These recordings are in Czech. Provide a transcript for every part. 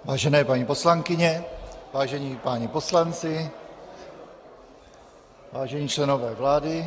Vážené paní poslankyně, vážení páni poslanci, vážení členové vlády,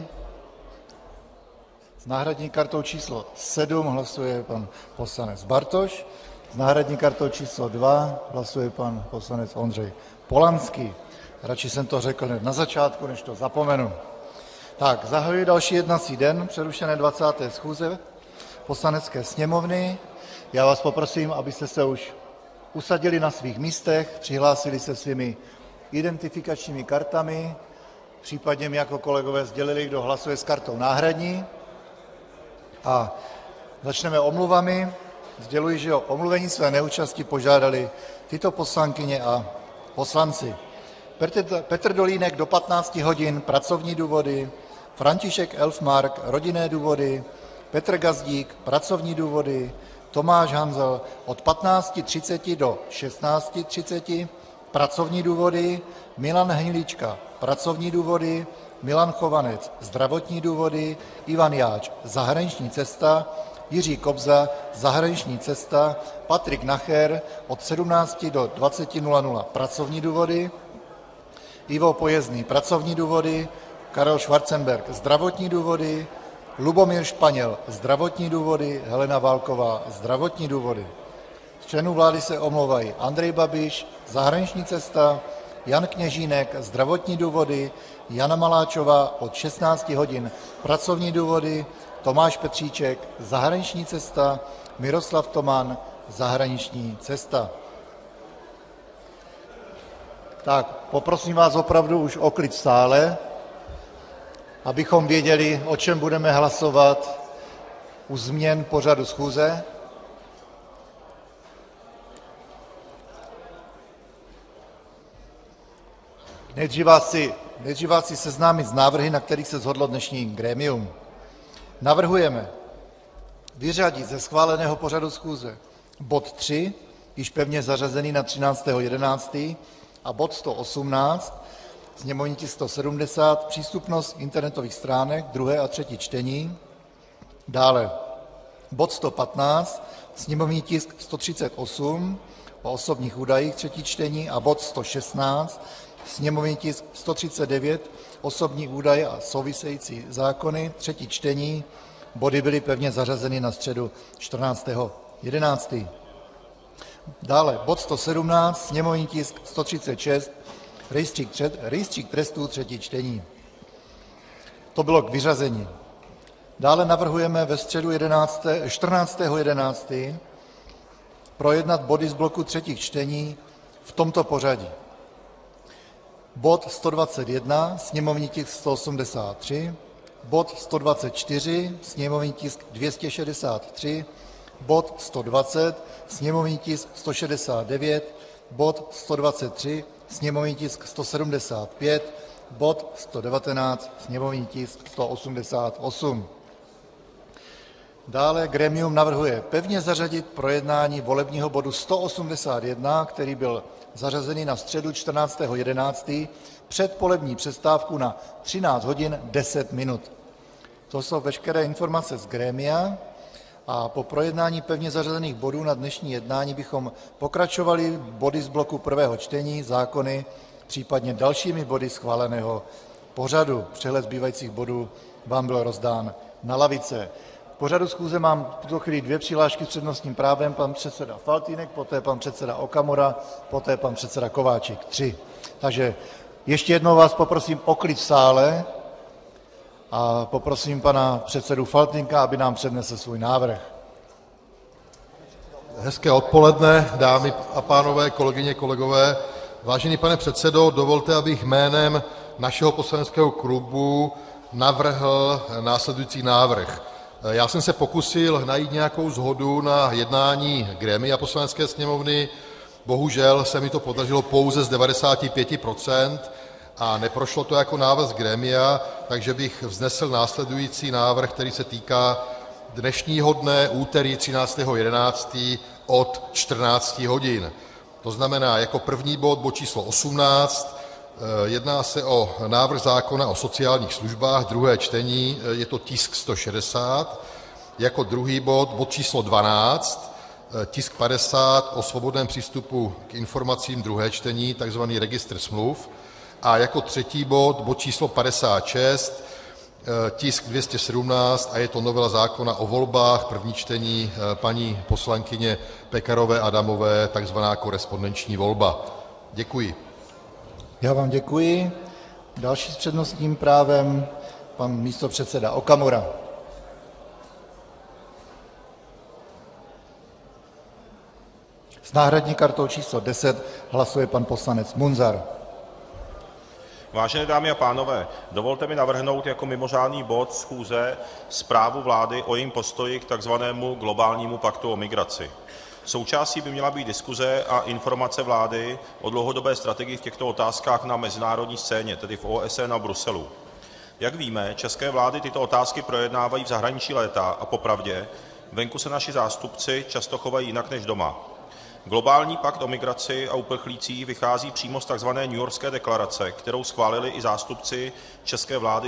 s náhradní kartou číslo 7 hlasuje pan poslanec Bartoš, s náhradní kartou číslo 2 hlasuje pan poslanec Ondřej Polanský. Radši jsem to řekl hned na začátku, než to zapomenu. Tak, zahajuji další jednací den přerušené 20. schůze Poslanecké sněmovny. Já vás poprosím, abyste se už usadili na svých místech, přihlásili se svými identifikačními kartami, případně mi jako kolegové sdělili, kdo hlasuje s kartou náhradní. A začneme omluvami. Sděluji, že o omluvení své neúčasti požádali tyto poslankyně a poslanci: Petr Dolínek do 15 hodin pracovní důvody, František Elfmark rodinné důvody, Petr Gazdík pracovní důvody, Tomáš Hanzel od 15.30 do 16.30 pracovní důvody, Milan Hnilička pracovní důvody, Milan Chovanec zdravotní důvody, Ivan Jáč zahraniční cesta, Jiří Kobza zahraniční cesta, Patrik Nacher od 17 do 20.00 pracovní důvody, Ivo Pojezdný pracovní důvody, Karel Schwarzenberg zdravotní důvody, Lubomír Španěl zdravotní důvody, Helena Válková zdravotní důvody. Z členů vlády se omlouvají: Andrej Babiš zahraniční cesta, Jan Kněžínek zdravotní důvody, Jana Maláčová od 16 hodin pracovní důvody, Tomáš Petříček zahraniční cesta, Miroslav Toman zahraniční cesta. Tak, poprosím vás opravdu už o klid v sále, abychom věděli, o čem budeme hlasovat u změn pořadu schůze. Nejdřív vás chci seznámit s návrhy, na kterých se shodlo dnešní grémium. Navrhujeme vyřadit ze schváleného pořadu schůze bod 3, již pevně zařazený na 13.11., a bod 118, sněmovní tisk 170, přístupnost internetových stránek, druhé a třetí čtení. Dále bod 115, sněmovní tisk 138, o osobních údajích, třetí čtení, a bod 116, sněmovní tisk 139, osobní údaje a související zákony, třetí čtení. Body byly pevně zařazeny na středu 14.11. Dále bod 117, sněmovní tisk 136, rejstřík trestů, třetí čtení. To bylo k vyřazení. Dále navrhujeme ve středu 14.11. projednat body z bloku třetích čtení v tomto pořadí: bod 121, sněmovní tisk 183, bod 124, sněmovní tisk 263, bod 120, sněmovní tisk 169, bod 123, sněmovní tisk 175, bod 119, sněmovní tisk 188. Dále grémium navrhuje pevně zařadit projednání volebního bodu 181, který byl zařazený na středu 14.11., před polední přestávku na 13 hodin 10 minut. To jsou veškeré informace z grémia a po projednání pevně zařazených bodů na dnešní jednání bychom pokračovali body z bloku prvého čtení, zákony, případně dalšími body schváleného pořadu. Přehled zbývajících bodů vám byl rozdán na lavice. K pořadu schůze mám v tuto chvíli dvě přihlášky s přednostním právem: pan předseda Faltýnek, poté pan předseda Okamura, poté pan předseda Kováčik. 3. Takže ještě jednou vás poprosím o klid v sále a poprosím pana předsedu Faltýnka, aby nám přednesl svůj návrh. Hezké odpoledne, dámy a pánové, kolegyně, kolegové. Vážený pane předsedo, dovolte, abych jménem našeho poslaneckého klubu navrhl následující návrh. Já jsem se pokusil najít nějakou shodu na jednání grémia Poslanecké sněmovny, bohužel se mi to podařilo pouze z 95% a neprošlo to jako návrh z grémia, takže bych vznesl následující návrh, který se týká dnešního dne, úterý 13.11. od 14 hodin. To znamená jako první bod, bod číslo 18, jedná se o návrh zákona o sociálních službách, druhé čtení, je to tisk 160. Jako druhý bod, bod číslo 12, tisk 50 o svobodném přístupu k informacím, druhé čtení, takzvaný registr smluv, a jako třetí bod číslo 56, tisk 217, a je to novela zákona o volbách, první čtení, paní poslankyně Pekarové Adamové, takzvaná korespondenční volba. Děkuji. Já vám děkuji. Další s přednostním právem pan místopředseda Okamura. S náhradní kartou číslo 10 hlasuje pan poslanec Munzar. Vážené dámy a pánové, dovolte mi navrhnout jako mimořádný bod schůze zprávu vlády o jejím postoji k takzvanému globálnímu paktu o migraci. Součástí by měla být diskuze a informace vlády o dlouhodobé strategii v těchto otázkách na mezinárodní scéně, tedy v OSN a Bruselu. Jak víme, české vlády tyto otázky projednávají v zahraničí léta a popravdě venku se naši zástupci často chovají jinak než doma. Globální pakt o migraci a uprchlících vychází přímo z tzv. Newyorské deklarace, kterou schválili i zástupci české vlády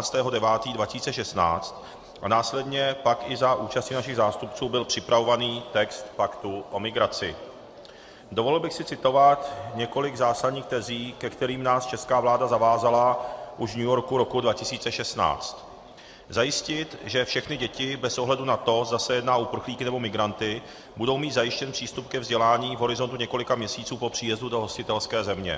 19.9.2016 a následně pak i za účasti našich zástupců byl připravovaný text paktu o migraci. Dovolil bych si citovat několik zásadních tezí, ke kterým nás česká vláda zavázala už v New Yorku roku 2016. Zajistit, že všechny děti bez ohledu na to, zda se jedná o uprchlíky nebo migranty, budou mít zajištěn přístup ke vzdělání v horizontu několika měsíců po příjezdu do hostitelské země.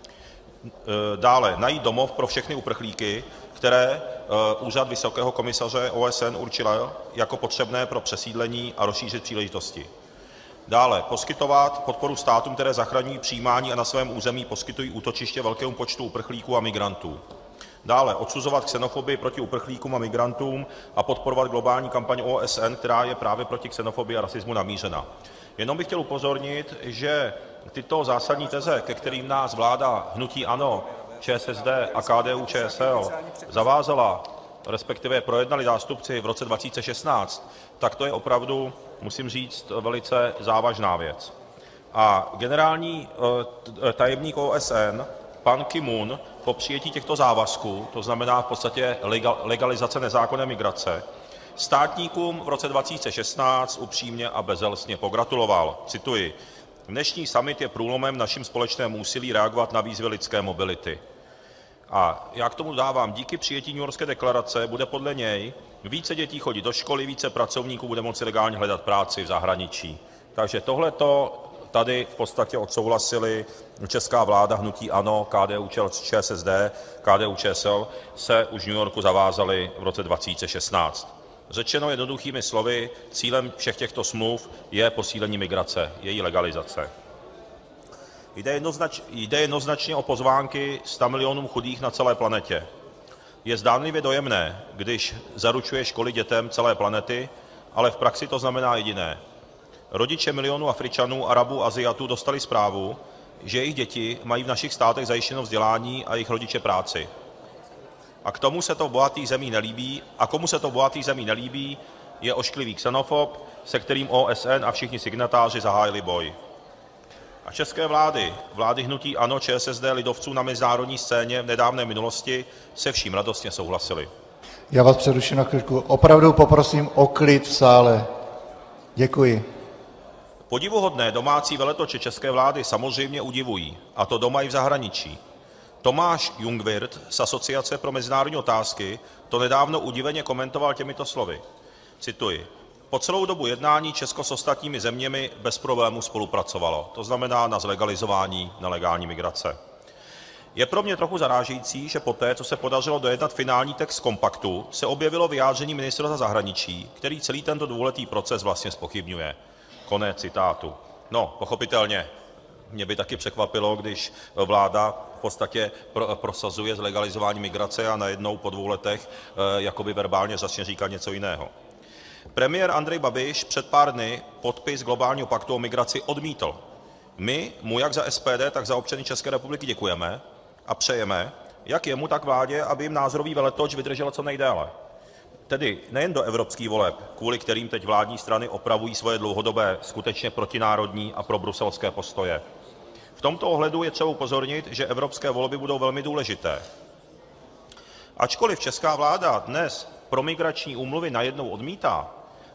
Dále najít domov pro všechny uprchlíky, které úřad Vysokého komisaře OSN určil jako potřebné pro přesídlení a rozšířit příležitosti. Dále poskytovat podporu státům, které zachraňují přijímání a na svém území poskytují útočiště velkému počtu uprchlíků a migrantů. Dále odsuzovat xenofobii proti uprchlíkům a migrantům a podporovat globální kampaň OSN, která je právě proti xenofobii a rasismu namířena. Jenom bych chtěl upozornit, že tyto zásadní teze, ke kterým nás vláda hnutí ANO, ČSSD a KDU-ČSL zavázala, respektive projednali zástupci v roce 2016, tak to je opravdu, musím říct, velice závažná věc. A generální tajemník OSN pan Ki-moon po přijetí těchto závazků, to znamená v podstatě legalizace nezákonné migrace, státníkům v roce 2016 upřímně a bezelstně pogratuloval. Cituji: Dnešní summit je průlomem v našem společném úsilí reagovat na výzvy lidské mobility. A já k tomu dávám, díky přijetí Newyorské deklarace bude podle něj více dětí chodit do školy, více pracovníků bude moci legálně hledat práci v zahraničí. Takže tohleto tady v podstatě odsouhlasili česká vláda, hnutí ANO, KDU-ČSSD, KDU-ČSL se už v New Yorku zavázali v roce 2016. Řečeno jednoduchými slovy, cílem všech těchto smluv je posílení migrace, její legalizace. Jde jednoznačně o pozvánky 100 milionům chudých na celé planetě. Je zdánlivě dojemné, když zaručuje školy dětem celé planety, ale v praxi to znamená jediné. Rodiče milionů Afričanů, Arabů, Aziatů dostali zprávu, že jejich děti mají v našich státech zajištěno vzdělání a jejich rodiče práci. A komu se to v bohatých zemích nelíbí, je ošklivý xenofob, se kterým OSN a všichni signatáři zahájili boj. A české vlády hnutí ANO, ČSSD, lidovců na mezinárodní scéně v nedávné minulosti se vším radostně souhlasily. Já vás přeruším na chvíľku. Opravdu poprosím o klid v sále. Děkuji. Podivuhodné domácí veletoče české vlády samozřejmě udivují, a to doma i v zahraničí. Tomáš Jungwirth z Asociace pro mezinárodní otázky to nedávno udiveně komentoval těmito slovy. Cituji: Po celou dobu jednání Česko s ostatními zeměmi bez problémů spolupracovalo, to znamená na zlegalizování nelegální migrace. Je pro mě trochu zarážející, že poté, co se podařilo dojednat finální text kompaktu, se objevilo vyjádření ministra zahraničí, který celý tento dvouletý proces vlastně zpochybňuje. Konec citátu. No, pochopitelně, mě by taky překvapilo, když vláda v podstatě prosazuje zlegalizování migrace a najednou po 2 letech jakoby verbálně začne říkat něco jiného. Premiér Andrej Babiš před pár dny podpis globálního paktu o migraci odmítl. My mu jak za SPD, tak za občany České republiky děkujeme a přejeme, jak jemu, tak vládě, aby jim názorový veletoč vydržel co nejdéle. Tedy nejen do evropských voleb, kvůli kterým teď vládní strany opravují svoje dlouhodobé, skutečně protinárodní a probruselské postoje. V tomto ohledu je třeba upozornit, že evropské volby budou velmi důležité. Ačkoliv česká vláda dnes promigrační úmluvy najednou odmítá,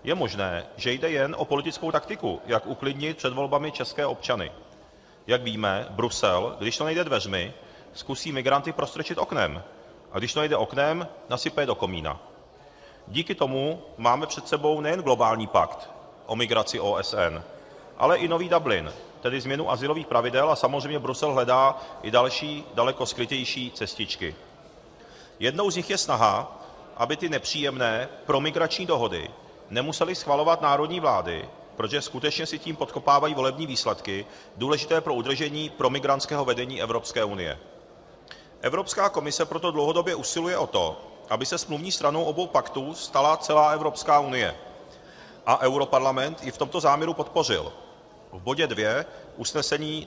Je možné, že jde jen o politickou taktiku, jak uklidnit před volbami české občany. Jak víme, Brusel, když to nejde dveřmi, zkusí migranty prostrčit oknem, a když to nejde oknem, nasype je do komína. Díky tomu máme před sebou nejen globální pakt o migraci OSN, ale i nový Dublin, tedy změnu azylových pravidel, a samozřejmě Brusel hledá i další, daleko skrytější cestičky. Jednou z nich je snaha, aby ty nepříjemné promigrační dohody nemusely schvalovat národní vlády, protože skutečně si tím podkopávají volební výsledky důležité pro udržení promigrantského vedení Evropské unie. Evropská komise proto dlouhodobě usiluje o to, aby se smluvní stranou obou paktů stala celá Evropská unie. A Europarlament ji v tomto záměru podpořil. V bodě 2 usnesení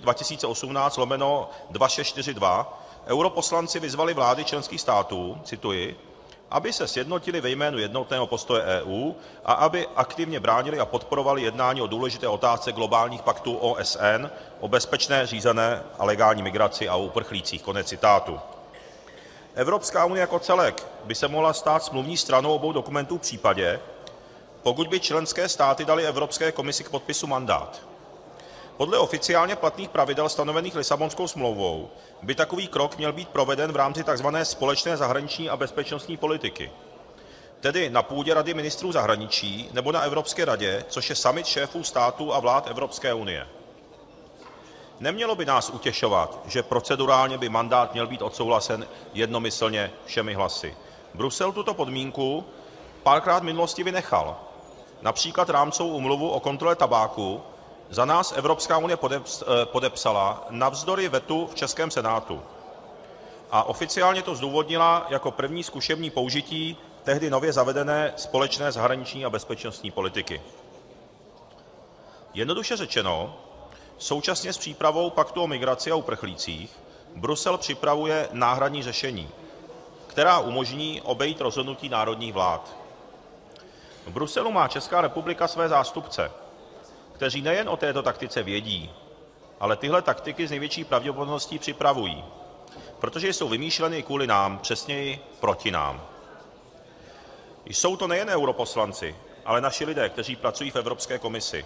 2018/2642 europoslanci vyzvali vlády členských států, cituji, aby se sjednotili ve jménu jednotného postoje EU a aby aktivně bránili a podporovali jednání o důležité otázce globálních paktů OSN o bezpečné, řízené a legální migraci a o uprchlících. Konec citátu. Evropská unie jako celek by se mohla stát smluvní stranou obou dokumentů v případě, pokud by členské státy daly Evropské komisi k podpisu mandát. Podle oficiálně platných pravidel stanovených Lisabonskou smlouvou by takový krok měl být proveden v rámci tzv. Společné zahraniční a bezpečnostní politiky, tedy na půdě Rady ministrů zahraničí nebo na Evropské radě, což je summit šéfů států a vlád Evropské unie. Nemělo by nás utěšovat, že procedurálně by mandát měl být odsouhlasen jednomyslně všemi hlasy. Brusel tuto podmínku párkrát v minulosti vynechal. Například rámcovou úmluvu o kontrole tabáku za nás Evropská unie podepsala navzdory vetu v českém Senátu a oficiálně to zdůvodnila jako první zkušební použití tehdy nově zavedené společné zahraniční a bezpečnostní politiky. Jednoduše řečeno, současně s přípravou paktu o migraci a uprchlících Brusel připravuje náhradní řešení, která umožní obejít rozhodnutí národních vlád. V Bruselu má Česká republika své zástupce, kteří nejen o této taktice vědí, ale tyhle taktiky s největší pravděpodobností připravují, protože jsou vymýšleny kvůli nám, přesněji proti nám. Jsou to nejen europoslanci, ale naši lidé, kteří pracují v Evropské komisi.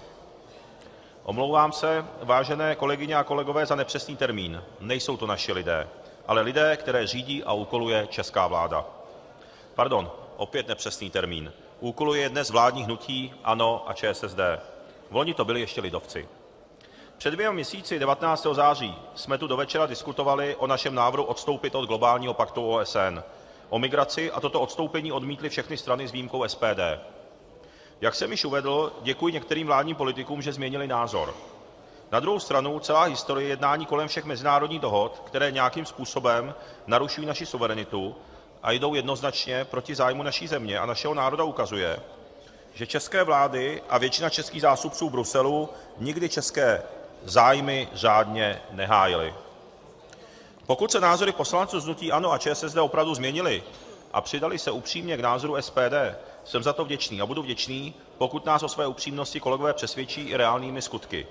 Omlouvám se, vážené kolegyně a kolegové, za nepřesný termín. Nejsou to naši lidé, ale lidé, které řídí a úkoluje česká vláda. Pardon, opět nepřesný termín. Úkoluje je dnes vládní hnutí ANO a ČSSD. Vloni to byli ještě lidovci. Před 2 měsíci, 19. září, jsme tu do večera diskutovali o našem návrhu odstoupit od globálního paktu OSN o migraci a toto odstoupení odmítly všechny strany s výjimkou SPD. Jak jsem již uvedl, děkuji některým vládním politikům, že změnili názor. Na druhou stranu celá historie jednání kolem všech mezinárodních dohod, které nějakým způsobem narušují naši suverenitu a jdou jednoznačně proti zájmu naší země a našeho národa, ukazuje, že české vlády a většina českých zástupců v Bruselu nikdy české zájmy řádně nehájily. Pokud se názory poslanců z hnutí ANO a ČSSD opravdu změnily a přidali se upřímně k názoru SPD, jsem za to vděčný a budu vděčný, pokud nás o své upřímnosti kolegové přesvědčí i reálnými skutky.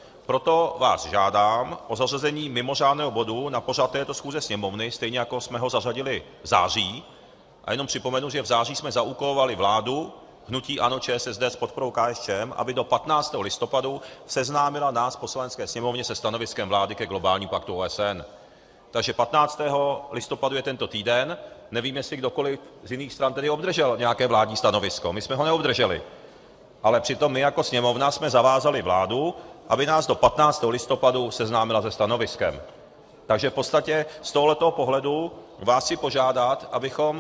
Proto vás žádám o zařazení mimořádného bodu na pořad této schůze Sněmovny, stejně jako jsme ho zařadili v září. A jenom připomenu, že v září jsme zaúkolovali vládu, hnutí ANO, ČSSD s podporou KSČM, aby do 15. listopadu seznámila nás v Poslanecké sněmovně se stanoviskem vlády ke globálnímu paktu OSN. Takže 15. listopadu je tento týden. Nevím, jestli kdokoliv z jiných stran tedy obdržel nějaké vládní stanovisko. My jsme ho neobdrželi. Ale přitom my jako Sněmovna jsme zavázali vládu, aby nás do 15. listopadu seznámila se stanoviskem. Takže v podstatě z tohoto pohledu vás chci požádat,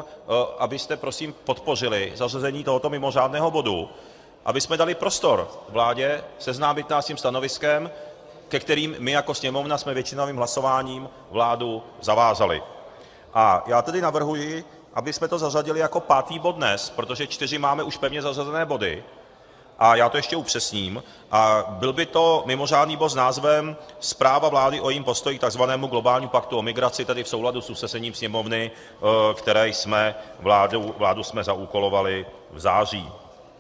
abyste prosím podpořili zařazení tohoto mimořádného bodu, aby jsme dali prostor vládě seznámit nás s tím stanoviskem, ke kterým my jako Sněmovna jsme většinovým hlasováním vládu zavázali. A já tedy navrhuji, aby jsme to zařadili jako 5. bod dnes, protože 4 máme už pevně zařazené body. A já to ještě upřesním. A byl by to mimořádný bod s názvem Zpráva vlády o jejím postoji k takzvanému globálnímu paktu o migraci, tedy v souladu s usnesením Sněmovny, které jsme vládu jsme zaúkolovali v září.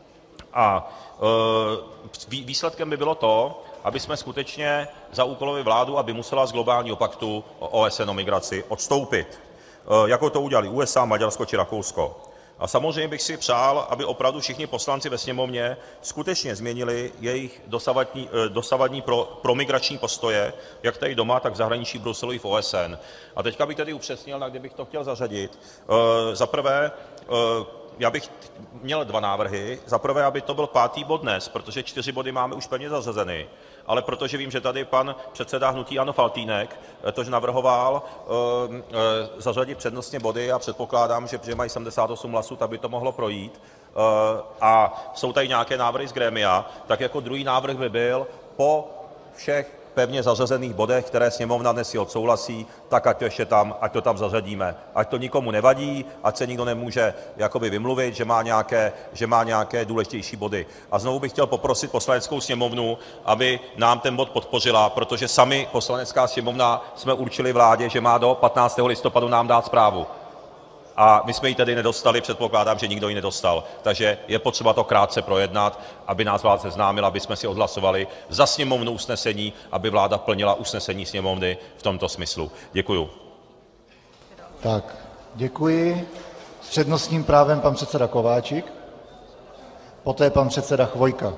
A výsledkem by bylo to, aby jsme skutečně zaúkolovali vládu, aby musela z globálního paktu OSN o migraci odstoupit, jako to udělali USA, Maďarsko či Rakousko. A samozřejmě bych si přál, aby opravdu všichni poslanci ve Sněmovně skutečně změnili jejich dosavadní promigrační postoje, jak tady doma, tak v zahraničí, v Bruselu i v OSN. A teď bych tedy upřesnil, na kdy bych to chtěl zařadit. Za prvé, já bych měl dva návrhy. Za prvé, aby to byl pátý bod dnes, protože 4 body máme už pevně zařazeny, ale protože vím, že tady pan předseda hnutí ANO Faltýnek tož navrhoval zařadit přednostně body a předpokládám, že protože mají 78 hlasů, tak by to mohlo projít. A jsou tady nějaké návrhy z grémia, tak jako druhý návrh by byl po všech pevně zařazených bodech, které Sněmovna dnes si odsouhlasí, tak ať to tam zařadíme. Ať to nikomu nevadí, ať se nikdo nemůže jakoby vymluvit, že má nějaké důležitější body. A znovu bych chtěl poprosit Poslaneckou sněmovnu, aby nám ten bod podpořila, protože sami Poslanecká sněmovna jsme určili vládě, že má do 15. listopadu nám dát zprávu. A my jsme ji tedy nedostali, předpokládám, že nikdo ji nedostal. Takže je potřeba to krátce projednat, aby nás vláda seznámila, aby jsme si odhlasovali za Sněmovnu usnesení, aby vláda plnila usnesení Sněmovny v tomto smyslu. Děkuju. Tak, děkuji. S přednostním právem pan předseda Kováčik, poté pan předseda Chvojka.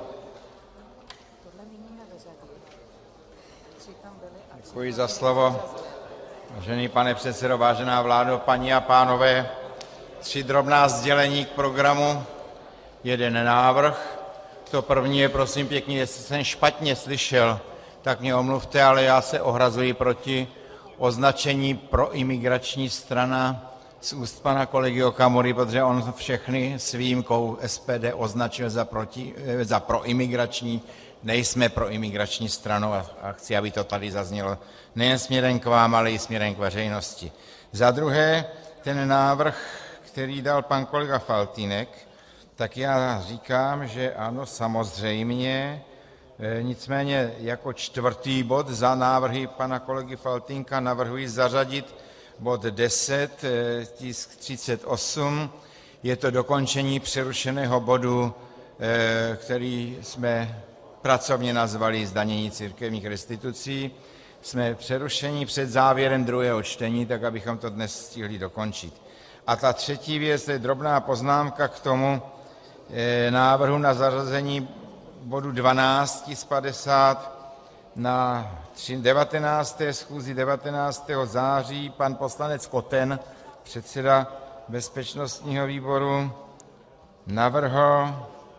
Děkuji za slovo. Vážený pane předsedo, vážená vládo, paní a pánové, 3 drobná sdělení k programu, 1 návrh. To první je, prosím pěkně, jestli jsem špatně slyšel, tak mě omluvte, ale já se ohrazuji proti označení proimigrační strana z úst pana kolegy Okamury, protože on všechny s výjimkou SPD označil za proimigrační. Nejsme proimigrační stranou a chci, aby to tady zaznělo nejen směrem k vám, ale i směrem k veřejnosti. Za druhé, ten návrh, který dal pan kolega Faltýnek, tak já říkám, že ano, samozřejmě, nicméně jako 4. bod za návrhy pana kolegy Faltýnka navrhuji zařadit bod 10, tisk 38, je to dokončení přerušeného bodu, který jsme pracovně nazvali zdanění církevních restitucí. Jsme přerušeni před závěrem druhého čtení, tak abychom to dnes stihli dokončit. A ta třetí věc, to je drobná poznámka k tomu návrhu na zařazení bodu 12 tisk 50 na 19. schůzi 19. září. Pan poslanec Koten, předseda bezpečnostního výboru, navrhl,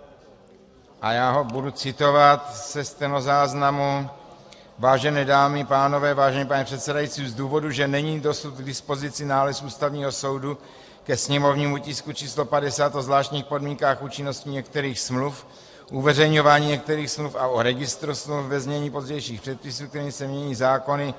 a já ho budu citovat ze stenozáznamu: Vážené dámy, pánové, vážený pane předsedající, z důvodu, že není dosud k dispozici nález Ústavního soudu ke sněmovnímu tisku číslo 50 o zvláštních podmínkách účinnosti některých smluv, uveřejňování některých smluv a o registru smluv ve znění pozdějších předpisů, kterým se mění zákony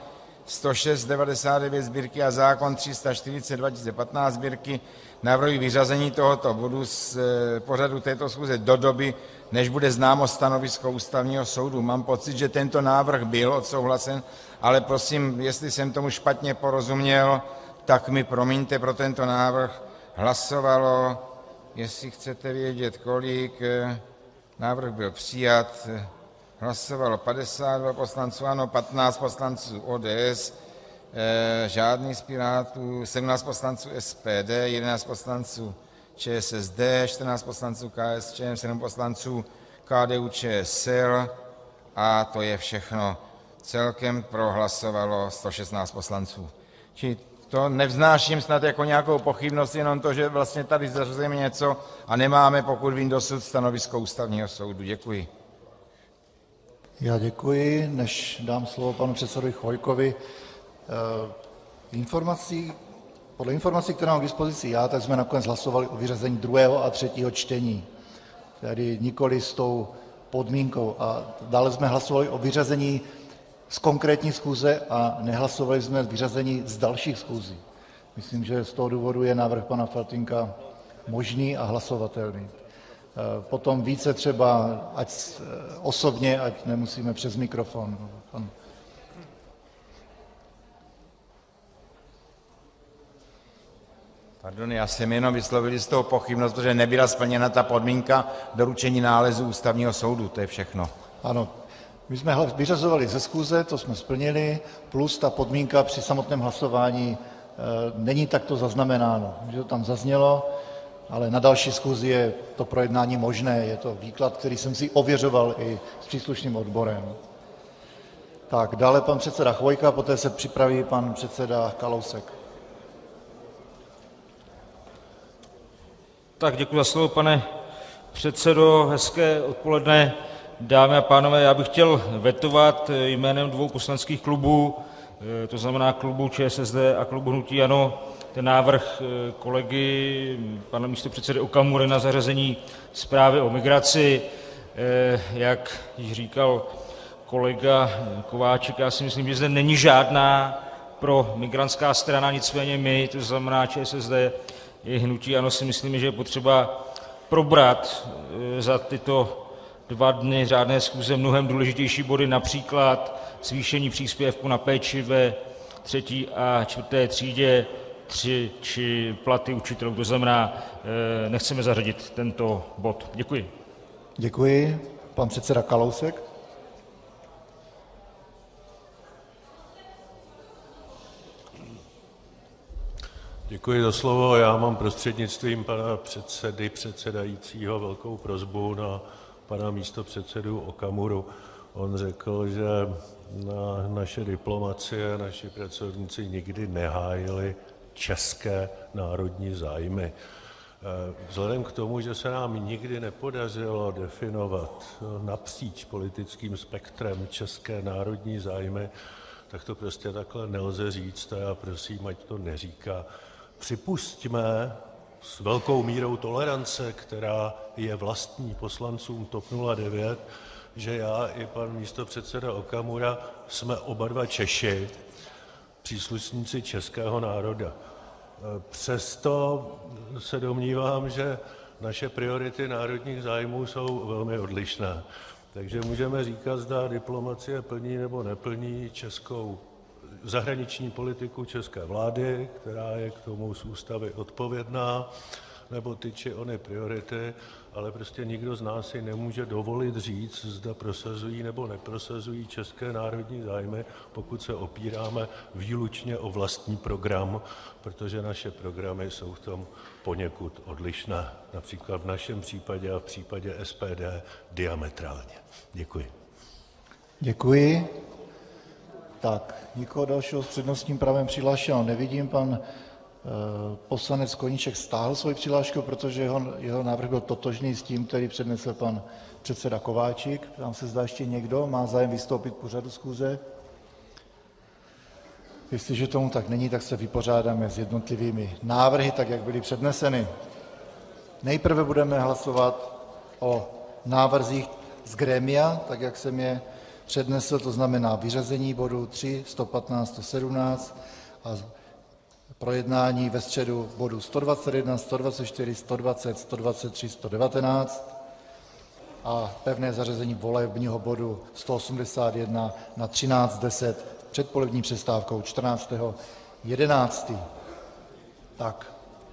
106/99 sbírky a zákon 340/2015 sbírky, navrhuji vyřazení tohoto bodu z pořadu této schůze do doby, než bude známo stanovisko Ústavního soudu. Mám pocit, že tento návrh byl odsouhlasen, ale prosím, jestli jsem tomu špatně porozuměl, tak mi promiňte, pro tento návrh hlasovalo, jestli chcete vědět kolik, návrh byl přijat, hlasovalo 52 poslanců ANO, 15 poslanců ODS, žádný z Pirátů, 17 poslanců SPD, 11 poslanců ČSSD, 14 poslanců KSČM, 7 poslanců KDU-ČSL a to je všechno. Celkem prohlasovalo 116 poslanců. Čili to nevznáším snad jako nějakou pochybnost, jenom to, že vlastně tady zařazujeme něco a nemáme, pokud vím, dosud stanovisko Ústavního soudu. Děkuji. Já děkuji. Než dám slovo panu předsedovi Chvojkovi, podle informací, které mám k dispozici já, tak jsme nakonec hlasovali o vyřazení 2. a 3. čtení, tedy nikoli s tou podmínkou. A dále jsme hlasovali o vyřazení z konkrétní schůze a nehlasovali jsme vyřazení z dalších schůzí. Myslím, že z toho důvodu je návrh pana Faltýnka možný a hlasovatelný. Potom více třeba, ať osobně, ať nemusíme přes mikrofon. Pardon, já jsem jenom vyslovil z toho pochybnost, protože nebyla splněna ta podmínka doručení nálezu Ústavního soudu, to je všechno. Ano, my jsme vyřazovali ze schůze, to jsme splnili, plus ta podmínka při samotném hlasování není takto zaznamenáno, že to tam zaznělo ale na další schůzi je to projednání možné, je to výklad, který jsem si ověřoval i s příslušným odborem. Tak, dále pan předseda Chvojka, poté se připraví pan předseda Kalousek. Tak děkuji za slovo, pane předsedo, hezké odpoledne, dámy a pánové, já bych chtěl vetovat jménem dvou poslaneckých klubů, to znamená klubu ČSSD a klubu hnutí ANO, ten návrh kolegy pana místopředsedy Okamury na zařazení zprávy o migraci. Jak již říkal kolega Kováčik, já si myslím, že zde není žádná promigrantská strana, nicméně my, to znamená ČSSD i hnutí ANO, si myslíme, že je potřeba probrat za tyto 2 dny řádné schůze mnohem důležitější body, například zvýšení příspěvku na péči ve 3. a 4. třídě, či platy učitelů. To znamená, nechceme zařadit tento bod. Děkuji. Děkuji. Pan předseda Kalousek. Děkuji za slovo. Já mám prostřednictvím pana předsedajícího velkou prosbu na pana místopředsedu Okamuru. On řekl, že naše diplomacie, naši pracovníci nikdy nehájili české národní zájmy. Vzhledem k tomu, že se nám nikdy nepodařilo definovat napříč politickým spektrem české národní zájmy, tak to prostě takhle nelze říct a já prosím, ať to neříká. Připusťme s velkou mírou tolerance, která je vlastní poslancům TOP 09, že já i pan místopředseda Okamura jsme oba dva Češi, příslušníci českého národa. Přesto se domnívám, že naše priority národních zájmů jsou velmi odlišné. Takže můžeme říkat, zda diplomacie plní nebo neplní českou zahraniční politiku české vlády, která je k tomu z Ústavy odpovědná, nebo ty či ony priority, ale prostě nikdo z nás si nemůže dovolit říct, zda prosazují nebo neprosazují české národní zájmy, pokud se opíráme výlučně o vlastní program, protože naše programy jsou v tom poněkud odlišné. Například v našem případě a v případě SPD diametrálně. Děkuji. Děkuji. Tak, nikoho dalšího s přednostním právem přihlášeného nevidím. Pan poslanec Koníček stáhl svoji přihlášku, protože jeho návrh byl totožný s tím, který přednesl pan předseda Kováčik. Ptám se, zda ještě někdo má zájem vystoupit k pořadu schůze. Jestliže tomu tak není, tak se vypořádáme s jednotlivými návrhy, tak jak byly předneseny. Nejprve budeme hlasovat o návrzích z grémia, tak jak jsem je přednesl, to znamená vyřazení bodů 3, 115, 117 a projednání ve středu bodů 121, 124, 120, 123, 119 a pevné zařazení volebního bodu 181 na 13:10 před polední přestávkou 14.11. Tak.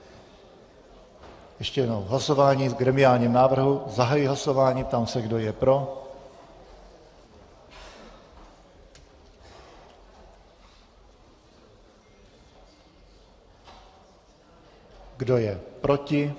Ještě jednou hlasování v gremiálním návrhu. Zahajuji hlasování, ptám se, kdo je pro. Kdo je proti?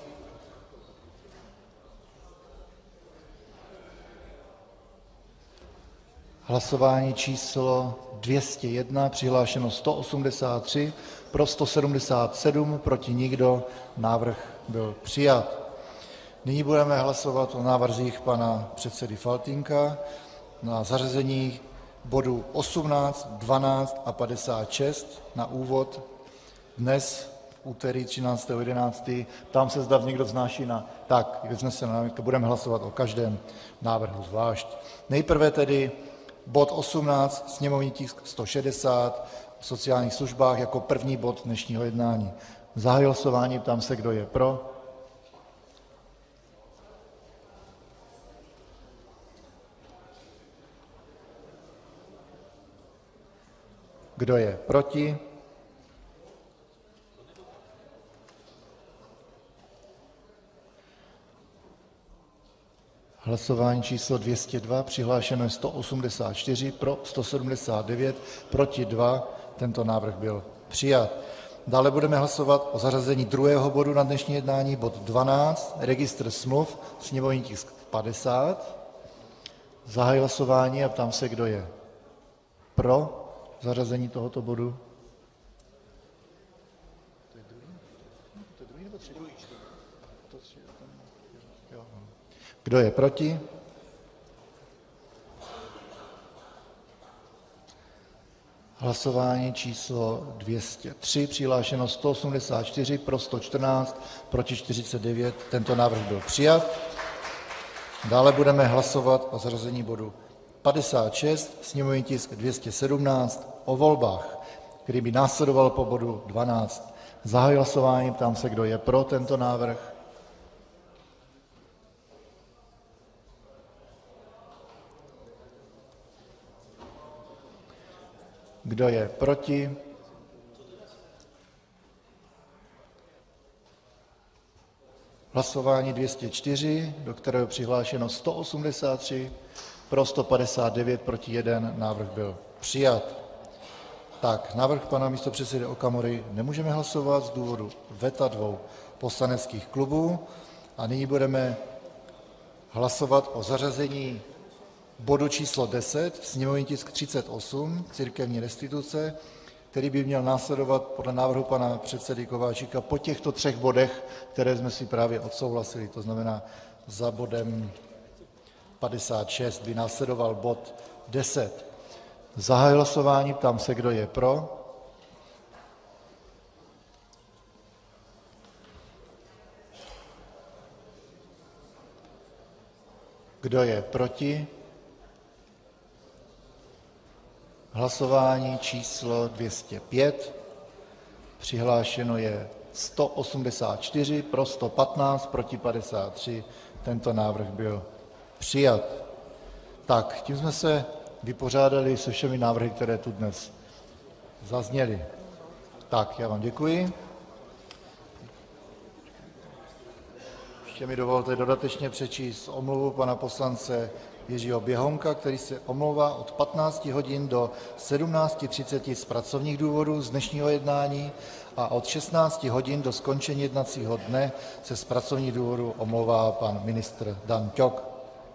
Hlasování číslo 201, přihlášeno 183, pro 177, proti nikdo, návrh byl přijat. Nyní budeme hlasovat o návrzích pana předsedy Faltýnka na zařazení bodů 18, 12 a 56 na úvod dnes, úterý 13.11. Ptám se, zda někdo vznáší tak, vznesenou námitku, budeme hlasovat o každém návrhu zvlášť. Nejprve tedy bod 18, sněmovní tisk 160, o sociálních službách jako první bod dnešního jednání. Zahajuji hlasování, ptám se, kdo je pro. Kdo je proti? Hlasování číslo 202, přihlášeno je 184, pro 179, proti 2, tento návrh byl přijat. Dále budeme hlasovat o zařazení druhého bodu na dnešní jednání, bod 12, registr smluv, sněmovní tisk 50. Zahajuji hlasování a ptám se, kdo je pro zařazení tohoto bodu. Kdo je proti? Hlasování číslo 203, přihlášeno 184, pro 114, proti 49. Tento návrh byl přijat. Dále budeme hlasovat o zařazení bodu 56, sněmovní tisk 217, o volbách, který by následoval po bodu 12. Zahajuji hlasování, ptám se, kdo je pro tento návrh. Kdo je proti? Hlasování 204, do kterého přihlášeno 183, pro 159, proti 1, návrh byl přijat. Tak, návrh pana místopředsedy Okamury nemůžeme hlasovat z důvodu veta 2 poslaneckých klubů a nyní budeme hlasovat o zařazení bodu číslo 10, sněmovní tisk 38, církevní restituce, který by měl následovat podle návrhu pana předsedy Kováčika po těchto 3 bodech, které jsme si právě odsouhlasili. To znamená, za bodem 56 by následoval bod 10. Zahajuji hlasování, ptám se, kdo je pro. Kdo je proti? Hlasování číslo 205, přihlášeno je 184, pro 115, proti 53, tento návrh byl přijat. Tak, tím jsme se vypořádali se všemi návrhy, které tu dnes zazněly. Tak, já vám děkuji. Ještě mi dovolte dodatečně přečíst omluvu pana poslance Jiřího Běhounka, který se omlouvá od 15 hodin do 17:30 z pracovních důvodů z dnešního jednání a od 16 hodin do skončení jednacího dne se z pracovních důvodů omlouvá pan ministr Dan Ťok.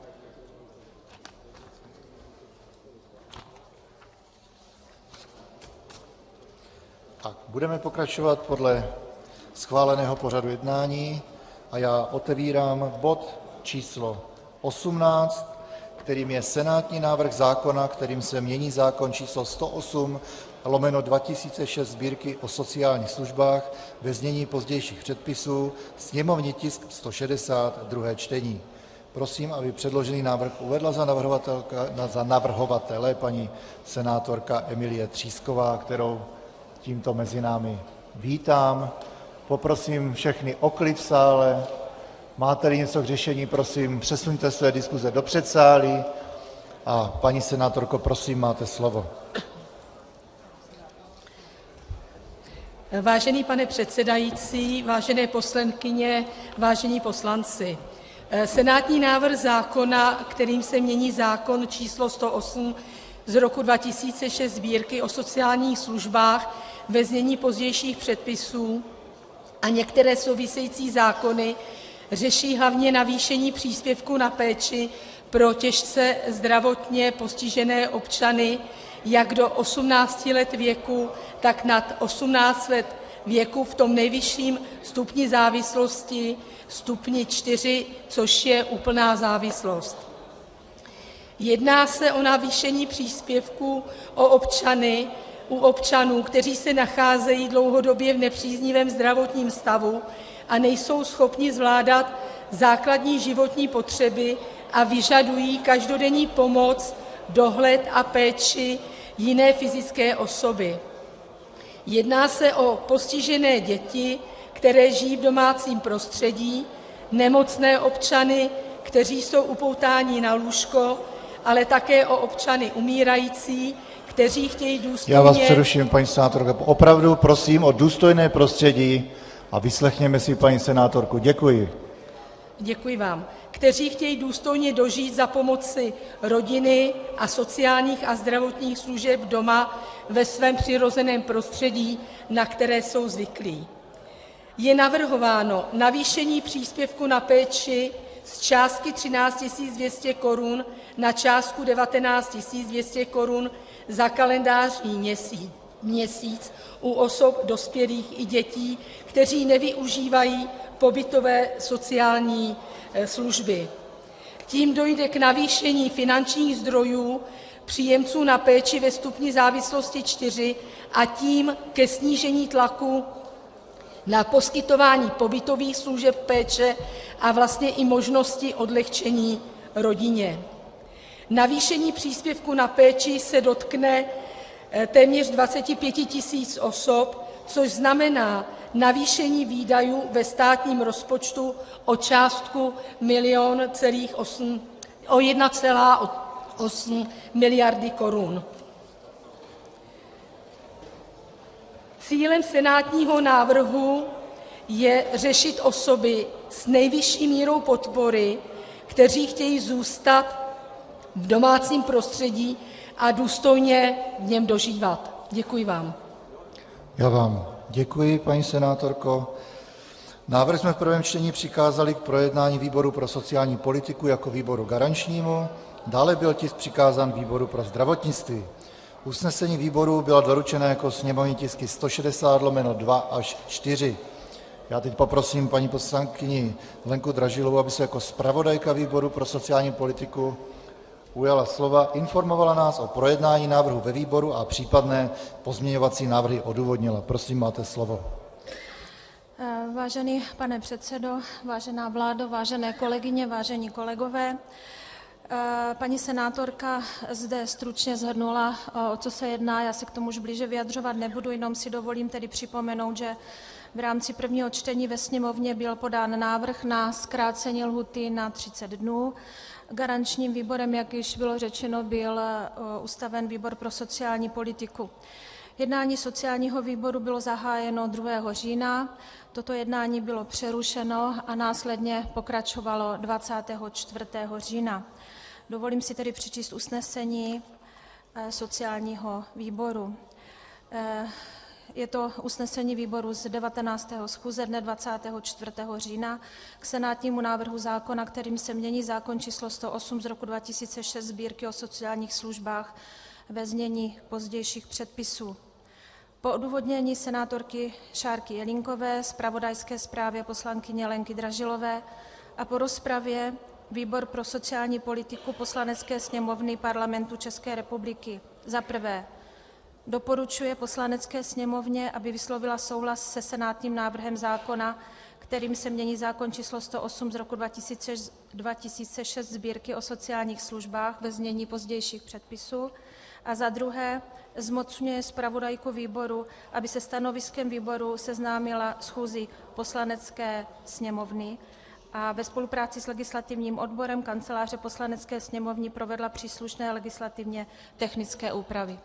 Tak, budeme pokračovat podle schváleného pořadu jednání a já otevírám bod číslo 18, kterým je senátní návrh zákona, kterým se mění zákon číslo 108/2006 Sbírky o sociálních službách, ve znění pozdějších předpisů, sněmovní tisk 160, druhé čtení. Prosím, aby předložený návrh uvedla za navrhovatele paní senátorka Emilie Třísková, kterou tímto mezi námi vítám. Poprosím všechny o klid v sále. Máte-li něco k řešení, prosím, přesuňte své diskuze do předsálí. A paní senátorko, prosím, máte slovo. Vážený pane předsedající, vážené poslankyně, vážení poslanci, senátní návrh zákona, kterým se mění zákon číslo 108 z roku 2006 Sbírky o sociálních službách, ve znění pozdějších předpisů a některé související zákony, řeší hlavně navýšení příspěvku na péči pro těžce zdravotně postižené občany jak do 18 let věku, tak nad 18 let věku v tom nejvyšším stupni závislosti, stupni 4, což je úplná závislost. Jedná se o navýšení příspěvku u občanů, kteří se nacházejí dlouhodobě v nepříznivém zdravotním stavu a nejsou schopni zvládat základní životní potřeby a vyžadují každodenní pomoc, dohled a péči jiné fyzické osoby. Jedná se o postižené děti, které žijí v domácím prostředí, nemocné občany, kteří jsou upoutáni na lůžko, ale také o občany umírající, kteří chtějí důstojně... Já vás přeruším, paní senátorko. Opravdu prosím o důstojné prostředí a vyslechněme si paní senátorku. Děkuji. Děkuji vám. kteří chtějí důstojně dožít za pomoci rodiny a sociálních a zdravotních služeb doma ve svém přirozeném prostředí, na které jsou zvyklí. Je navrhováno navýšení příspěvku na péči z částky 13 200 korun na částku 19 200 korun za kalendářní měsíc u osob dospělých i dětí, kteří nevyužívají pobytové sociální služby. Tím dojde k navýšení finančních zdrojů příjemců na péči ve stupni závislosti 4 a tím ke snížení tlaku na poskytování pobytových služeb péče a vlastně i možnosti odlehčení rodině. Navýšení příspěvku na péči se dotkne téměř 25 000 osob, což znamená navýšení výdajů ve státním rozpočtu o částku 1,8 miliardy korun. Cílem senátního návrhu je řešit osoby s nejvyšší mírou podpory, kteří chtějí zůstat v domácím prostředí a důstojně v něm dožívat. Děkuji vám. Já vám děkuji, paní senátorko. Návrh jsme v prvém čtení přikázali k projednání výboru pro sociální politiku jako výboru garančnímu. Dále byl tisk přikázán výboru pro zdravotnictví. Usnesení výboru byla doručena jako sněmovní tisky 160/2 až 4. Já teď poprosím paní poslankyni Lenku Dražilovou, aby se jako zpravodajka výboru pro sociální politiku ujala slova, informovala nás o projednání návrhu ve výboru a případné pozměňovací návrhy odůvodnila. Prosím, máte slovo. Vážený pane předsedo, vážená vládo, vážené kolegyně, vážení kolegové, paní senátorka zde stručně shrnula, o co se jedná, já se k tomu už blíže vyjadřovat nebudu, jenom si dovolím tedy připomenout, že v rámci prvního čtení ve sněmovně byl podán návrh na zkrácení lhůty na 30 dnů. Garančním výborem, jak již bylo řečeno, byl ustaven výbor pro sociální politiku. Jednání sociálního výboru bylo zahájeno 2. října, toto jednání bylo přerušeno a následně pokračovalo 24. října. Dovolím si tedy přečíst usnesení sociálního výboru. Je to usnesení výboru z 19. schůze dne 24. října k senátnímu návrhu zákona, kterým se mění zákon číslo 108 z roku 2006 Sbírky o sociálních službách ve znění pozdějších předpisů. Po odůvodnění senátorky Šárky Jelínkové, zpravodajské zprávě poslankyně Lenky Dražilové a po rozpravě výbor pro sociální politiku Poslanecké sněmovny Parlamentu České republiky za prvé doporučuje Poslanecké sněmovně, aby vyslovila souhlas se senátním návrhem zákona, kterým se mění zákon číslo 108 z roku 2006 Sbírky o sociálních službách ve znění pozdějších předpisů, a za druhé zmocňuje zpravodajku výboru, aby se stanoviskem výboru seznámila schůzi Poslanecké sněmovny a ve spolupráci s legislativním odborem Kanceláře Poslanecké sněmovny provedla příslušné legislativně technické úpravy.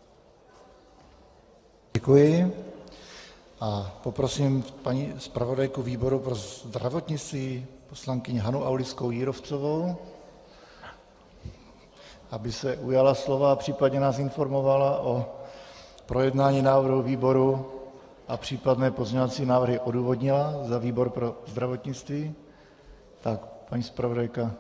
Děkuji a poprosím paní zpravodajku výboru pro zdravotnictví, poslankyni Hanu Aulickou Jírovcovou, aby se ujala slova a případně nás informovala o projednání návrhu výboru a případné pozměňovací návrhy odůvodnila za výbor pro zdravotnictví. Tak, paní zpravodajka.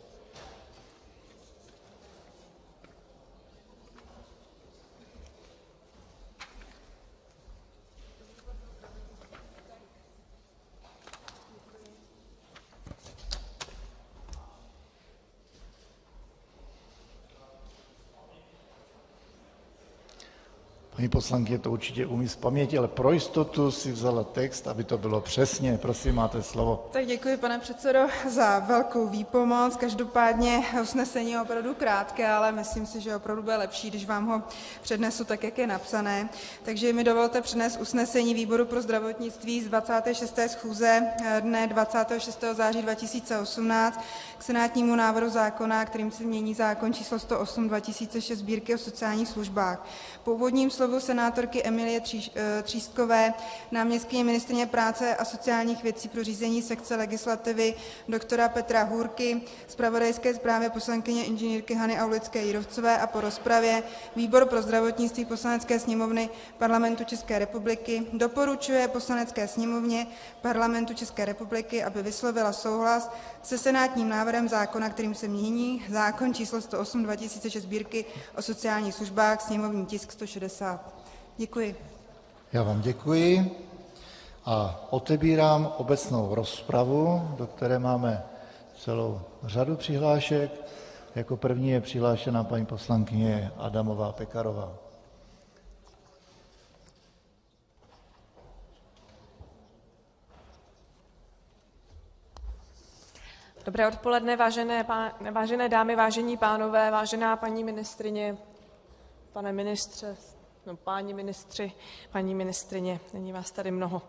Paní poslankyně to určitě umí z paměti, ale pro jistotu si vzala text, aby to bylo přesně. Prosím, máte slovo. Tak děkuji, pane předsedo, za velkou výpomoc. Každopádně usnesení je opravdu krátké, ale myslím si, že opravdu bude lepší, když vám ho přednesu tak, jak je napsané. Takže mi dovolte přednést usnesení výboru pro zdravotnictví z 26. schůze dne 26. září 2018 k senátnímu návrhu zákona, kterým se mění zákon číslo 108/2006 Sbírky o sociálních službách. Po úvodním slově výslovu senátorky Emilie Třískové, náměstkyně ministryně práce a sociálních věcí pro řízení sekce legislativy doktora Petra Hůrky, zpravodajské zprávě poslankyně inženýrky Hany Aulické Jírovcové a po rozpravě výbor pro zdravotnictví Poslanecké sněmovny Parlamentu České republiky doporučuje Poslanecké sněmovně Parlamentu České republiky, aby vyslovila souhlas se senátním návrhem zákona, kterým se mění zákon číslo 108/2006 Sbírky o sociálních službách, sněmovní tisk 160. Děkuji. Já vám děkuji a otevírám obecnou rozpravu, do které máme celou řadu přihlášek. Jako první je přihlášena paní poslankyně Adamová Pekarová. Dobré odpoledne, vážené dámy, vážení pánové, vážená paní ministryně, pane ministře, no páni ministři, paní ministryně, není vás tady mnoho.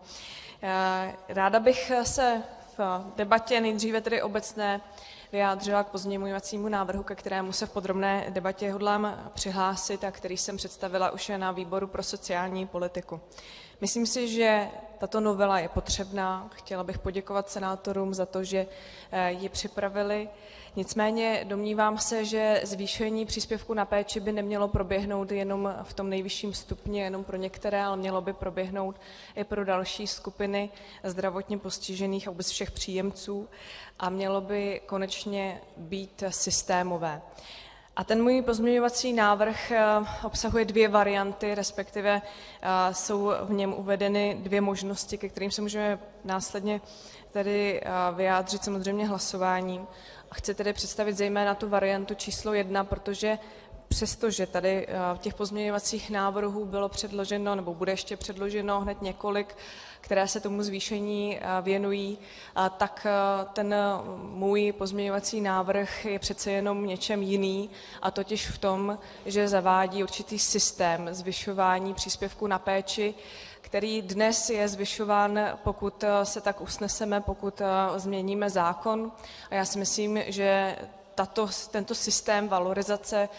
Ráda bych se v debatě, nejdříve tedy obecné, vyjádřila k pozměňovacímu návrhu, ke kterému se v podrobné debatě hodlám přihlásit a který jsem představila už na výboru pro sociální politiku. Myslím si, že tato novela je potřebná. Chtěla bych poděkovat senátorům za to, že ji připravili. Nicméně domnívám se, že zvýšení příspěvku na péči by nemělo proběhnout jenom v tom nejvyšším stupni, jenom pro některé, ale mělo by proběhnout i pro další skupiny zdravotně postižených a vůbec všech příjemců a mělo by konečně být systémové. A ten můj pozměňovací návrh obsahuje dvě varianty, respektive jsou v něm uvedeny dvě možnosti, ke kterým se můžeme následně tedy vyjádřit samozřejmě hlasováním. A chci tedy představit zejména tu variantu číslo 1, protože přestože tady těch pozměňovacích návrhů bylo předloženo, nebo bude ještě předloženo hned několik, které se tomu zvýšení věnují, tak ten můj pozměňovací návrh je přece jenom něčem jiný, a totiž v tom, že zavádí určitý systém zvyšování příspěvku na péči, který dnes je zvyšován, pokud se tak usneseme, pokud změníme zákon. A já si myslím, že tento systém valorizace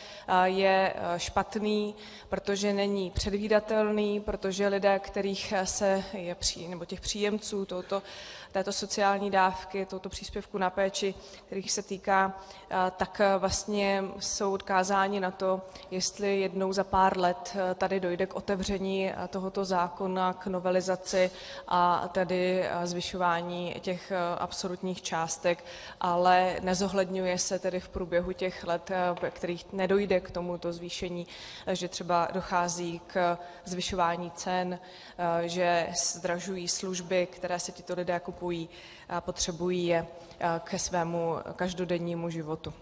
je špatný, protože není předvídatelný, protože lidé, kterých nebo těch příjemců této sociální dávky, tohoto příspěvku na péči, kterých se týká, tak vlastně jsou odkázáni na to, jestli jednou za pár let tady dojde k otevření tohoto zákona, k novelizaci a tedy zvyšování těch absolutních částek, ale nezohledňuje se tedy v průběhu těch let, ve kterých nedojde k tomuto zvýšení, že třeba dochází k zvyšování cen, že zdražují služby, které si tito lidé kupují a potřebují je ke svému každodennímu životu.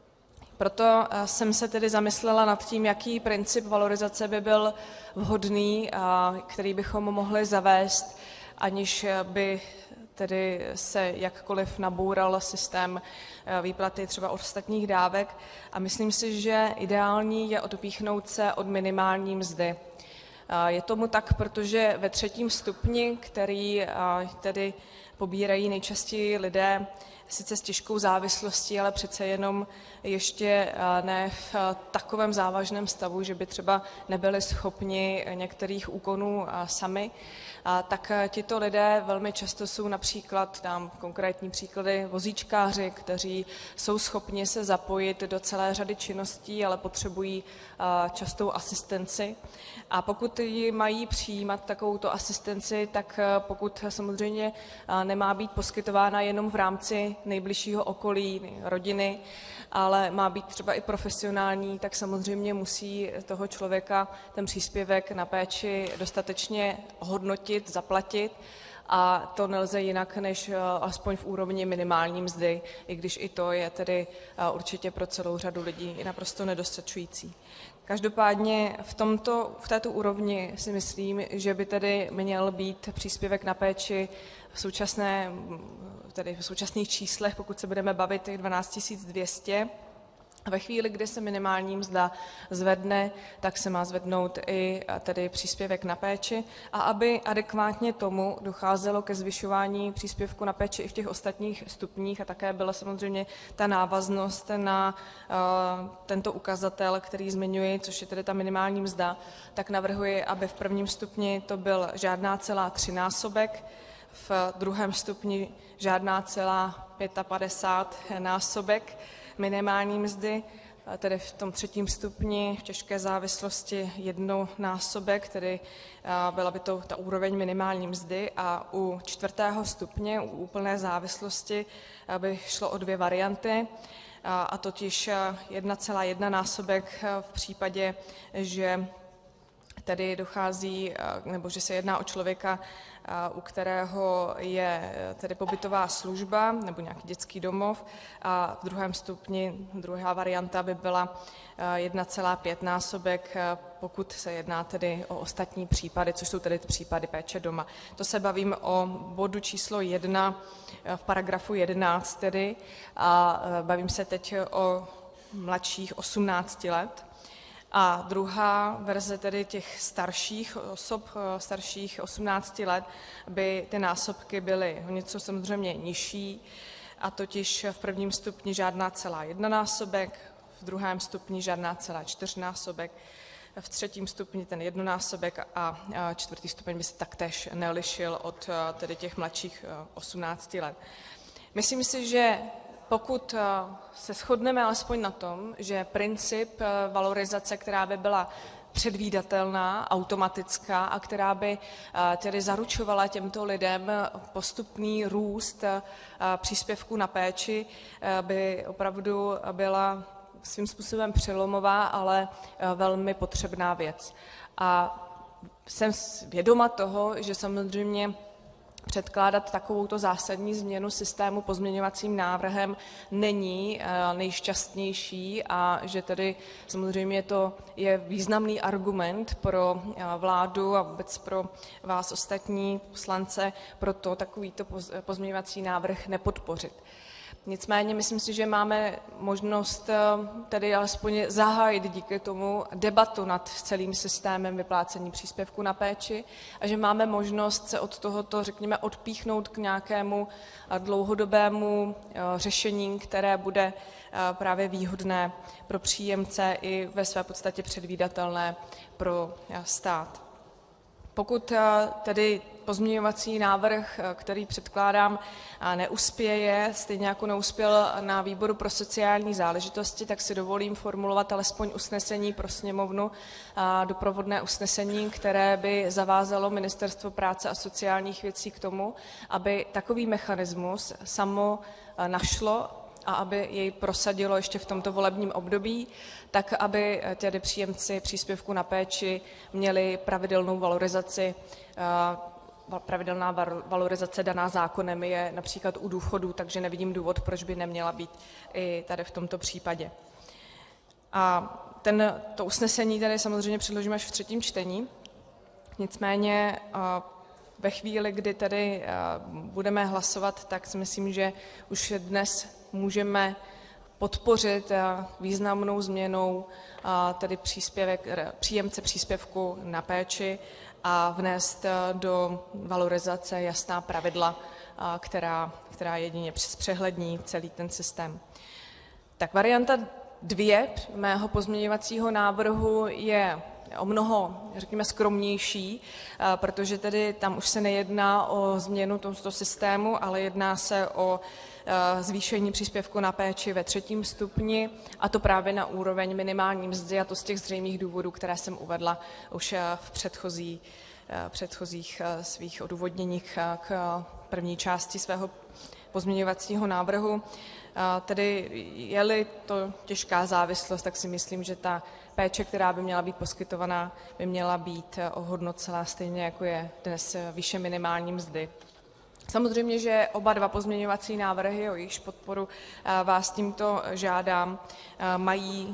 Proto jsem se tedy zamyslela nad tím, jaký princip valorizace by byl vhodný, který bychom mohli zavést, aniž by tedy se jakkoliv naboural systém výplaty třeba ostatních dávek. A myslím si, že ideální je odpíchnout se od minimální mzdy. Je tomu tak, protože ve třetím stupni, který tedy pobírají nejčastěji lidé, sice s těžkou závislostí, ale přece jenom ještě ne v takovém závažném stavu, že by třeba nebyli schopni některých úkonů sami, tak tito lidé velmi často jsou například, dám konkrétní příklady, vozíčkáři, kteří jsou schopni se zapojit do celé řady činností, ale potřebují častou asistenci. A pokud ji mají přijímat takovouto asistenci, tak pokud samozřejmě nemá být poskytována jenom v rámci nejbližšího okolí, rodiny, ale má být třeba i profesionální, tak samozřejmě musí toho člověka ten příspěvek na péči dostatečně hodnotit, zaplatit, a to nelze jinak než aspoň v úrovni minimální mzdy, i když i to je tedy určitě pro celou řadu lidí naprosto nedostačující. Každopádně v této úrovni si myslím, že by tedy měl být příspěvek na péči v současných číslech, pokud se budeme bavit, těch 12 200, Ve chvíli, kdy se minimální mzda zvedne, tak se má zvednout i tedy příspěvek na péči, a aby adekvátně tomu docházelo ke zvyšování příspěvku na péči i v těch ostatních stupních a také byla samozřejmě ta návaznost na tento ukazatel, který zmiňuji, což je tedy ta minimální mzda, tak navrhuji, aby v prvním stupni to byl žádná celá 3násobek, v druhém stupni žádná celá 55násobek minimální mzdy, tedy v tom třetím stupni v těžké závislosti 1násobek, tedy byla by to ta úroveň minimální mzdy, a u čtvrtého stupně, u úplné závislosti, by šlo o 2 varianty, a totiž 1,1násobek v případě, že tedy dochází, nebo že se jedná o člověka, u kterého je tedy pobytová služba nebo nějaký dětský domov, a v druhém stupni druhá varianta by byla 1,5násobek, pokud se jedná tedy o ostatní případy, což jsou tedy případy péče doma. To se bavím o bodu číslo 1 v paragrafu 11 tedy, a bavím se teď o mladších 18 let. A druhá verze tedy těch starších osob, starších 18 let, by ty násobky byly něco samozřejmě nižší, a totiž v prvním stupni žádná celá 1násobek, v druhém stupni žádná celá 4násobek, v třetím stupni ten 1násobek a čtvrtý stupeň by se taktéž nelišil od tedy těch mladších 18 let. Myslím si, že pokud se shodneme alespoň na tom, že princip valorizace, která by byla předvídatelná, automatická a která by tedy zaručovala těmto lidem postupný růst příspěvku na péči, by opravdu byla svým způsobem přelomová, ale velmi potřebná věc. A jsem vědoma toho, že samozřejmě předkládat takovouto zásadní změnu systému pozměňovacím návrhem není nejšťastnější, a že tedy samozřejmě to je významný argument pro vládu a vůbec pro vás ostatní poslance pro to takovýto pozměňovací návrh nepodpořit. Nicméně myslím si, že máme možnost tedy alespoň zahájit díky tomu debatu nad celým systémem vyplácení příspěvku na péči a že máme možnost se od tohoto, řekněme, odpíchnout k nějakému dlouhodobému řešení, které bude právě výhodné pro příjemce i ve své podstatě předvídatelné pro stát. Pokud tedy pozměňovací návrh, který předkládám, neuspěje, stejně jako neuspěl na výboru pro sociální záležitosti, tak si dovolím formulovat alespoň usnesení pro sněmovnu, doprovodné usnesení, které by zavázalo Ministerstvo práce a sociálních věcí k tomu, aby takový mechanismus samo našlo a aby jej prosadilo ještě v tomto volebním období, tak aby tedy příjemci příspěvku na péči měli pravidelnou valorizaci. Pravidelná valorizace daná zákonem je například u důchodů, takže nevidím důvod, proč by neměla být i tady v tomto případě. A to usnesení tady samozřejmě předložíme až v třetím čtení, nicméně ve chvíli, kdy tedy budeme hlasovat, tak si myslím, že už dnes můžeme podpořit významnou změnou tedy příjemce příspěvku na péči a vnést do valorizace jasná pravidla, která jedině zpřehlední celý ten systém. Tak varianta 2 mého pozměňovacího návrhu je o mnoho, řekněme, skromnější, protože tedy tam už se nejedná o změnu tohoto systému, ale jedná se o zvýšení příspěvku na péči ve třetím stupni, a to právě na úroveň minimální mzdy, a to z těch zřejmých důvodů, které jsem uvedla už v předchozích svých odůvodněních k první části svého pozměňovacího návrhu. Tedy je-li to těžká závislost, tak si myslím, že ta péče, která by měla být poskytovaná, by měla být ohodnocena stejně, jako je dnes výše minimální mzdy. Samozřejmě, že oba dva pozměňovací návrhy, o jejichž podporu vás tímto žádám, mají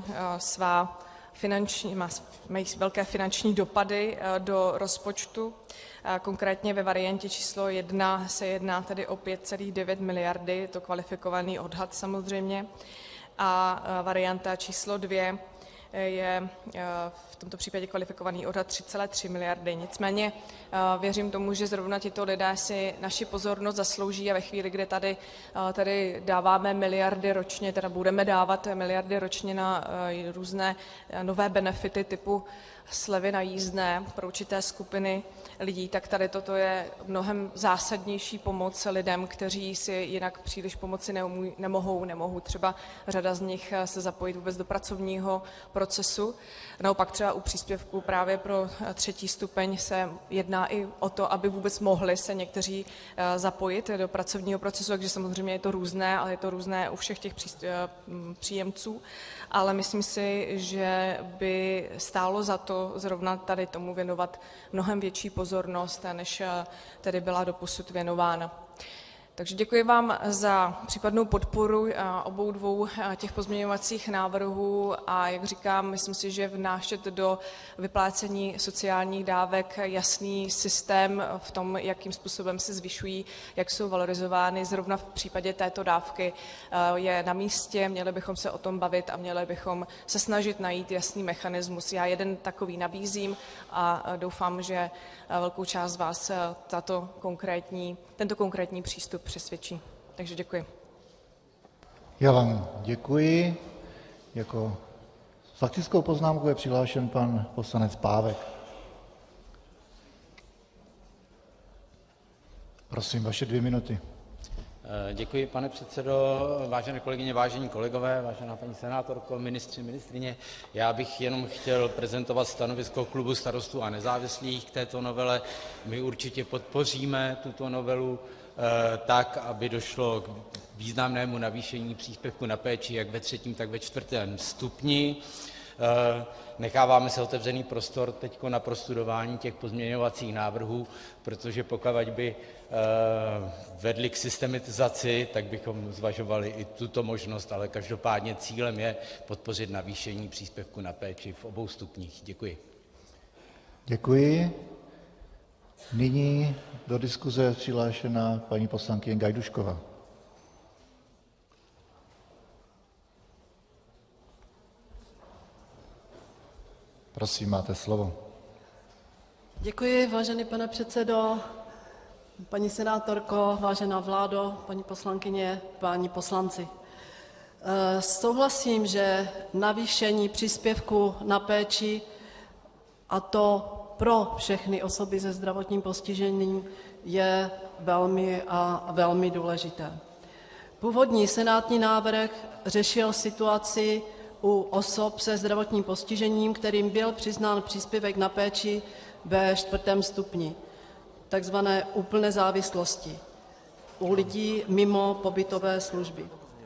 velké finanční dopady do rozpočtu. Konkrétně ve variantě číslo 1 se jedná tedy o 5,9 miliardy, je to kvalifikovaný odhad samozřejmě. a varianta číslo 2 je v tomto případě kvalifikovaný odhad 3,3 miliardy. Nicméně věřím tomu, že zrovna tito lidé si naši pozornost zaslouží a ve chvíli, kdy tady dáváme miliardy ročně, teda budeme dávat miliardy ročně na různé nové benefity typu slevy na jízdné pro určité skupiny lidí, tak tady toto je mnohem zásadnější pomoc lidem, kteří si jinak příliš pomoci nemohou třeba řada z nich se zapojit vůbec do pracovního procesu. Naopak třeba u příspěvku právě pro 3. stupeň se jedná i o to, aby vůbec mohli se někteří zapojit do pracovního procesu, takže samozřejmě je to různé, ale je to různé u všech těch příjemců. Ale myslím si, že by stálo za to zrovna tady tomu věnovat mnohem větší pozornost, než tedy byla doposud věnována. Takže děkuji vám za případnou podporu obou dvou těch pozměňovacích návrhů a jak říkám, myslím si, že vnášet do vyplácení sociálních dávek jasný systém v tom, jakým způsobem se zvyšují, jak jsou valorizovány, zrovna v případě této dávky je na místě, měli bychom se o tom bavit a měli bychom se snažit najít jasný mechanismus. Já jeden takový nabízím a doufám, že velkou část z vás tento konkrétní přístup přesvědčí. Takže děkuji. Já vám děkuji. Jako faktickou poznámku je přihlášen pan poslanec Pávek. Prosím, vaše 2 minuty. Děkuji, pane předsedo, vážené kolegyně, vážení kolegové, vážená paní senátorko, ministři, ministryně. Já bych jenom chtěl prezentovat stanovisko klubu Starostů a nezávislých k této novele. My určitě podpoříme tuto novelu tak, aby došlo k významnému navýšení příspěvku na péči jak ve 3., tak ve 4. stupni. Necháváme se otevřený prostor teď na prostudování těch pozměňovacích návrhů, protože pokud by vedli k systematizaci, tak bychom zvažovali i tuto možnost, ale každopádně cílem je podpořit navýšení příspěvku na péči v obou stupních. Děkuji. Děkuji. Nyní do diskuze je přihlášena paní poslankyně Gajdušková. Prosím, máte slovo. Děkuji, vážený pane předsedo, paní senátorko, vážená vládo, paní poslankyně, páni poslanci. Souhlasím, že navýšení příspěvku na péči, a to pro všechny osoby se zdravotním postižením, je velmi důležité. Původní senátní návrh řešil situaci u osob se zdravotním postižením, kterým byl přiznán příspěvek na péči ve 4. stupni, takzvané úplné závislosti, u lidí mimo pobytové služby.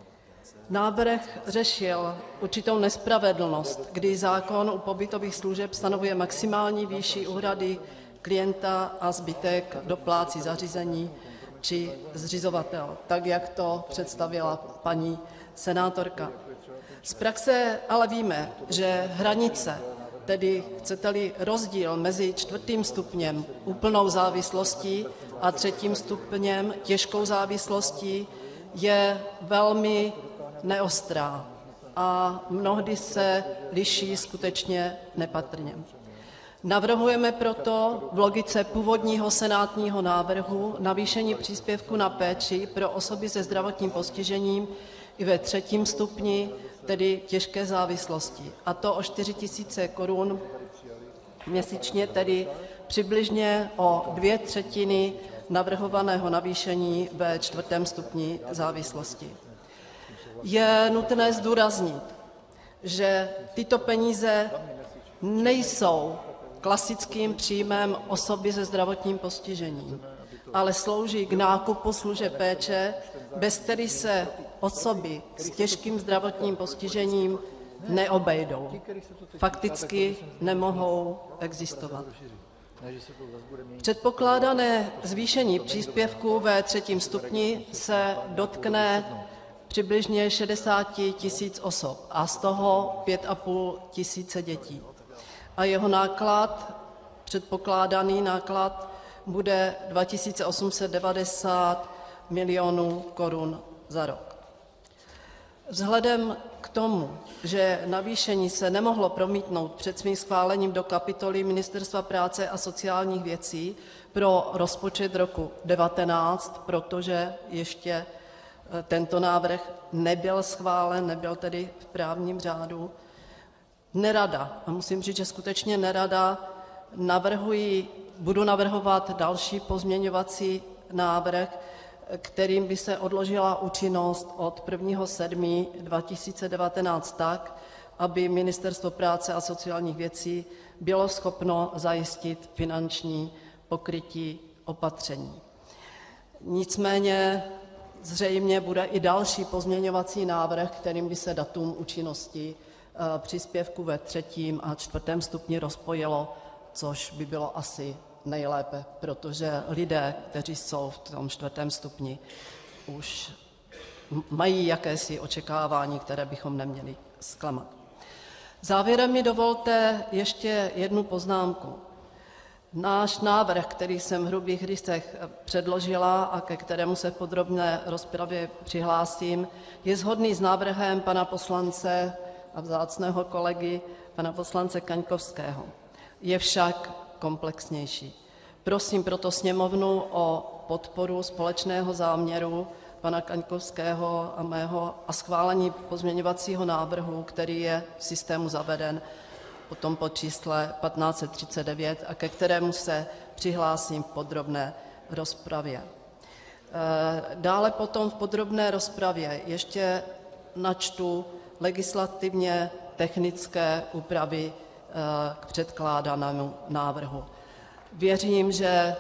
Návrh řešil určitou nespravedlnost, kdy zákon u pobytových služeb stanovuje maximální výši úhrady klienta a zbytek doplácí zařízení či zřizovatel, tak jak to představila paní senátorka. Z praxe ale víme, že hranice, tedy chcete-li rozdíl mezi 4. stupněm úplnou závislostí a 3. stupněm těžkou závislostí, je velmi neostrá a mnohdy se liší skutečně nepatrně. Navrhujeme proto v logice původního senátního návrhu navýšení příspěvku na péči pro osoby se zdravotním postižením i ve 3. stupni, tedy těžké závislosti, a to o 4 000 korun měsíčně, tedy přibližně o 2/3 navrhovaného navýšení ve 4. stupni závislosti. Je nutné zdůraznit, že tyto peníze nejsou klasickým příjmem osoby se zdravotním postižením, ale slouží k nákupu služeb péče, bez kterých se osoby s těžkým zdravotním postižením neobejdou. Fakticky nemohou existovat. Předpokládané zvýšení příspěvku ve 3. stupni se dotkne přibližně 60 000 osob a z toho 5 500 dětí. A jeho náklad, předpokládaný náklad, bude 2 890 milionů korun za rok. Vzhledem k tomu, že navýšení se nemohlo promítnout před svým schválením do kapitoly Ministerstva práce a sociálních věcí pro rozpočet roku 2019, protože ještě tento návrh nebyl schválen, nebyl tedy v právním řádu, nerada, a musím říct, že skutečně nerada, budu navrhovat další pozměňovací návrh, kterým by se odložila účinnost od 1. 7. 2019 tak, aby Ministerstvo práce a sociálních věcí bylo schopno zajistit finanční pokrytí opatření. Nicméně zřejmě bude i další pozměňovací návrh, kterým by se datum účinnosti příspěvku ve 3. a 4. stupni rozpojilo, což by bylo asi nejlépe, protože lidé, kteří jsou v tom 4. stupni, už mají jakési očekávání, které bychom neměli zklamat. Závěrem mi dovolte ještě jednu poznámku. Náš návrh, který jsem v hrubých rysech předložila a ke kterému se v podrobné rozpravě přihlásím, je shodný s návrhem pana poslance a vzácného kolegy, pana poslance Kaňkovského. Je však komplexnější. Prosím proto Sněmovnu o podporu společného záměru pana Kaňkovského a mého a schválení pozměňovacího návrhu, který je v systému zaveden potom pod čísle 1539 a ke kterému se přihlásím v podrobné rozpravě. Dále potom v podrobné rozpravě ještě načtu legislativně technické úpravy k předkládanému návrhu. Věřím, že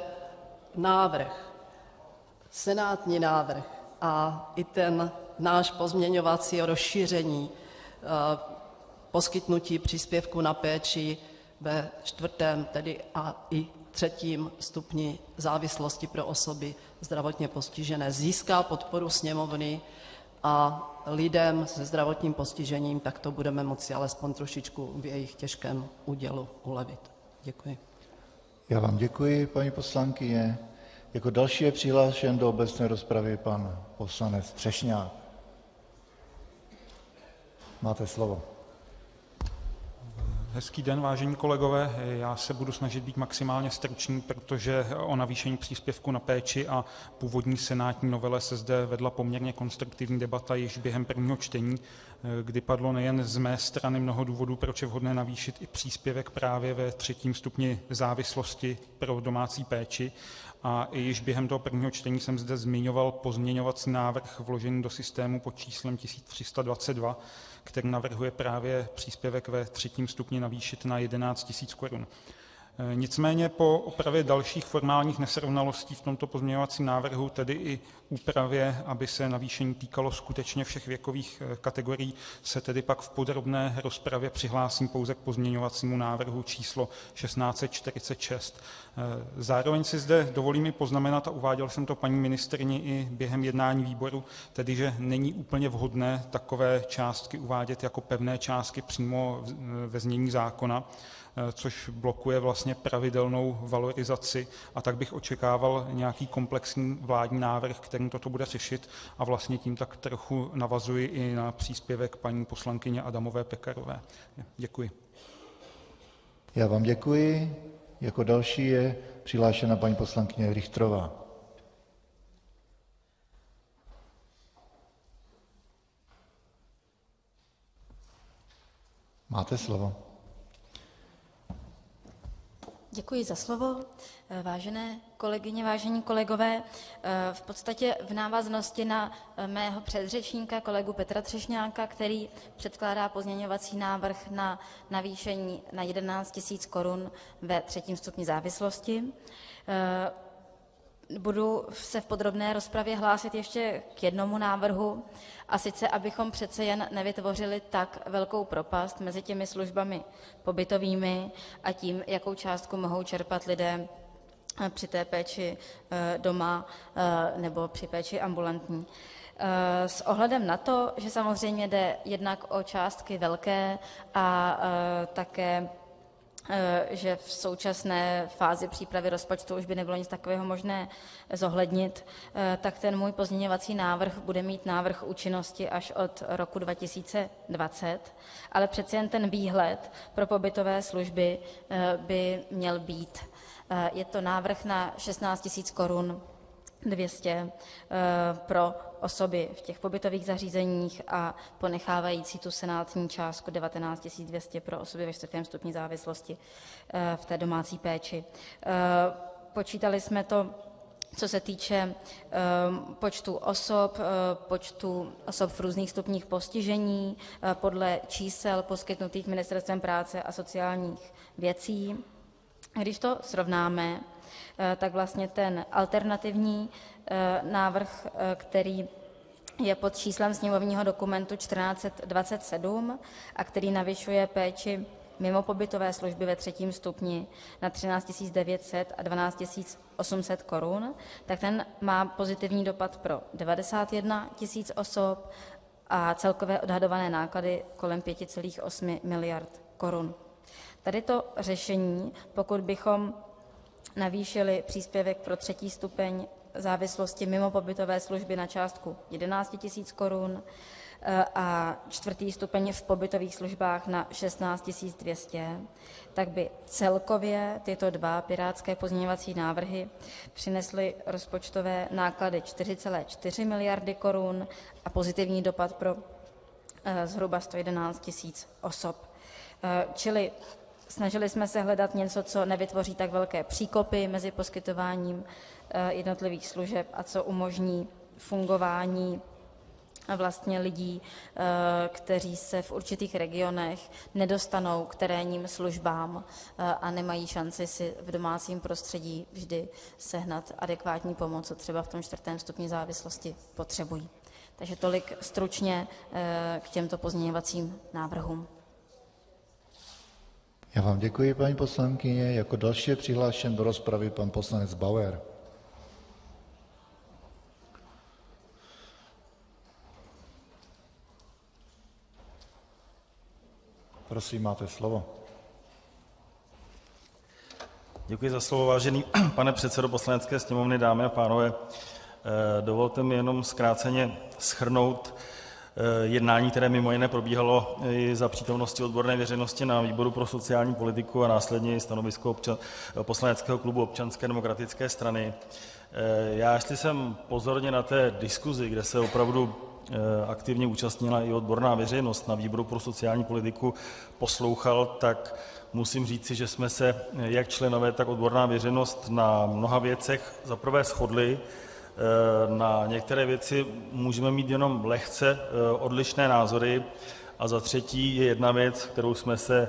senátní návrh a i ten náš pozměňovací rozšíření poskytnutí příspěvku na péči ve 4. tedy a i 3. stupni závislosti pro osoby zdravotně postižené získá podporu Sněmovny a lidem se zdravotním postižením takto budeme moci alespoň trošičku v jejich těžkém údělu ulevit. Děkuji. Já vám děkuji, paní poslankyně. Jako další je přihlášen do obecné rozpravy pan poslanec Třešňák. Máte slovo. Hezký den, vážení kolegové. Já se budu snažit být maximálně stručný, protože o navýšení příspěvku na péči a původní senátní novele se zde vedla poměrně konstruktivní debata již během prvního čtení, kdy padlo nejen z mé strany mnoho důvodů, proč je vhodné navýšit i příspěvek právě ve 3. stupni závislosti pro domácí péči. A i již během toho prvního čtení jsem zde zmiňoval pozměňovací návrh vložený do systému pod číslem 1322, který navrhuje právě příspěvek ve 3. stupni navýšit na 11 000 korun. Nicméně po opravě dalších formálních nesrovnalostí v tomto pozměňovacím návrhu, tedy i úpravě, aby se navýšení týkalo skutečně všech věkových kategorií, se tedy pak v podrobné rozpravě přihlásím pouze k pozměňovacímu návrhu číslo 1646. Zároveň si zde dovolím i poznamenat, a uváděl jsem to paní ministryni i během jednání výboru, tedy že není úplně vhodné takové částky uvádět jako pevné částky přímo ve znění zákona, což blokuje vlastně pravidelnou valorizaci, a tak bych očekával nějaký komplexní vládní návrh, kterým toto bude řešit, a vlastně tím tak trochu navazuji i na příspěvek paní poslankyně Adamové Pekarové. Děkuji. Já vám děkuji. Jako další je přihlášena paní poslankyně Richtrová. Máte slovo. Děkuji za slovo. Vážené kolegyně, vážení kolegové, v podstatě v návaznosti na mého předřečníka, kolegu Petra Třešňáka, který předkládá pozměňovací návrh na navýšení na 11 000 korun ve 3. stupni závislosti, budu se v podrobné rozpravě hlásit ještě k jednomu návrhu, a sice abychom přece jen nevytvořili tak velkou propast mezi těmi službami pobytovými a tím, jakou částku mohou čerpat lidé při té péči doma nebo při péči ambulantní. S ohledem na to, že samozřejmě jde jednak o částky velké a také že v současné fázi přípravy rozpočtu už by nebylo nic takového možné zohlednit, tak ten můj pozměňovací návrh bude mít návrh účinnosti až od roku 2020, ale přeci jen ten výhled pro pobytové služby by měl být. Je to návrh na 16 000 korun 200 pro osoby v těch pobytových zařízeních a ponechávající tu senátní částku 19 200 pro osoby ve 4. stupni závislosti v té domácí péči. Počítali jsme to, co se týče počtu osob v různých stupních postižení podle čísel poskytnutých Ministerstvem práce a sociálních věcí. Když to srovnáme, tak vlastně ten alternativní návrh, který je pod číslem sněmovního dokumentu 1427 a který navyšuje péči mimo pobytové služby ve 3. stupni na 13 900 a 12 800 korun, tak ten má pozitivní dopad pro 91 000 osob a celkové odhadované náklady kolem 5,8 miliard korun. Tady to řešení, pokud bychom navýšili příspěvek pro 3. stupeň závislosti mimo pobytové služby na částku 11 000 korun a 4. stupeň v pobytových službách na 16 200, tak by celkově tyto dva pirátské pozměňovací návrhy přinesly rozpočtové náklady 4,4 miliardy korun a pozitivní dopad pro zhruba 111 000 osob. Čili snažili jsme se hledat něco, co nevytvoří tak velké příkopy mezi poskytováním jednotlivých služeb a co umožní fungování vlastně lidí, kteří se v určitých regionech nedostanou k terénním službám a nemají šanci si v domácím prostředí vždy sehnat adekvátní pomoc, co třeba v tom 4. stupni závislosti potřebují. Takže tolik stručně k těmto pozměňovacím návrhům. Já vám děkuji, paní poslankyně. Jako další je přihlášen do rozpravy pan poslanec Bauer. Prosím, máte slovo. Děkuji za slovo, vážený pane předsedo Poslanecké sněmovny, dámy a pánové. Dovolte mi jenom zkráceně shrnout jednání, které mimo jiné probíhalo i za přítomnosti odborné veřejnosti na výboru pro sociální politiku a následně i stanovisko poslaneckého klubu Občanské demokratické strany. Já, jestli jsem pozorně na té diskuzi, kde se opravdu aktivně účastnila i odborná veřejnost na výboru pro sociální politiku, poslouchal, tak musím říci, že jsme se jak členové, tak odborná veřejnost na mnoha věcech za prvé shodli. Na některé věci můžeme mít jenom lehce odlišné názory a za třetí je jedna věc, kterou jsme se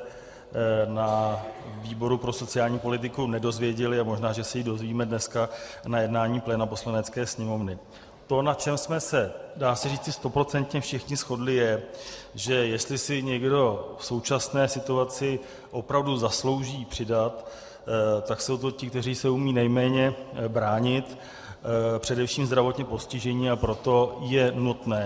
na výboru pro sociální politiku nedozvěděli a možná, že se ji dozvíme dneska na jednání pléna Poslanecké sněmovny. To, na čem jsme se, dá se říct, 100% všichni shodli, je, že jestli si někdo v současné situaci opravdu zaslouží přidat, tak jsou to ti, kteří se umí nejméně bránit, především zdravotně postižení, a proto je nutné,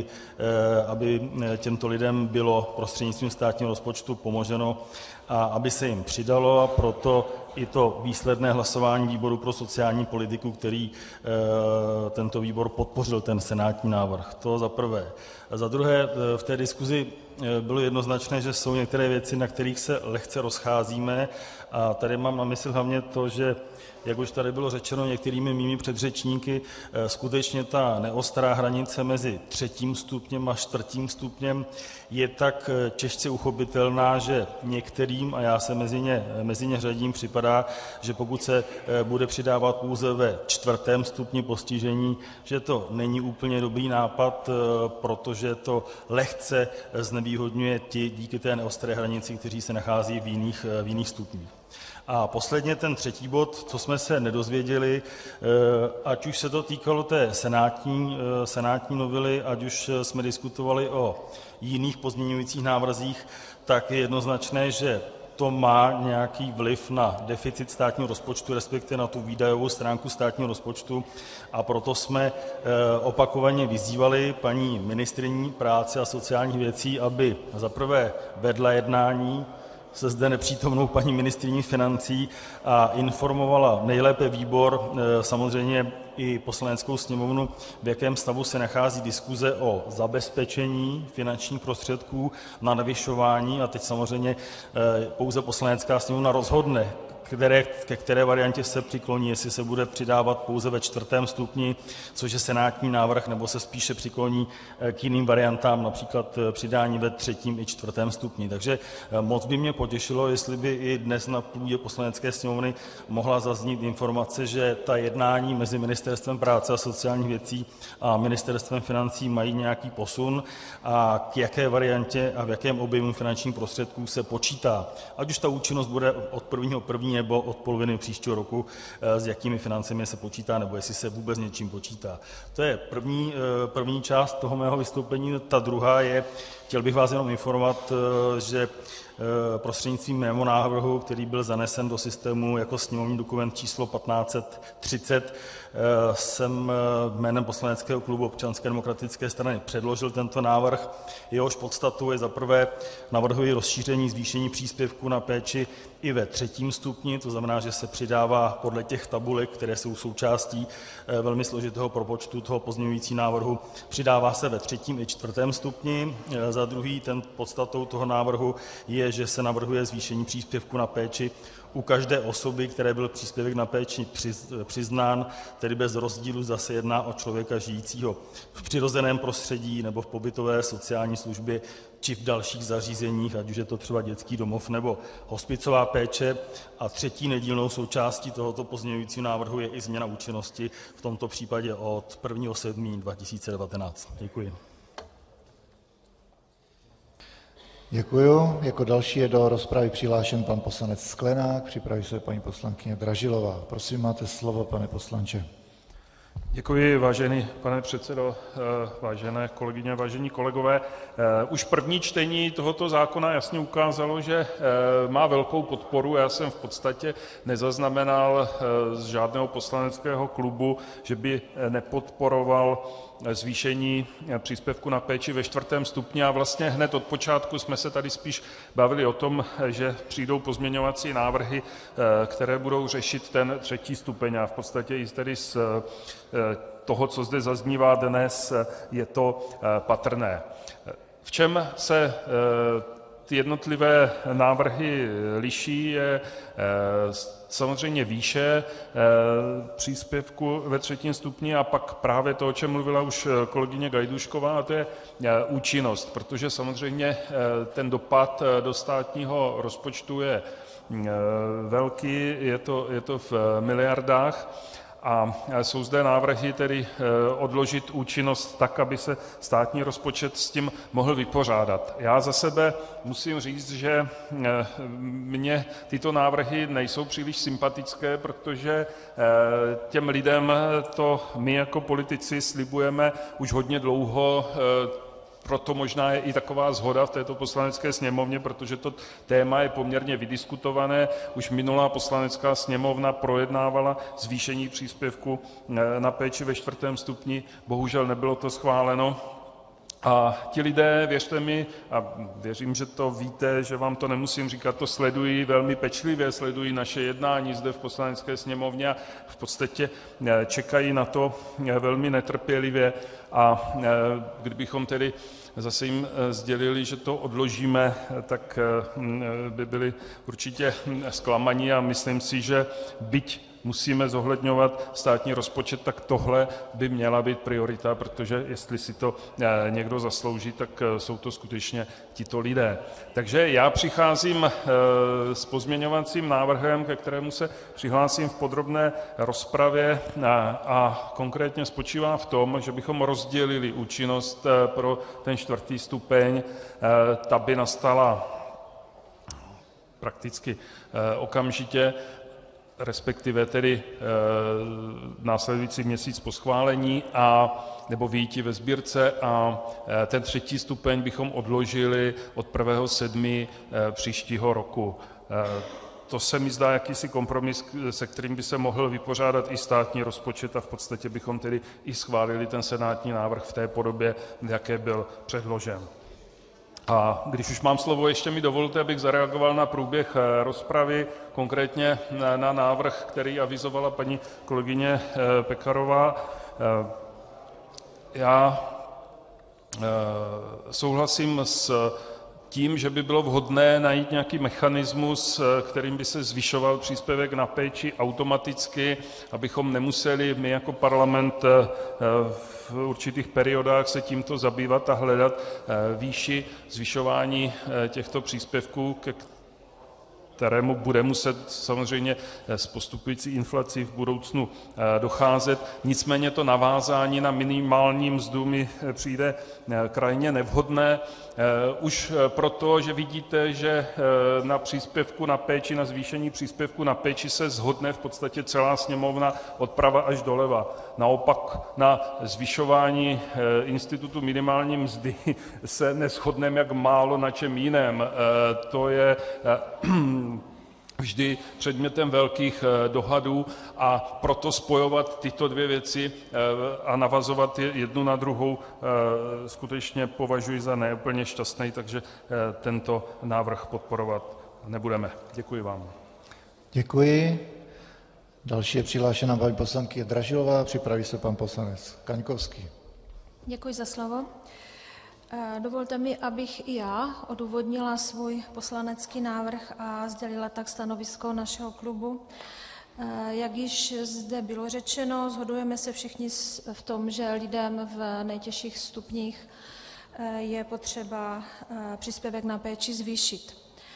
aby těmto lidem bylo prostřednictvím státního rozpočtu pomoženo a aby se jim přidalo, a proto i to výsledné hlasování výboru pro sociální politiku, který tento výbor podpořil, ten senátní návrh. To za prvé. A za druhé, v té diskuzi bylo jednoznačné, že jsou některé věci, na kterých se lehce rozcházíme, a tady mám na mysli hlavně to, že, jak už tady bylo řečeno některými mými předřečníky, skutečně ta neostrá hranice mezi 3. stupněm a 4. stupněm je tak těžce uchopitelná, že některým, a já se mezi ně řadím, připadá, že pokud se bude přidávat pouze ve 4. stupni postižení, že to není úplně dobrý nápad, protože to lehce znevýhodňuje ti díky té neostré hranici, kteří se nachází v jiných stupních. A posledně ten třetí bod, co jsme se nedozvěděli, ať už se to týkalo té senátní novely, ať už jsme diskutovali o jiných pozměňujících návrzích, tak je jednoznačné, že to má nějaký vliv na deficit státního rozpočtu, respektive na tu výdajovou stránku státního rozpočtu, a proto jsme opakovaně vyzývali paní ministryni práce a sociálních věcí, aby za prvé vedla jednání se zde nepřítomnou paní ministryní financí a informovala nejlépe výbor, samozřejmě i Poslaneckou sněmovnu, v jakém stavu se nachází diskuze o zabezpečení finančních prostředků na navyšování, a teď samozřejmě pouze Poslanecká sněmovna rozhodne, ke které variantě se přikloní, jestli se bude přidávat pouze ve 4. stupni, což je senátní návrh, nebo se spíše přikloní k jiným variantám, například přidání ve 3. i 4. stupni. Takže moc by mě potěšilo, jestli by i dnes na půdě Poslanecké sněmovny mohla zaznít informace, že ta jednání mezi Ministerstvem práce a sociálních věcí a Ministerstvem financí mají nějaký posun a k jaké variantě a v jakém objemu finančních prostředků se počítá. Ať už ta účinnost bude od 1.1. nebo od poloviny příštího roku, s jakými financemi se počítá, nebo jestli se vůbec něčím počítá. To je první část toho mého vystoupení. Ta druhá je, chtěl bych vás jenom informovat, že prostřednictvím mého návrhu, který byl zanesen do systému jako sněmovní dokument číslo 1530, jsem jménem poslaneckého klubu Občanské demokratické strany předložil tento návrh. Jehož podstatou je: za prvé navrhuji rozšíření zvýšení příspěvku na péči i ve 3. stupni, to znamená, že se přidává podle těch tabulek, které jsou součástí velmi složitého propočtu toho pozměňující návrhu, přidává se ve 3. i 4. stupni. Za druhý, podstatou toho návrhu je, že se navrhuje zvýšení příspěvku na péči u každé osoby, které byl příspěvek na péči přiznán, tedy bez rozdílu, zda se jedná o člověka žijícího v přirozeném prostředí nebo v pobytové sociální službě či v dalších zařízeních, ať už je to třeba dětský domov nebo hospicová péče. A třetí nedílnou součástí tohoto pozměňujícího návrhu je i změna účinnosti, v tomto případě od 1.7. 2019. Děkuji. Děkuju. Jako další je do rozpravy přihlášen pan poslanec Sklenák, připraví se paní poslankyně Dražilová. Prosím, máte slovo, pane poslanče. Děkuji, vážený pane předsedo, vážené kolegyně, vážení kolegové. Už první čtení tohoto zákona jasně ukázalo, že má velkou podporu. Já jsem v podstatě nezaznamenal z žádného poslaneckého klubu, že by nepodporoval zvýšení příspěvku na péči ve 4. stupni, a vlastně hned od počátku jsme se tady spíš bavili o tom, že přijdou pozměňovací návrhy, které budou řešit ten 3. stupeň, a v podstatě i tedy z toho, co zde zaznívá dnes, je to patrné. V čem se ty jednotlivé návrhy liší, je samozřejmě výše příspěvku ve 3. stupni a pak právě to, o čem mluvila už kolegyně Gajdůšková, a to je účinnost, protože samozřejmě ten dopad do státního rozpočtu je velký, je to v miliardách. A jsou zde návrhy tedy odložit účinnost tak, aby se státní rozpočet s tím mohl vypořádat. Já za sebe musím říct, že mně tyto návrhy nejsou příliš sympatické, protože těm lidem to my jako politici slibujeme už hodně dlouho. Proto možná je i taková shoda v této Poslanecké sněmovně, protože to téma je poměrně vydiskutované. Už minulá Poslanecká sněmovna projednávala zvýšení příspěvku na péči ve 4. stupni, bohužel nebylo to schváleno. A ti lidé, věřte mi, a věřím, že to víte, že vám to nemusím říkat, to sledují velmi pečlivě, sledují naše jednání zde v Poslanecké sněmovně a v podstatě čekají na to velmi netrpělivě. A kdybychom tedy zase jim sdělili, že to odložíme, tak by byli určitě zklamaní, a myslím si, že byť musíme zohledňovat státní rozpočet, tak tohle by měla být priorita, protože jestli si to někdo zaslouží, tak jsou to skutečně tito lidé. Takže já přicházím s pozměňovacím návrhem, ke kterému se přihlásím v podrobné rozpravě, a konkrétně spočívá v tom, že bychom rozdělili účinnost pro ten 4. stupeň. Ta by nastala prakticky okamžitě, respektive tedy následující měsíc po schválení nebo vyjití ve sbírce, a ten 3. stupeň bychom odložili od 1.7. příštího roku. To se mi zdá jakýsi kompromis, se kterým by se mohl vypořádat i státní rozpočet, a v podstatě bychom tedy i schválili ten senátní návrh v té podobě, v jaké byl předložen. A když už mám slovo, ještě mi dovolte, abych zareagoval na průběh rozpravy, konkrétně na návrh, který avizovala paní kolegyně Pekarová. Já souhlasím s tím, že by bylo vhodné najít nějaký mechanismus, kterým by se zvyšoval příspěvek na péči automaticky, abychom nemuseli my jako parlament v určitých periodách se tímto zabývat a hledat výši zvyšování těchto příspěvků, ke kterému bude muset samozřejmě s postupující inflací v budoucnu docházet. Nicméně to navázání na minimální mzdu mi přijde krajně nevhodné. Už proto, že vidíte, že na příspěvku na péči, na zvýšení příspěvku na péči se shodne v podstatě celá Sněmovna odprava až doleva. Naopak na zvyšování institutu minimální mzdy se neshodneme jak málo na čem jiném. To je vždy předmětem velkých dohadů, a proto spojovat tyto dvě věci a navazovat jednu na druhou skutečně považuji za neúplně šťastné, takže tento návrh podporovat nebudeme. Děkuji vám. Děkuji. Další je přihlášena paní poslankyně Dražilová, připraví se pan poslanec Kaňkovský. Děkuji za slovo. Dovolte mi, abych i já odůvodnila svůj poslanecký návrh a sdělila tak stanovisko našeho klubu. Jak již zde bylo řečeno, shodujeme se všichni v tom, že lidem v nejtěžších stupních je potřeba příspěvek na péči zvýšit.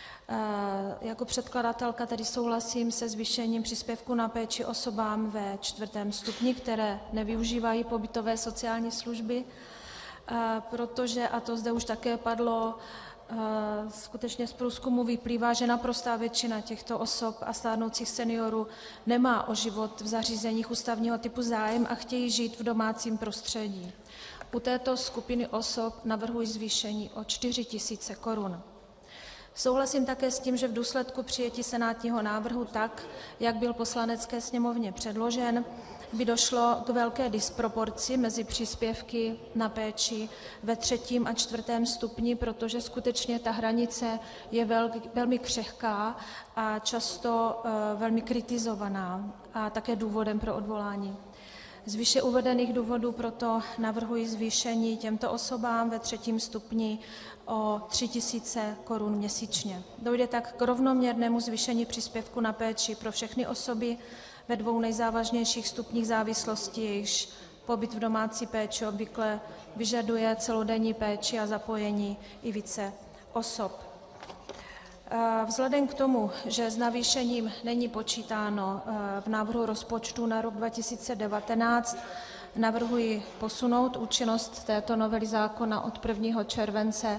Jako předkladatelka tedy souhlasím se zvýšením příspěvku na péči osobám ve 4. stupni, které nevyužívají pobytové sociální služby, protože, a to zde už také padlo, skutečně z průzkumu vyplývá, že naprostá většina těchto osob a stárnoucích seniorů nemá o život v zařízeních ústavního typu zájem a chtějí žít v domácím prostředí. U této skupiny osob navrhuji zvýšení o 4 000 korun. Souhlasím také s tím, že v důsledku přijetí senátního návrhu tak, jak byl Poslanecké sněmovně předložen, by došlo k velké disproporci mezi příspěvky na péči ve 3. a 4. stupni, protože skutečně ta hranice je velmi křehká a často velmi kritizovaná a také důvodem pro odvolání. Z výše uvedených důvodů proto navrhuji zvýšení těmto osobám ve 3. stupni o 3 000 korun měsíčně. Dojde tak k rovnoměrnému zvýšení příspěvku na péči pro všechny osoby ve 2 nejzávažnějších stupních závislosti, jejichž pobyt v domácí péči obvykle vyžaduje celodenní péči a zapojení i více osob. Vzhledem k tomu, že s navýšením není počítáno v návrhu rozpočtu na rok 2019, navrhuji posunout účinnost této novely zákona od 1. července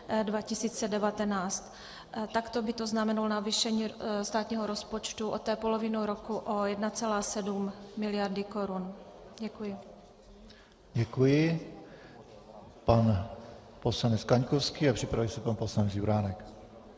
2019. Takto by to znamenalo navýšení státního rozpočtu o té polovinu roku o 1,7 miliardy korun. Děkuji. Děkuji. Pan poslanec Kaňkovský a připraví se pan poslanec Juránek.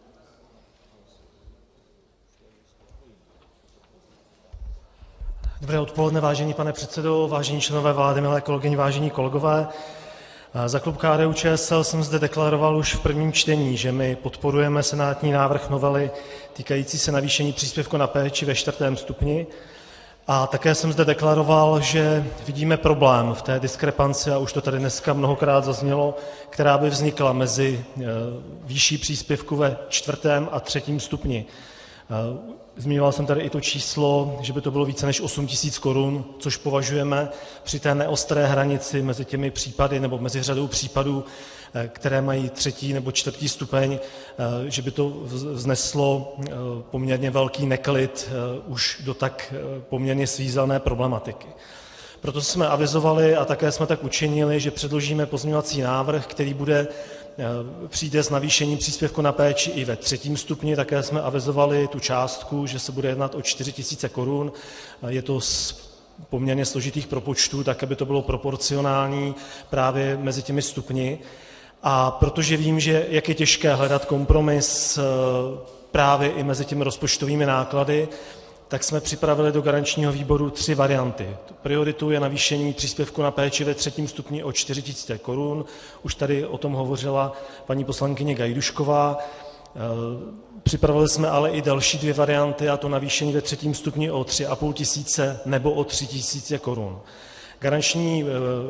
Dobré odpoledne, vážený pane předsedo, vážení členové vlády, milé kolegyně, vážení kolegové. Za klub KDU-ČSL jsem zde deklaroval už v prvním čtení, že my podporujeme senátní návrh novely týkající se navýšení příspěvku na péči ve 4. stupni. A také jsem zde deklaroval, že vidíme problém v té diskrepanci, a už to tady dneska mnohokrát zaznělo, která by vznikla mezi výší příspěvku ve 4. a 3. stupni. Zmiňoval jsem tady i to číslo, že by to bylo více než 8 000 korun, což považujeme při té neostré hranici mezi těmi případy nebo mezi řadou případů, které mají 3. nebo 4. stupeň, že by to vzneslo poměrně velký neklid už do tak poměrně svízelné problematiky. Proto jsme avizovali a také jsme tak učinili, že předložíme pozměňovací návrh, který přijde s navýšením příspěvku na péči i ve 3. stupni. Také jsme avizovali tu částku, že se bude jednat o 4 000 korun. Je to z poměrně složitých propočtů, tak aby to bylo proporcionální právě mezi těmi stupni. A protože vím, že jak je těžké hledat kompromis právě i mezi těmi rozpočtovými náklady, tak jsme připravili do garančního výboru 3 varianty. Prioritou je navýšení příspěvku na péči ve 3. stupni o 4 000 korun. Už tady o tom hovořila paní poslankyně Gajdůšková. Připravili jsme ale i další 2 varianty, a to navýšení ve 3. stupni o 3 500 nebo o 3 000 korun. Garanční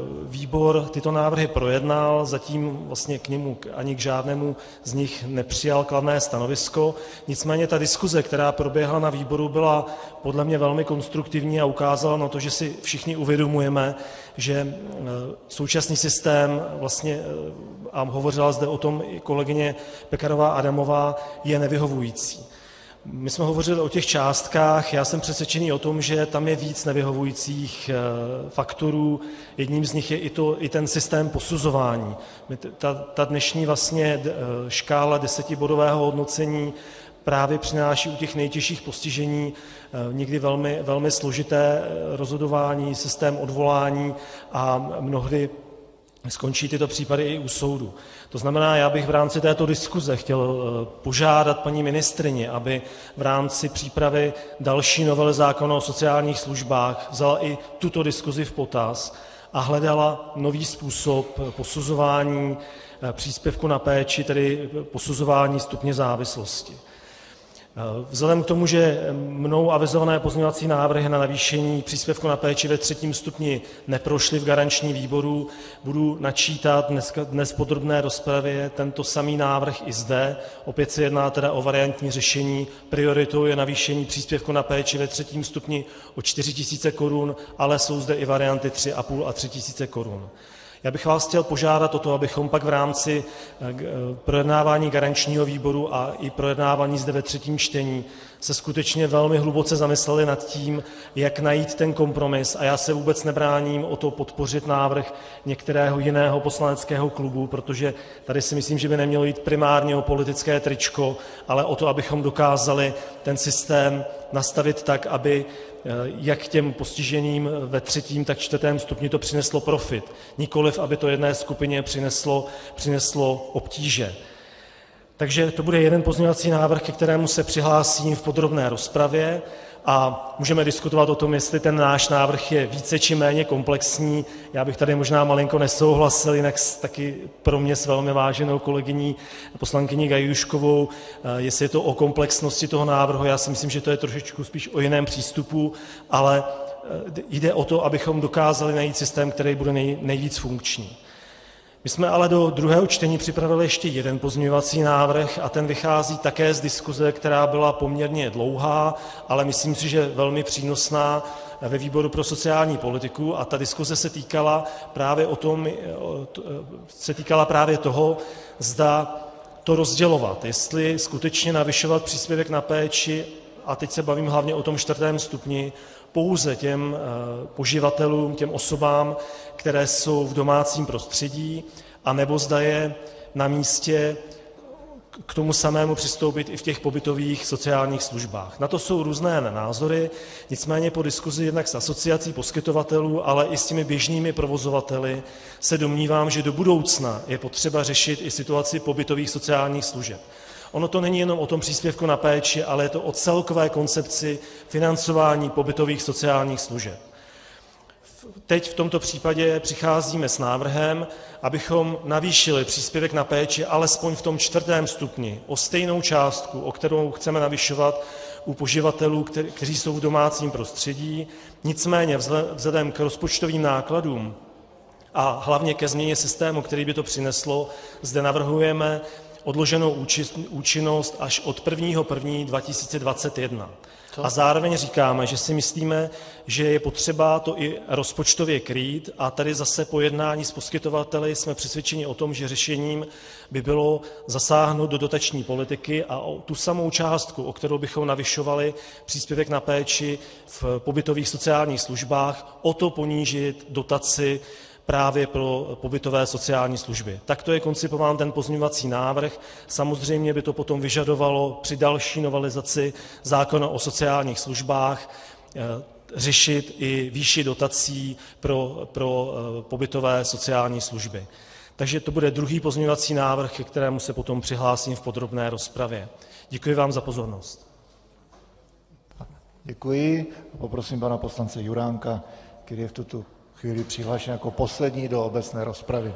výbor tyto návrhy projednal, zatím vlastně k němu ani k žádnému z nich nepřijal kladné stanovisko, nicméně ta diskuze, která proběhla na výboru, byla podle mě velmi konstruktivní a ukázala na to, že si všichni uvědomujeme, že současný systém vlastně, a hovořila zde o tom i kolegyně Pekarová Adamová, je nevyhovující. My jsme hovořili o těch částkách, já jsem přesvědčený o tom, že tam je víc nevyhovujících faktorů. Jedním z nich je i ten systém posuzování. Ta dnešní vlastně škála 10bodového hodnocení právě přináší u těch nejtěžších postižení někdy velmi, velmi složité rozhodování, systém odvolání a mnohdy skončí tyto případy i u soudu. To znamená, já bych v rámci této diskuze chtěl požádat paní ministryni, aby v rámci přípravy další novely zákona o sociálních službách vzala i tuto diskuzi v potaz a hledala nový způsob posuzování příspěvku na péči, tedy posuzování stupně závislosti. Vzhledem k tomu, že mnou avizované pozměňovací návrhy na navýšení příspěvku na péči ve 3. stupni neprošly v garančním výboru, budu načítat dnes v podrobné rozpravě tento samý návrh i zde. Opět se jedná teda o variantní řešení. Prioritou je navýšení příspěvku na péči ve 3. stupni o 4 000 korun, ale jsou zde i varianty 3,5 a 3 000 korun. Já bych vás chtěl požádat o to, abychom pak v rámci projednávání garančního výboru a i projednávání zde ve 3. čtení se skutečně velmi hluboce zamysleli nad tím, jak najít ten kompromis. A já se vůbec nebráním o to podpořit návrh některého jiného poslaneckého klubu, protože tady si myslím, že by nemělo jít primárně o politické tričko, ale o to, abychom dokázali ten systém nastavit tak, aby jak těm postiženým ve 3., tak 4. stupni to přineslo profit, nikoliv aby to jedné skupině přineslo obtíže. Takže to bude jeden pozměňovací návrh, ke kterému se přihlásím v podrobné rozpravě a můžeme diskutovat o tom, jestli ten náš návrh je více či méně komplexní. Já bych tady možná malinko nesouhlasil, jinak taky pro mě s velmi váženou kolegyní poslankyní Gajdůškovou, jestli je to o komplexnosti toho návrhu. Já si myslím, že to je trošičku spíš o jiném přístupu, ale jde o to, abychom dokázali najít systém, který bude nejvíc funkční. My jsme ale do druhého čtení připravili ještě jeden pozměňovací návrh a ten vychází také z diskuze, která byla poměrně dlouhá, ale myslím si, že velmi přínosná ve výboru pro sociální politiku, a ta diskuze se týkala právě toho, zda to rozdělovat, jestli skutečně navyšovat příspěvek na péči, a teď se bavím hlavně o tom 4. stupni, pouze těm poživatelům, těm osobám, které jsou v domácím prostředí, anebo zda je na místě k tomu samému přistoupit i v těch pobytových sociálních službách. Na to jsou různé názory, nicméně po diskuzi jednak s asociací poskytovatelů, ale i s těmi běžnými provozovateli se domnívám, že do budoucna je potřeba řešit i situaci pobytových sociálních služeb. Ono to není jenom o tom příspěvku na péči, ale je to o celkové koncepci financování pobytových sociálních služeb. Teď v tomto případě přicházíme s návrhem, abychom navýšili příspěvek na péči alespoň v tom 4. stupni o stejnou částku, o kterou chceme navyšovat u poživatelů, kteří jsou v domácím prostředí. Nicméně vzhledem k rozpočtovým nákladům a hlavně ke změně systému, který by to přineslo, zde navrhujeme odloženou účinnost až od 1. 1. 2021. A zároveň říkáme, že si myslíme, že je potřeba to i rozpočtově krýt, a tady zase po jednání s poskytovateli jsme přesvědčeni o tom, že řešením by bylo zasáhnout do dotační politiky a o tu samou částku, o kterou bychom navyšovali příspěvek na péči v pobytových sociálních službách, o to ponížit dotaci právě pro pobytové sociální služby. Takto je koncipován ten pozměňovací návrh. Samozřejmě by to potom vyžadovalo při další novelizaci zákona o sociálních službách řešit i výši dotací pro pobytové sociální služby. Takže to bude druhý pozměňovací návrh, ke kterému se potom přihlásím v podrobné rozpravě. Děkuji vám za pozornost. Děkuji a poprosím pana poslance Juránka, který je v tuto chvíli přihlášen jako poslední do obecné rozpravy.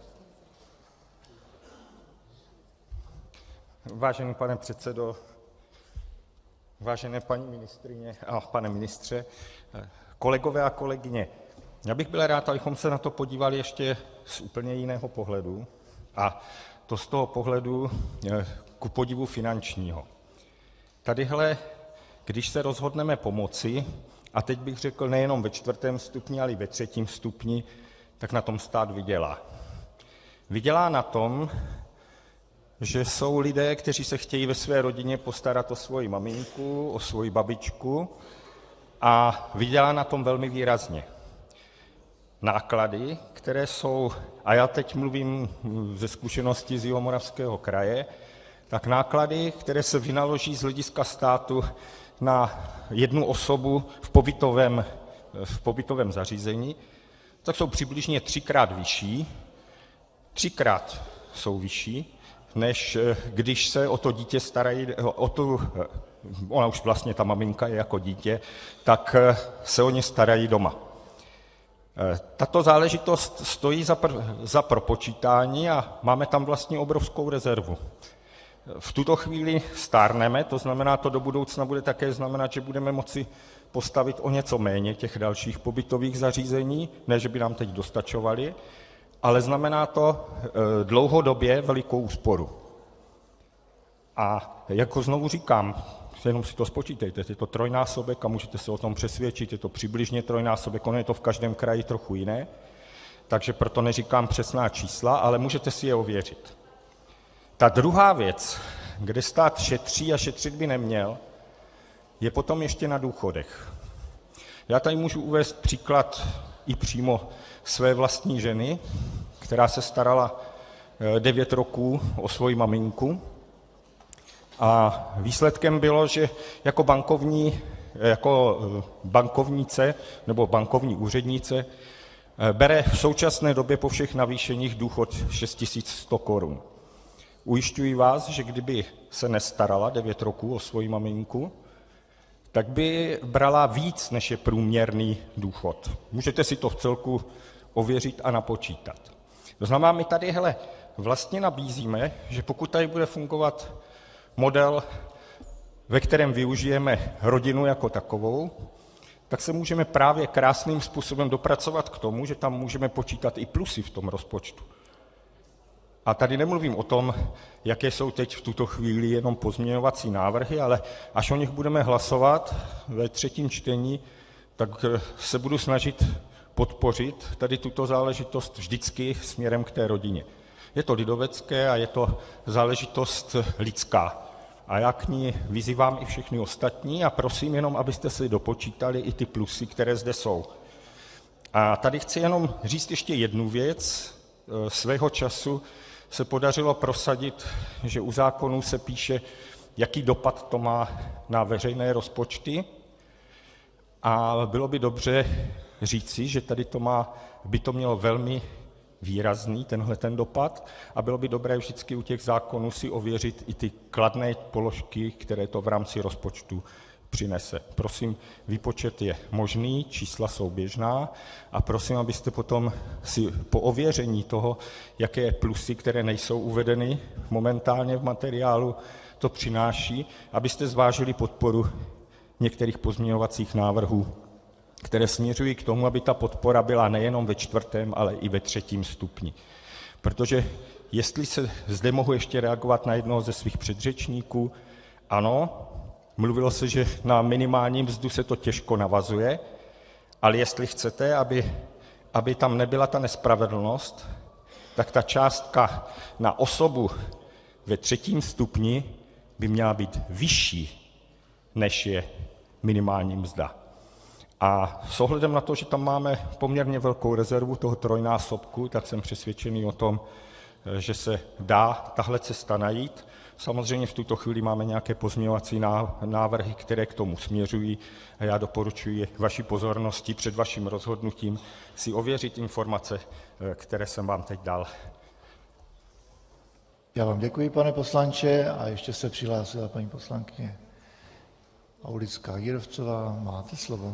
Vážený pane předsedo, vážené paní ministryně a pane ministře, kolegové a kolegyně, já bych byl rád, abychom se na to podívali ještě z úplně jiného pohledu, a to z toho pohledu ku podivu finančního. Tadyhle, když se rozhodneme pomoci, a teď bych řekl nejenom ve 4. stupni, ale i ve 3. stupni, tak na tom stát vydělá. Vydělá na tom, že jsou lidé, kteří se chtějí ve své rodině postarat o svoji maminku, o svoji babičku, a vydělá na tom velmi výrazně. Náklady, které jsou, a já teď mluvím ze zkušenosti z Jihomoravského kraje, tak náklady, které se vynaloží z hlediska státu na jednu osobu v pobytovém zařízení, tak jsou přibližně 3krát vyšší. 3krát jsou vyšší, než když se o to dítě starají, ona už vlastně ta maminka je jako dítě, tak se o ně starají doma. Tato záležitost stojí za propočítání a máme tam vlastně obrovskou rezervu. V tuto chvíli stárneme, to znamená, to do budoucna bude také znamenat, že budeme moci postavit o něco méně těch dalších pobytových zařízení, ne že by nám teď dostačovaly, ale znamená to dlouhodobě velikou úsporu. A jako znovu říkám, jenom si to spočítejte, je to trojnásobek a můžete se o tom přesvědčit, je to přibližně trojnásobek, ono je to v každém kraji trochu jiné, takže proto neříkám přesná čísla, ale můžete si je ověřit. Ta druhá věc, kde stát šetří a šetřit by neměl, je potom ještě na důchodech. Já tady můžu uvést příklad i přímo své vlastní ženy, která se starala 9 roků o svoji maminku, a výsledkem bylo, že jako bankovnice nebo bankovní úřednice bere v současné době po všech navýšeních důchod 6100 korun. Ujišťuji vás, že kdyby se nestarala 9 roků o svoji maminku, tak by brala víc, než je průměrný důchod. Můžete si to v celku ověřit a napočítat. To znamená, my tady vlastně nabízíme, že pokud tady bude fungovat model, ve kterém využijeme rodinu jako takovou, tak se můžeme právě krásným způsobem dopracovat k tomu, že tam můžeme počítat i plusy v tom rozpočtu. A tady nemluvím o tom, jaké jsou teď v tuto chvíli jenom pozměňovací návrhy, ale až o nich budeme hlasovat ve 3. čtení, tak se budu snažit podpořit tady tuto záležitost vždycky směrem k té rodině. Je to lidovecké a je to záležitost lidská. A já k ní vyzývám i všechny ostatní a prosím jenom, abyste si dopočítali i ty plusy, které zde jsou. A tady chci jenom říct ještě jednu věc. Svého času se podařilo prosadit, že u zákonů se píše, jaký dopad to má na veřejné rozpočty, a bylo by dobře říci, že tady by to mělo velmi výrazný ten dopad, a bylo by dobré vždycky u těch zákonů si ověřit i ty kladné položky, které to v rámci rozpočtu přinese. Prosím, výpočet je možný, čísla jsou běžná, a prosím, abyste potom si po ověření toho, jaké plusy, které nejsou uvedeny momentálně v materiálu, to přináší, abyste zvážili podporu některých pozměňovacích návrhů, které směřují k tomu, aby ta podpora byla nejenom ve 4., ale i ve 3. stupni. Protože jestli se zde mohu ještě reagovat na jednoho ze svých předřečníků, ano, mluvilo se, že na minimální mzdu se to těžko navazuje, ale jestli chcete, aby tam nebyla ta nespravedlnost, tak ta částka na osobu ve 3. stupni by měla být vyšší, než je minimální mzda. A s ohledem na to, že tam máme poměrně velkou rezervu toho trojnásobku, tak jsem přesvědčený o tom, že se dá tahle cesta najít. Samozřejmě v tuto chvíli máme nějaké pozměňovací návrhy, které k tomu směřují, a já doporučuji vaší pozornosti před vaším rozhodnutím si ověřit informace, které jsem vám teď dal. Já vám děkuji, pane poslanče, a ještě se přihlásila paní poslankyně Aulická Jírovcová, máte slovo.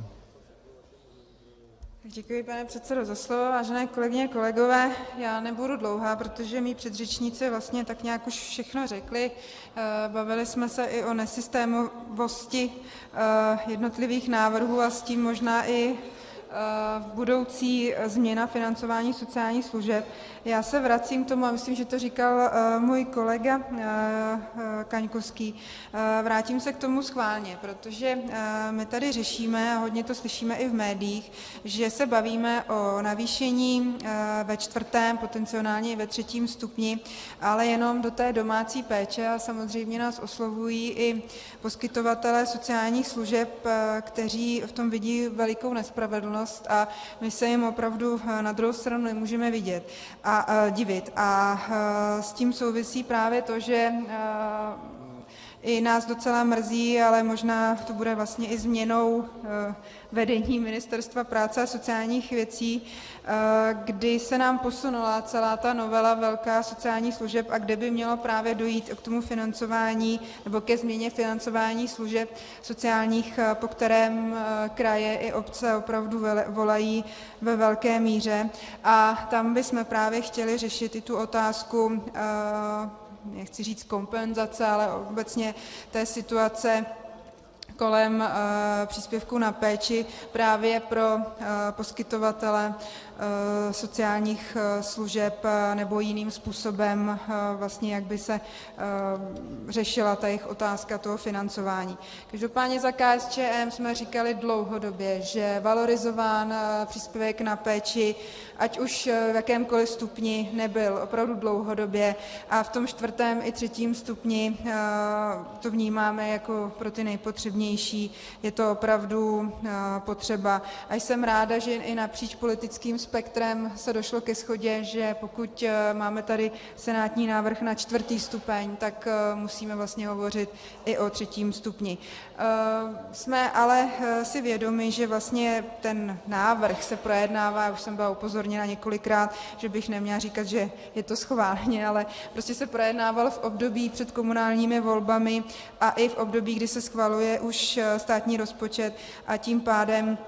Děkuji, pane předsedo, za slovo. Vážené kolegyně, kolegové, já nebudu dlouhá, protože mí předřečníci vlastně tak nějak už všechno řekli. Bavili jsme se i o nesystémovosti jednotlivých návrhů a s tím možná i budoucí změna financování sociálních služeb. Já se vracím k tomu, a myslím, že to říkal můj kolega Kaňkovský, vrátím se k tomu schválně, protože my tady řešíme, a hodně to slyšíme i v médiích, že se bavíme o navýšení ve 4., potenciálně i ve 3. stupni, ale jenom do té domácí péče, a samozřejmě nás oslovují i poskytovatelé sociálních služeb, kteří v tom vidí velikou nespravedlnost, a my se jim opravdu na druhou stranu nemůžeme divit. A s tím souvisí právě to, že i nás docela mrzí, ale možná to bude vlastně i změnou vedení Ministerstva práce a sociálních věcí, kdy se nám posunula celá ta novela velká sociálních služeb a kde by mělo právě dojít k tomu financování nebo ke změně financování služeb sociálních, po kterém kraje i obce opravdu volají ve velké míře. A tam bychom právě chtěli řešit i tu otázku, nechci říct kompenzace, ale obecně té situace kolem příspěvku na péči právě pro poskytovatele sociálních služeb nebo jiným způsobem vlastně, jak by se řešila ta jejich otázka toho financování. Každopádně za KSČM jsme říkali dlouhodobě, že valorizován příspěvek na péči, ať už v jakémkoliv stupni, nebyl opravdu dlouhodobě, a v tom 4. i 3. stupni to vnímáme jako pro ty nejpotřebnější. Je to opravdu potřeba. A jsem ráda, že i napříč politickým spektrem se došlo ke shodě, že pokud máme tady senátní návrh na 4. stupeň, tak musíme vlastně hovořit i o 3. stupni. Jsme ale si vědomi, že vlastně ten návrh se projednává, už jsem byla upozorněna několikrát, že bych neměla říkat, že je to schválně, ale prostě se projednával v období před komunálními volbami a i v období, kdy se schvaluje už státní rozpočet, a tím pádem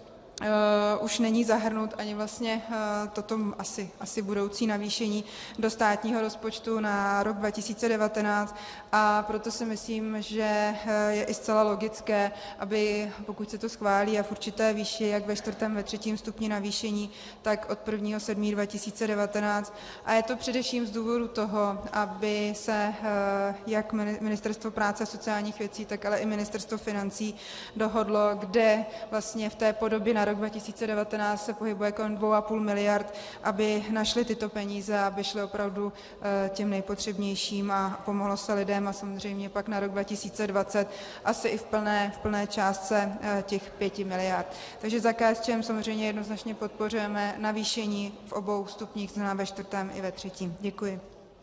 už není zahrnut ani vlastně toto asi budoucí navýšení do státního rozpočtu na rok 2019, a proto si myslím, že je i zcela logické, aby pokud se to schválí a v určité výši, jak ve 4., ve 3. stupni navýšení, tak od 1.7.2019. A je to především z důvodu toho, aby se jak Ministerstvo práce a sociálních věcí, tak ale i Ministerstvo financí dohodlo, kde vlastně v té podobě na rok 2019 se pohybuje kolem 2,5 miliard, aby našli tyto peníze, aby šly opravdu těm nejpotřebnějším a pomohlo se lidem, a samozřejmě pak na rok 2020 asi i v plné částce těch 5 miliard. Takže za KSČM samozřejmě jednoznačně podporujeme navýšení v obou stupních, znamená ve 4. i ve 3. Děkuji.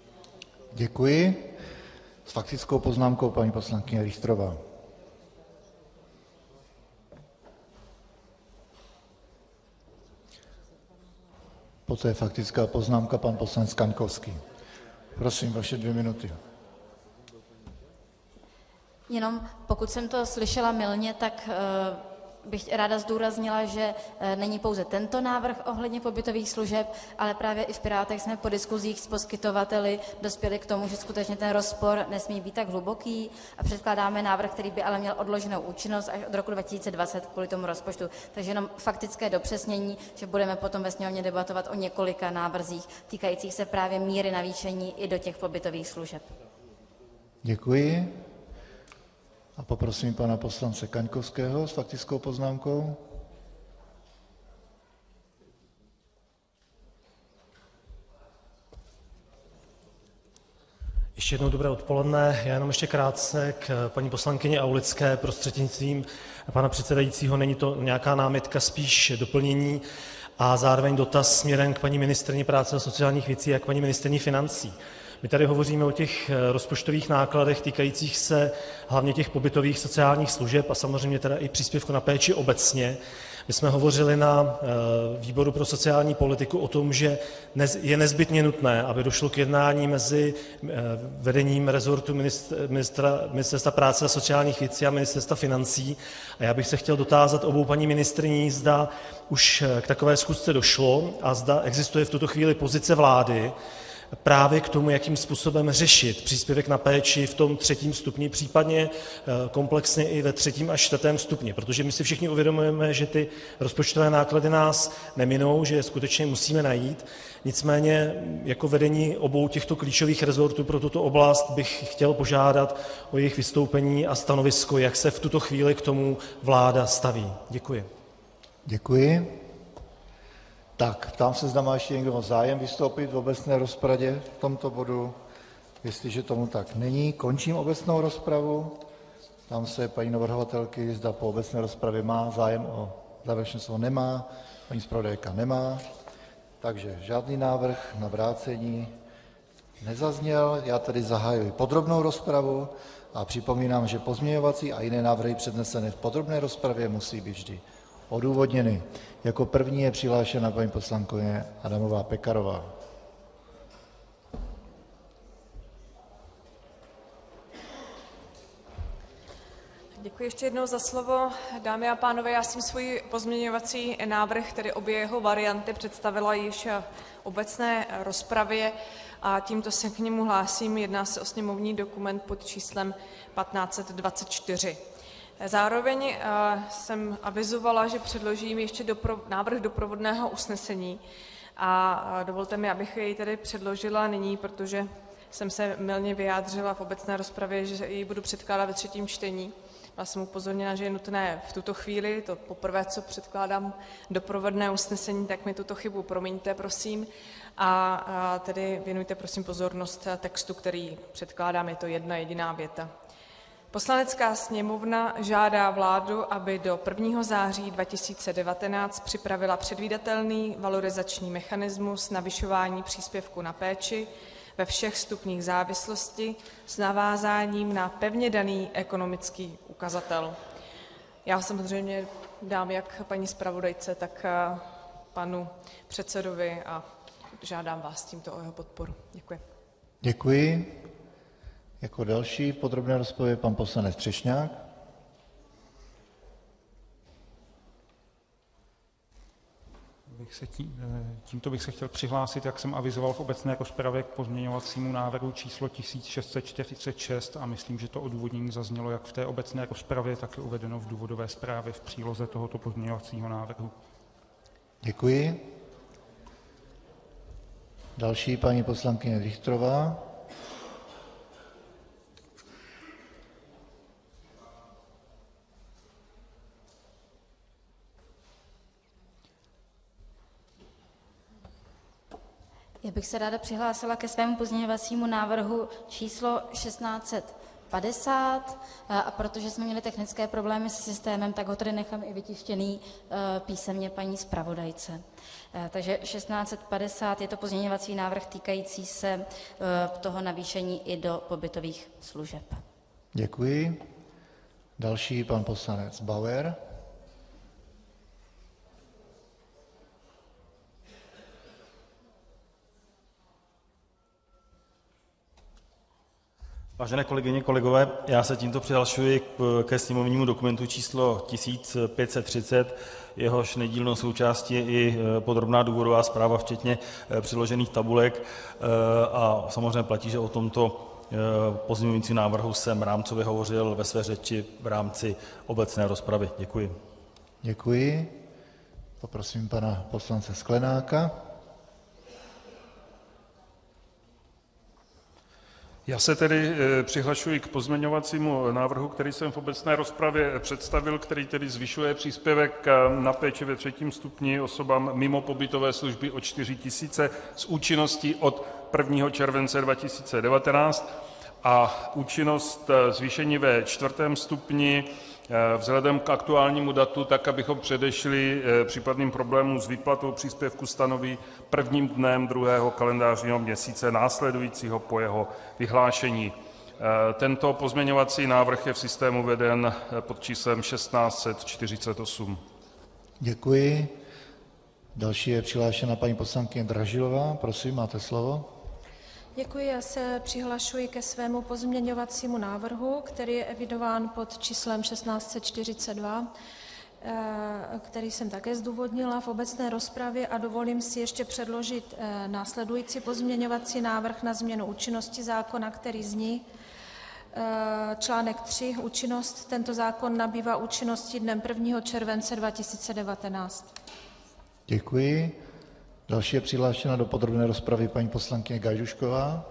Děkuji. S faktickou poznámkou paní poslankyně Richterová. Poté faktická poznámka pan poslanec Kaňkovský. Prosím, vaše 2 minuty. Jenom pokud jsem to slyšela mylně, tak bych ráda zdůraznila, že není pouze tento návrh ohledně pobytových služeb, ale právě i v Pirátech jsme po diskuzích s poskytovateli dospěli k tomu, že skutečně ten rozpor nesmí být tak hluboký, a předkládáme návrh, který by ale měl odloženou účinnost až od roku 2020 kvůli tomu rozpočtu. Takže jenom faktické dopřesnění, že budeme potom ve sněmovně debatovat o několika návrzích týkajících se právě míry navýšení i do těch pobytových služeb. Děkuji. A poprosím pana poslance Kaňkovského s faktickou poznámkou. Ještě jednou dobré odpoledne. Já jenom ještě krátce k paní poslankyni Aulické prostřednictvím pana předsedajícího. Není to nějaká námitka, spíš doplnění a zároveň dotaz směrem k paní ministryni práce a sociálních věcí a k paní ministryni financí. My tady hovoříme o těch rozpočtových nákladech týkajících se hlavně těch pobytových sociálních služeb a samozřejmě teda i příspěvku na péči obecně. My jsme hovořili na výboru pro sociální politiku o tom, že je nezbytně nutné, aby došlo k jednání mezi vedením rezortu Ministerstva práce a sociálních věcí a Ministerstva financí. A já bych se chtěl dotázat obou paní ministryní, zda už k takové schůzce došlo a zda existuje v tuto chvíli pozice vlády právě k tomu, jakým způsobem řešit příspěvek na péči v tom 3. stupni, případně komplexně i ve 3. až 4. stupni, protože my si všichni uvědomujeme, že ty rozpočtové náklady nás neminou, že je skutečně musíme najít. Nicméně jako vedení obou těchto klíčových rezortů pro tuto oblast bych chtěl požádat o jejich vystoupení a stanovisko, jak se v tuto chvíli k tomu vláda staví. Děkuji. Děkuji. Tak, ptám se, zda má ještě někdo zájem vystoupit v obecné rozpravě v tomto bodu. Jestliže tomu tak není, končím obecnou rozpravu. Ptám se paní navrhovatelky, zda po obecné rozpravě má zájem o závěrečné slovo. Nemá. Paní zpravodajka nemá. Takže žádný návrh na vrácení nezazněl. Já tedy zahajuji podrobnou rozpravu a připomínám, že pozměňovací a jiné návrhy přednesené v podrobné rozpravě musí být vždy odůvodněny. Jako první je přihlášena paní poslankyně Adamová Pekarová. Děkuji ještě jednou za slovo. Dámy a pánové, já jsem svůj pozměňovací návrh, tedy obě jeho varianty, představila již v obecné rozpravě a tímto se k němu hlásím. Jedná se o sněmovní dokument pod číslem 1524. Zároveň jsem avizovala, že předložím ještě návrh doprovodného usnesení a dovolte mi, abych jej tedy předložila nyní, protože jsem se mylně vyjádřila v obecné rozpravě, že ji budu předkládat ve 3. čtení. Byla jsem upozorněna, že je nutné v tuto chvíli, to poprvé, co předkládám doprovodné usnesení, tak mi tuto chybu promiňte, prosím, a tedy věnujte prosím pozornost textu, který předkládám, je to jedna jediná věta. Poslanecká sněmovna žádá vládu, aby do 1. září 2019 připravila předvídatelný valorizační mechanismus navyšování příspěvku na péči ve všech stupních závislosti s navázáním na pevně daný ekonomický ukazatel. Já samozřejmě dám jak paní zpravodajce, tak panu předsedovi a žádám vás tímto o jeho podporu. Děkuji. Děkuji. Jako další v podrobné rozpravě pan poslanec Třešňák. Tímto bych se chtěl přihlásit, jak jsem avizoval v obecné rozpravě, k pozměňovacímu návrhu číslo 1646 a myslím, že to odůvodnění zaznělo jak v té obecné rozpravě, tak je uvedeno v důvodové zprávě v příloze tohoto pozměňovacího návrhu. Děkuji. Další paní poslankyně Richtrová. Já bych se ráda přihlásila ke svému pozměňovacímu návrhu číslo 1650 a protože jsme měli technické problémy s systémem, tak ho tady nechám i vytištěný písemně paní zpravodajce. Takže 1650 je to pozměňovací návrh týkající se toho navýšení i do pobytových služeb. Děkuji. Další pan poslanec Bauer. Vážené kolegyně, kolegové, já se tímto přihlašuji ke sněmovnímu dokumentu číslo 1530, jehož nedílnou součástí je i podrobná důvodová zpráva, včetně přiložených tabulek. A samozřejmě platí, že o tomto pozměňujícím návrhu jsem rámcově hovořil ve své řeči v rámci obecné rozpravy. Děkuji. Děkuji. Poprosím pana poslance Sklenáka. Já se tedy přihlašuji k pozměňovacímu návrhu, který jsem v obecné rozpravě představil, který tedy zvyšuje příspěvek na péči ve 3. stupni osobám mimo pobytové služby o 4 000 s účinností od 1. července 2019 a účinnost zvýšení ve 4. stupni vzhledem k aktuálnímu datu, tak abychom předešli případným problémům s výplatou příspěvku, stanoví prvním dnem 2. kalendářního měsíce následujícího po jeho vyhlášení. Tento pozměňovací návrh je v systému veden pod číslem 1648. Děkuji. Další je přihlášena paní poslankyně Dražilová. Prosím, máte slovo. Děkuji, já se přihlašuji ke svému pozměňovacímu návrhu, který je evidován pod číslem 1642, který jsem také zdůvodnila v obecné rozpravě a dovolím si ještě předložit následující pozměňovací návrh na změnu účinnosti zákona, který zní: článek 3. Účinnost. Tento zákon nabývá účinnosti dnem 1. července 2019. Děkuji. Další je přihlášena do podrobné rozpravy paní poslankyně Gajdůšková.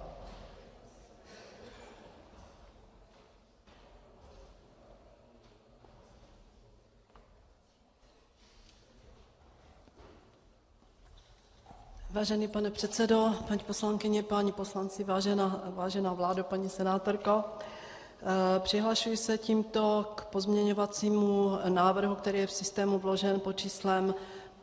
Vážený pane předsedo, paní poslankyně, páni poslanci, vážená vládo, paní senátorko, přihlašuji se tímto k pozměňovacímu návrhu, který je v systému vložen pod číslem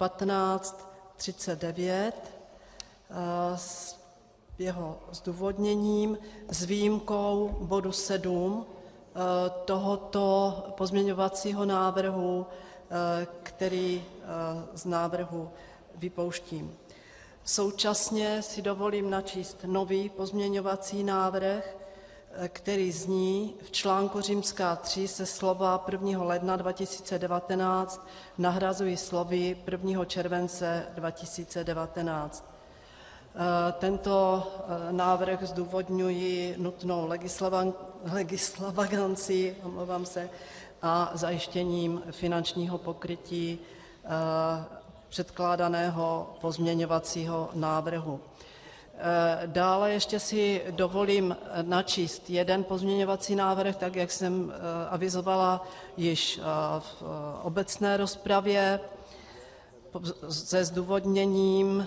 1539 s jeho zdůvodněním s výjimkou bodu 7 tohoto pozměňovacího návrhu, který z návrhu vypouštím. Současně si dovolím načíst nový pozměňovací návrh, který zní: v článku III se slova 1. ledna 2019 nahrazují slovy 1. července 2019. Tento návrh zdůvodňuji nutnou legisvagancí a zajištěním finančního pokrytí předkládaného pozměňovacího návrhu. Dále ještě si dovolím načíst jeden pozměňovací návrh, tak jak jsem avizovala již v obecné rozpravě, se zdůvodněním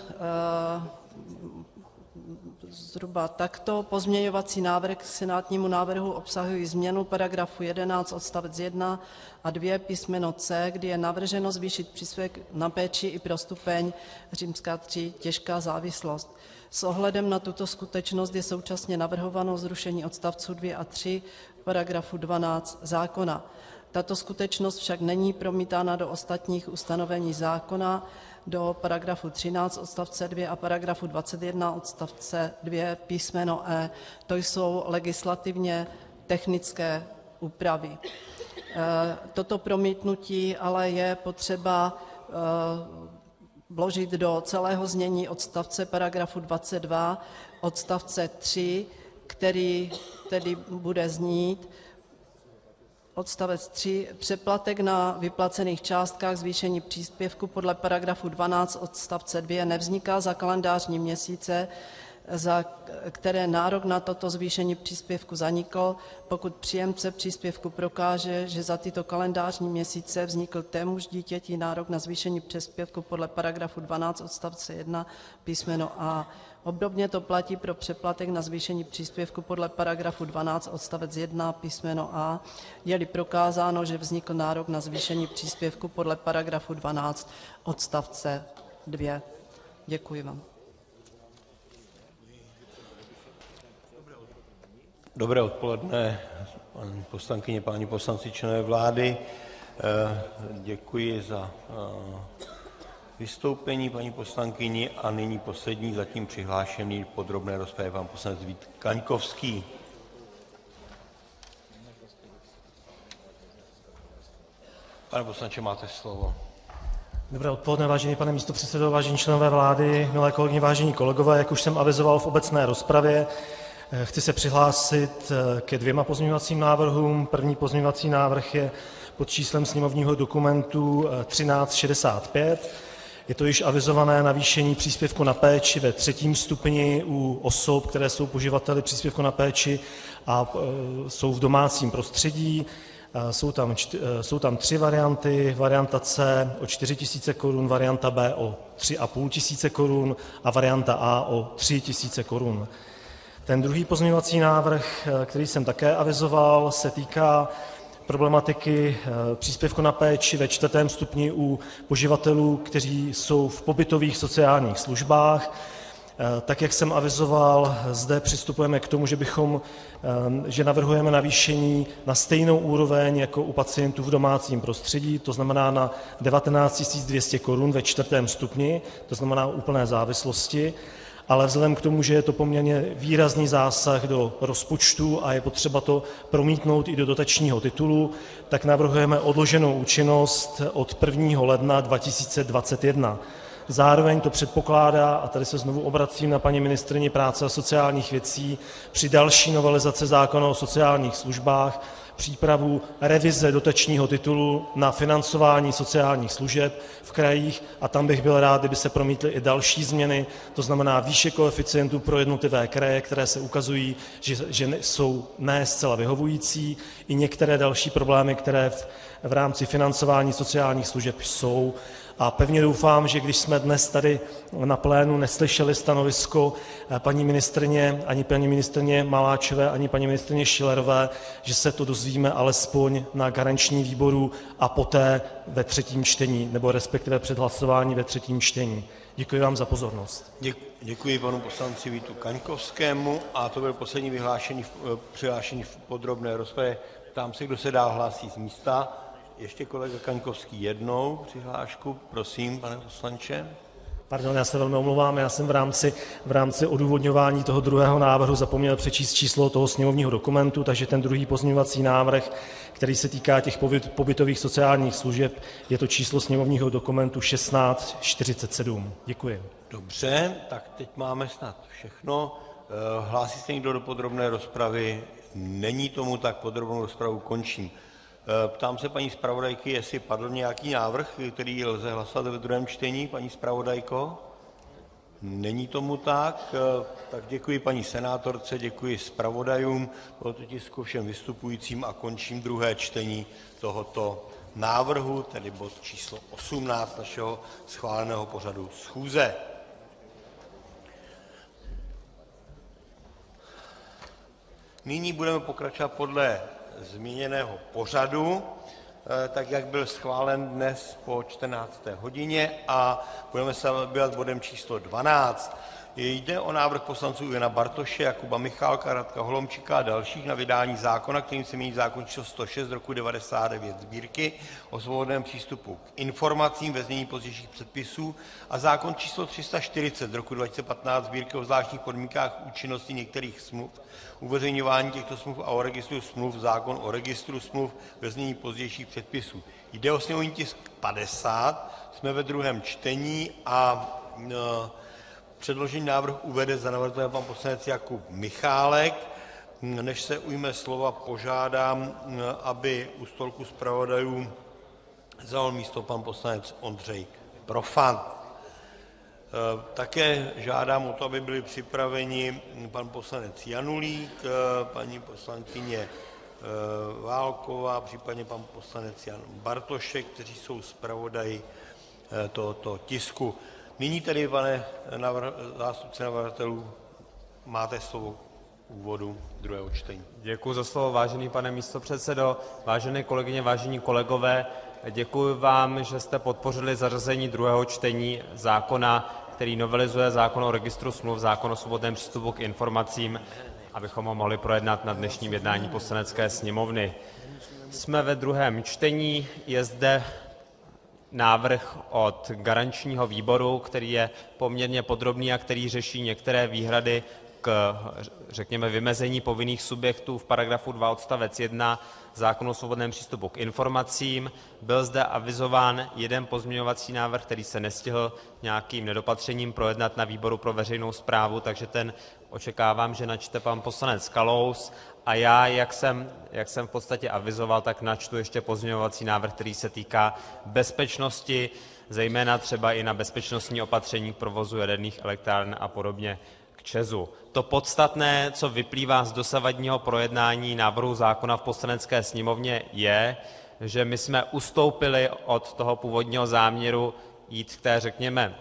zhruba takto. Pozměňovací návrh k senátnímu návrhu obsahuje změnu paragrafu 11 odstavec 1 a 2 písmeno c, kdy je navrženo zvýšit příspěvek na péči i pro stupeň III těžká závislost. S ohledem na tuto skutečnost je současně navrhováno zrušení odstavců 2 a 3 paragrafu 12 zákona. Tato skutečnost však není promítána do ostatních ustanovení zákona, do paragrafu 13 odstavce 2 a paragrafu 21 odstavce 2 písmeno e. To jsou legislativně technické úpravy. Toto promítnutí ale je potřeba vložit do celého znění odstavce paragrafu 22 odstavce 3, který tedy bude znít: odstavec 3. Přeplatek na vyplacených částkách zvýšení příspěvku podle paragrafu 12 odstavce 2 nevzniká za kalendářní měsíce, za které nárok na toto zvýšení příspěvku zanikl, pokud příjemce příspěvku prokáže, že za tyto kalendářní měsíce vznikl témuž dítěti nárok na zvýšení příspěvku podle paragrafu 12 odstavce 1 písmeno a. Obdobně to platí pro přeplatek na zvýšení příspěvku podle paragrafu 12 odstavec 1 písmeno a, je-li prokázáno, že vznikl nárok na zvýšení příspěvku podle paragrafu 12 odstavce 2. Děkuji vám. Dobré odpoledne, paní poslankyně, páni poslanci, členové vlády. Děkuji za vystoupení paní poslankyni a nyní poslední zatím přihlášený v podrobné rozpravě pan poslanec Vít Kaňkovský. Pane poslanče, máte slovo. Dobré odpoledne, vážený pane místopředsedo, vážení členové vlády, milé kolegyně, vážení kolegové. Jak už jsem avizoval v obecné rozpravě, chci se přihlásit ke dvěma pozměňovacím návrhům. První pozměňovací návrh je pod číslem sněmovního dokumentu 1365. Je to již avizované navýšení příspěvku na péči ve 3. stupni u osob, které jsou poživateli příspěvku na péči a jsou v domácím prostředí. Jsou tam 3 varianty. Varianta C o 4 000 korun, varianta B o 3 500 korun a varianta A o 3 000 korun. Ten druhý pozměňovací návrh, který jsem také avizoval, se týká problematiky příspěvku na péči ve 4. stupni u poživatelů, kteří jsou v pobytových sociálních službách. Tak jak jsem avizoval, zde přistupujeme k tomu, že navrhujeme navýšení na stejnou úroveň jako u pacientů v domácím prostředí, to znamená na 19 200 korun ve 4. stupni, to znamená úplné závislosti, ale vzhledem k tomu, že je to poměrně výrazný zásah do rozpočtu a je potřeba to promítnout i do dotačního titulu, tak navrhujeme odloženou účinnost od 1. ledna 2021. Zároveň to předpokládá, a tady se znovu obracím na paní ministryni práce a sociálních věcí, při další novelizaci zákona o sociálních službách přípravu revize dotačního titulu na financování sociálních služeb v krajích a tam bych byl rád, kdyby se promítly i další změny, to znamená výše koeficientů pro jednotlivé kraje, které se ukazují, že jsou ne zcela vyhovující, i některé další problémy, které v rámci financování sociálních služeb jsou. A pevně doufám, že když jsme dnes tady na plénu neslyšeli stanovisko paní ministryně, ani paní ministryně Maláčové, ani paní ministryně Schillerové, že se to dozvíme alespoň na garančním výboru a poté ve třetím čtení, nebo respektive před hlasování ve třetím čtení. Děkuji vám za pozornost. Děkuji panu poslanci Vítu Kaňkovskému a to byl poslední přihlášený v podrobné rozpravě. Ptám se, kdo se dál hlásí z místa. Ještě kolega Kaňkovský jednou přihlášku. Prosím, pane poslanče. Pardon, já se velmi omlouvám, já jsem v rámci odůvodňování toho druhého návrhu zapomněl přečíst číslo toho sněmovního dokumentu, takže ten druhý pozměňovací návrh, který se týká těch pobytových sociálních služeb, je to číslo sněmovního dokumentu 1647. Děkuji. Dobře, tak teď máme snad všechno. Hlásí se někdo do podrobné rozpravy? Není tomu tak, podrobnou rozpravu končím. Ptám se paní zpravodajky, jestli padl nějaký návrh, který lze hlasovat ve druhém čtení, paní zpravodajko? Není tomu tak, tak děkuji paní senátorce, děkuji zpravodajům tohoto tisku, všem vystupujícím a končím druhé čtení tohoto návrhu, tedy bod číslo 18 našeho schváleného pořadu schůze. Nyní budeme pokračovat podle změněného pořadu, tak jak byl schválen dnes po 14. hodině a budeme se zabývat bodem číslo 12. Jde o návrh poslanců Jana Bartoše, Jakuba Michálka, Radka Holomčíka a dalších na vydání zákona, kterým se mění zákon číslo 106 z roku 1999 Sbírky o svobodném přístupu k informacím ve znění pozdějších předpisů a zákon číslo 340 z roku 2015 Sbírky o zvláštních podmínkách účinnosti některých smluv, uveřejňování těchto smluv a o registru smluv, zákon o registru smluv ve znění pozdějších předpisů. Jde o sněmovní tisk 50, jsme ve druhém čtení a předložený návrh uvede za navrhovatele pan poslanec Jakub Michálek. Než se ujme slova, požádám, aby u stolku zpravodajů vzal místo pan poslanec Ondřej Profant. Také žádám o to, aby byli připraveni pan poslanec Janulík, paní poslankyně Válková, případně pan poslanec Jan Bartošek, kteří jsou zpravodaji tohoto tisku. Nyní tedy, pane zástupce navrhovatelů, máte slovo k úvodu druhého čtení. Děkuji za slovo, vážený pane místopředsedo, vážené kolegyně, vážení kolegové. Děkuji vám, že jste podpořili zařazení druhého čtení zákona, který novelizuje zákon o registru smluv, zákon o svobodném přístupu k informacím, abychom ho mohli projednat na dnešním jednání Poslanecké sněmovny. Jsme ve druhém čtení, je zde návrh od garančního výboru, který je poměrně podrobný a který řeší některé výhrady k, řekněme, vymezení povinných subjektů v paragrafu 2 odstavec 1 zákonu o svobodném přístupu k informacím. Byl zde avizován jeden pozměňovací návrh, který se nestihl nějakým nedopatřením projednat na výboru pro veřejnou správu, takže ten očekávám, že načte pan poslanec Kalous. A já, jak jsem v podstatě avizoval, tak načtu ještě pozměňovací návrh, který se týká bezpečnosti, zejména třeba i na bezpečnostní opatření k provozu jaderných elektráren a podobně k ČEZu. To podstatné, co vyplývá z dosavadního projednání návrhu zákona v Poslanecké sněmovně, je, že my jsme ustoupili od toho původního záměru jít k té, řekněme,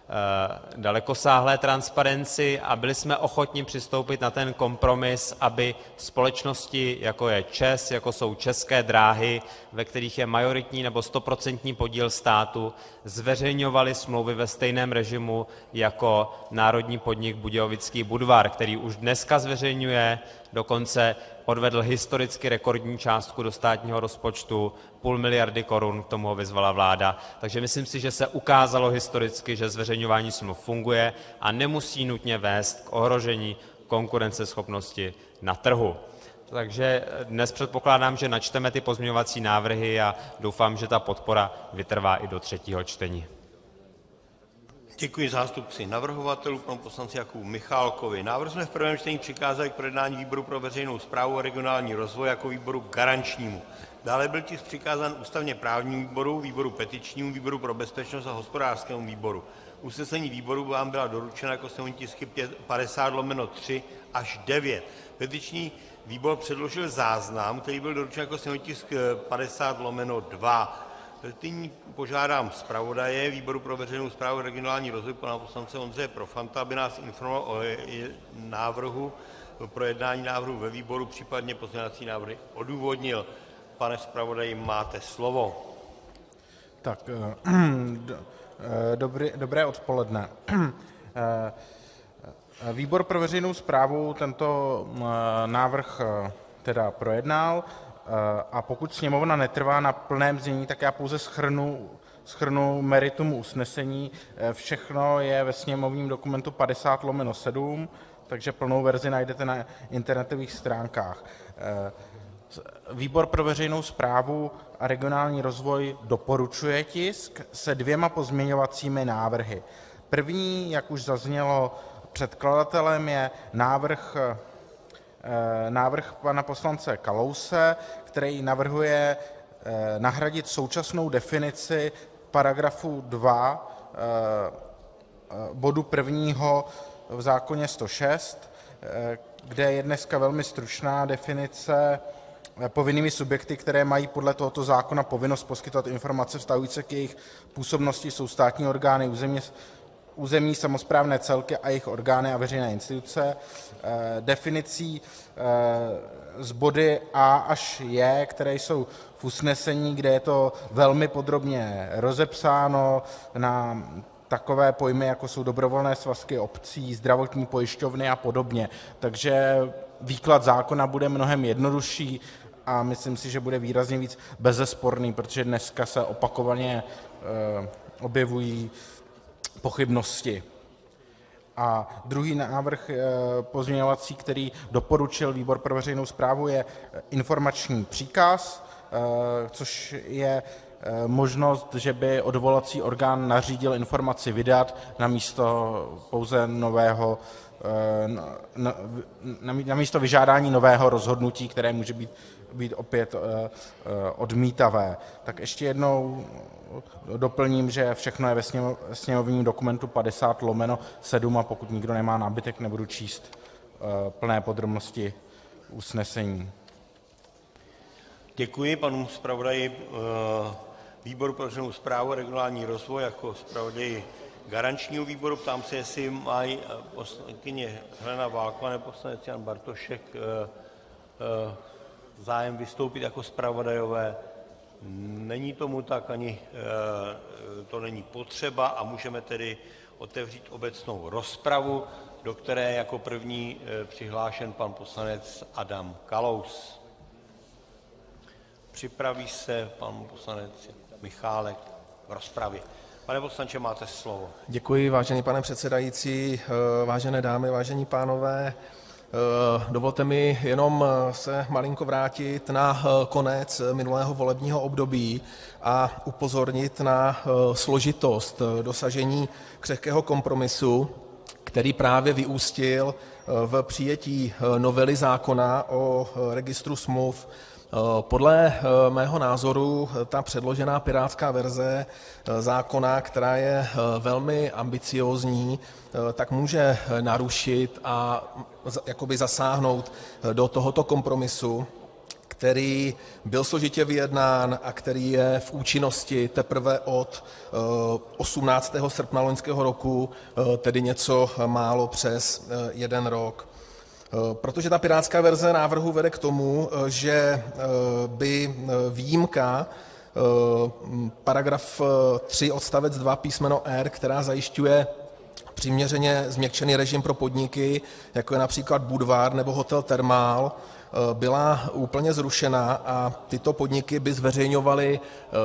dalekosáhlé transparenci a byli jsme ochotni přistoupit na ten kompromis, aby společnosti, jako je ČEZ, jako jsou České dráhy, ve kterých je majoritní nebo 100% podíl státu, zveřejňovaly smlouvy ve stejném režimu jako národní podnik Budějovický Budvar, který už dneska zveřejňuje, dokonce odvedl historicky rekordní částku do státního rozpočtu, 0,5 miliardy korun, k tomu ho vyzvala vláda. Takže myslím si, že se ukázalo historicky, že zveřejňování smluv funguje a nemusí nutně vést k ohrožení konkurenceschopnosti na trhu. Takže dnes předpokládám, že načteme ty pozměňovací návrhy a doufám, že ta podpora vytrvá i do třetího čtení. Děkuji zástupci navrhovatelů, panu poslanci Jakubu Michálkovi. Návrh jsme v prvém čtení přikázali k projednání výboru pro veřejnou správu a regionální rozvoj jako výboru garančnímu. Dále byl tisk přikázán ústavně právnímu výboru, výboru petičnímu, výboru pro bezpečnost a hospodářskému výboru. Usnesení výboru vám byla doručena jako sněmovní tisky 50/3 až 9. Petiční výbor předložil záznam, který byl doručen jako sněmovní tisk 50/2. Nyní požádám zpravodaje výboru pro veřejnou správu a regionální rozvoj pana poslance Ondřeje Profanta, aby nás informoval o návrhu, projednání návrhu ve výboru, případně pozměňovací návrhy odůvodnil. Pane zpravodaji, máte slovo. Tak, dobré odpoledne. Výbor pro veřejnou správu tento návrh teda projednal a pokud sněmovna netrvá na plném znění, tak já pouze shrnu meritum usnesení. Všechno je ve sněmovním dokumentu 50/7, takže plnou verzi najdete na internetových stránkách. Výbor pro veřejnou správu a regionální rozvoj doporučuje tisk se 2 pozměňovacími návrhy. První, jak už zaznělo předkladatelem, je návrh pana poslance Kalouse, který navrhuje nahradit současnou definici paragrafu 2 bodu 1. v zákoně 106, kde je dneska velmi stručná definice povinnými subjekty, které mají podle tohoto zákona povinnost poskytovat informace vztahující se k jejich působnosti, jsou státní orgány, územní samosprávné celky a jejich orgány a veřejné instituce. Definicí z body A až J, které jsou v usnesení, kde je to velmi podrobně rozepsáno na takové pojmy, jako jsou dobrovolné svazky obcí, zdravotní pojišťovny a podobně. Takže výklad zákona bude mnohem jednodušší a myslím si, že bude výrazně víc bezesporný, protože dneska se opakovaně objevují pochybnosti. A druhý návrh pozměňovací, který doporučil výbor pro veřejnou správu, je informační příkaz, což je možnost, že by odvolací orgán nařídil informaci vydat namísto pouze namísto vyžádání nového rozhodnutí, které může být opět odmítavé. Tak ještě jednou doplním, že všechno je ve sněmovním dokumentu 50/7 a pokud nikdo nemá námitek, nebudu číst plné podrobnosti usnesení. Děkuji panu zpravodaji výboru pro veřejnou správu a regionální rozvoj jako zpravodaji garančního výboru. Ptám se, jestli mají poslankyně Helena Válková nebo poslanec Jan Bartošek zájem vystoupit jako zpravodajové. Není tomu tak, ani to není potřeba a můžeme tedy otevřít obecnou rozpravu, do které jako první přihlášen pan poslanec Adam Kalous. Připraví se pan poslanec Michálek v rozpravě. Pane poslanče, máte slovo. Děkuji, vážený pane předsedající, vážené dámy, vážení pánové. Dovolte mi jenom se malinko vrátit na konec minulého volebního období a upozornit na složitost dosažení křehkého kompromisu, který právě vyústil v přijetí novely zákona o registru smluv. Podle mého názoru ta předložená pirátská verze zákona, která je velmi ambiciózní, tak může narušit a jakoby zasáhnout do tohoto kompromisu, který byl složitě vyjednán a který je v účinnosti teprve od 18. srpna loňského roku, tedy něco málo přes 1 rok. Protože ta pirátská verze návrhu vede k tomu, že by výjimka paragraf 3 odstavec 2 písmeno R, která zajišťuje přiměřeně změkčený režim pro podniky, jako je například Budvar nebo hotel Thermal, byla úplně zrušena a tyto podniky by zveřejňovaly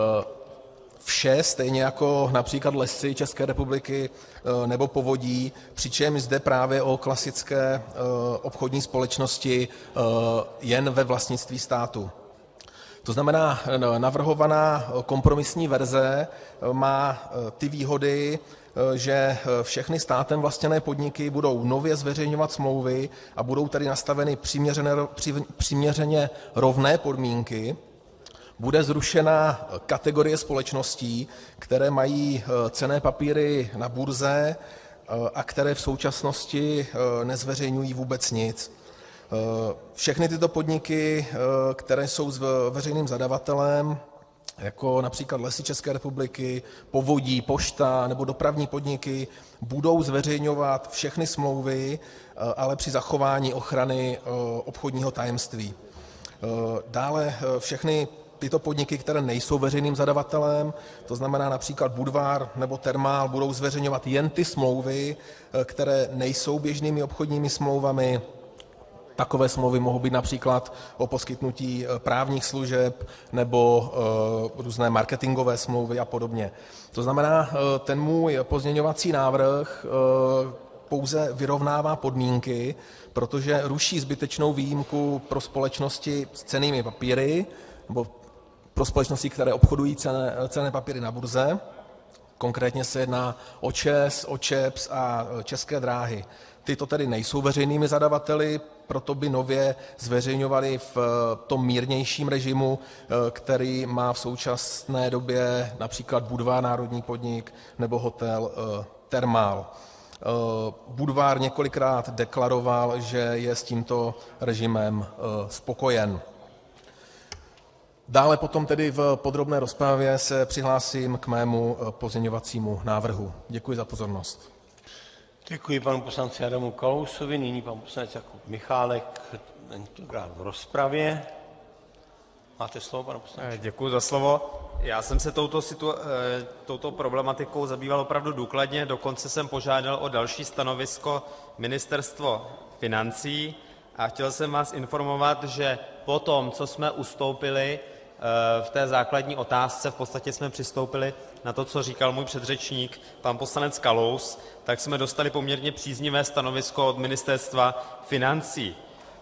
vše, stejně jako například Lesy České republiky nebo Povodí, přičemž zde právě o klasické obchodní společnosti jen ve vlastnictví státu. To znamená, navrhovaná kompromisní verze má ty výhody, že všechny státem vlastněné podniky budou nově zveřejňovat smlouvy a budou tedy nastaveny přiměřeně rovné podmínky. Bude zrušena kategorie společností, které mají cenné papíry na burze a které v současnosti nezveřejňují vůbec nic. Všechny tyto podniky, které jsou s veřejným zadavatelem, jako například Lesy České republiky, Povodí, Pošta nebo dopravní podniky, budou zveřejňovat všechny smlouvy, ale při zachování ochrany obchodního tajemství. Dále všechny tyto podniky, které nejsou veřejným zadavatelem, to znamená například Budvar nebo Thermal, budou zveřejňovat jen ty smlouvy, které nejsou běžnými obchodními smlouvami. Takové smlouvy mohou být například o poskytnutí právních služeb nebo různé marketingové smlouvy a podobně. To znamená, ten můj pozměňovací návrh pouze vyrovnává podmínky, protože ruší zbytečnou výjimku pro společnosti s cennými papíry nebo pro společnosti, které obchodují cenné papíry na burze. Konkrétně se jedná o ČEZ, o ČEPS a České dráhy. Tyto tedy nejsou veřejnými zadavateli, proto by nově zveřejňovali v tom mírnějším režimu, který má v současné době například Budvar, národní podnik, nebo hotel Thermal. Budvar několikrát deklaroval, že je s tímto režimem spokojen. Dále potom tedy v podrobné rozpravě se přihlásím k mému pozměňovacímu návrhu. Děkuji za pozornost. Děkuji panu poslanci Adamu Kalousovi, nyní pan poslanec Jakub Michálek, tentokrát v rozpravě. Máte slovo, pane poslanče. Děkuji za slovo. Já jsem se touto problematikou zabýval opravdu důkladně, dokonce jsem požádal o další stanovisko Ministerstvo financí a chtěl jsem vás informovat, že po tom, co jsme ustoupili v té základní otázce, v podstatě jsme přistoupili na to, co říkal můj předřečník, pan poslanec Kalous, tak jsme dostali poměrně příznivé stanovisko od Ministerstva financí.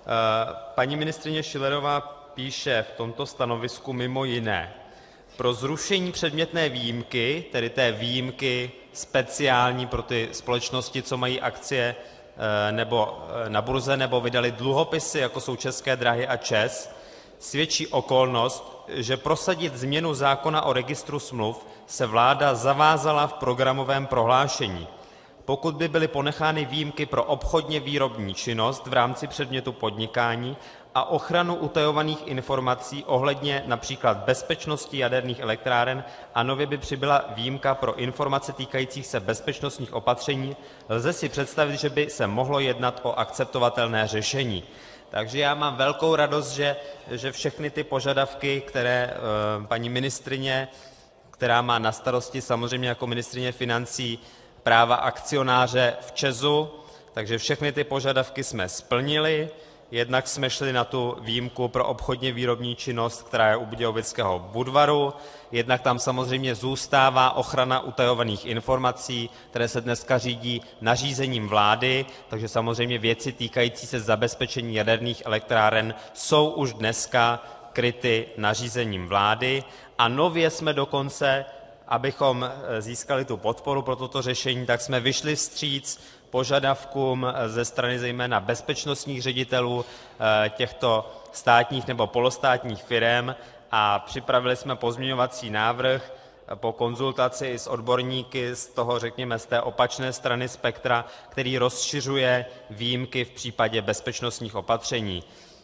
Paní ministryně Schillerová píše v tomto stanovisku mimo jiné: pro zrušení předmětné výjimky, tedy té výjimky speciální pro ty společnosti, co mají akcie nebo na burze nebo vydali dluhopisy, jako jsou České dráhy a ČEZ, svědčí okolnost, že prosadit změnu zákona o registru smluv se vláda zavázala v programovém prohlášení. Pokud by byly ponechány výjimky pro obchodně výrobní činnost v rámci předmětu podnikání a ochranu utajovaných informací ohledně například bezpečnosti jaderných elektráren a nově by přibyla výjimka pro informace týkajících se bezpečnostních opatření, lze si představit, že by se mohlo jednat o akceptovatelné řešení. Takže já mám velkou radost, že všechny ty požadavky, které paní ministryně, která má na starosti samozřejmě jako ministryně financí práva akcionáře v ČEZu, takže všechny ty požadavky jsme splnili. Jednak jsme šli na tu výjimku pro obchodně výrobní činnost, která je u budějovického Budvaru, jednak tam samozřejmě zůstává ochrana utajovaných informací, které se dneska řídí nařízením vlády, takže samozřejmě věci týkající se zabezpečení jaderných elektráren jsou už dneska kryty nařízením vlády a nově jsme dokonce, abychom získali tu podporu pro toto řešení, tak jsme vyšli vstříc požadavkům ze strany zejména bezpečnostních ředitelů těchto státních nebo polostátních firem a připravili jsme pozměňovací návrh po konzultaci i s odborníky z toho, řekněme, z té opačné strany spektra, který rozšiřuje výjimky v případě bezpečnostních opatření.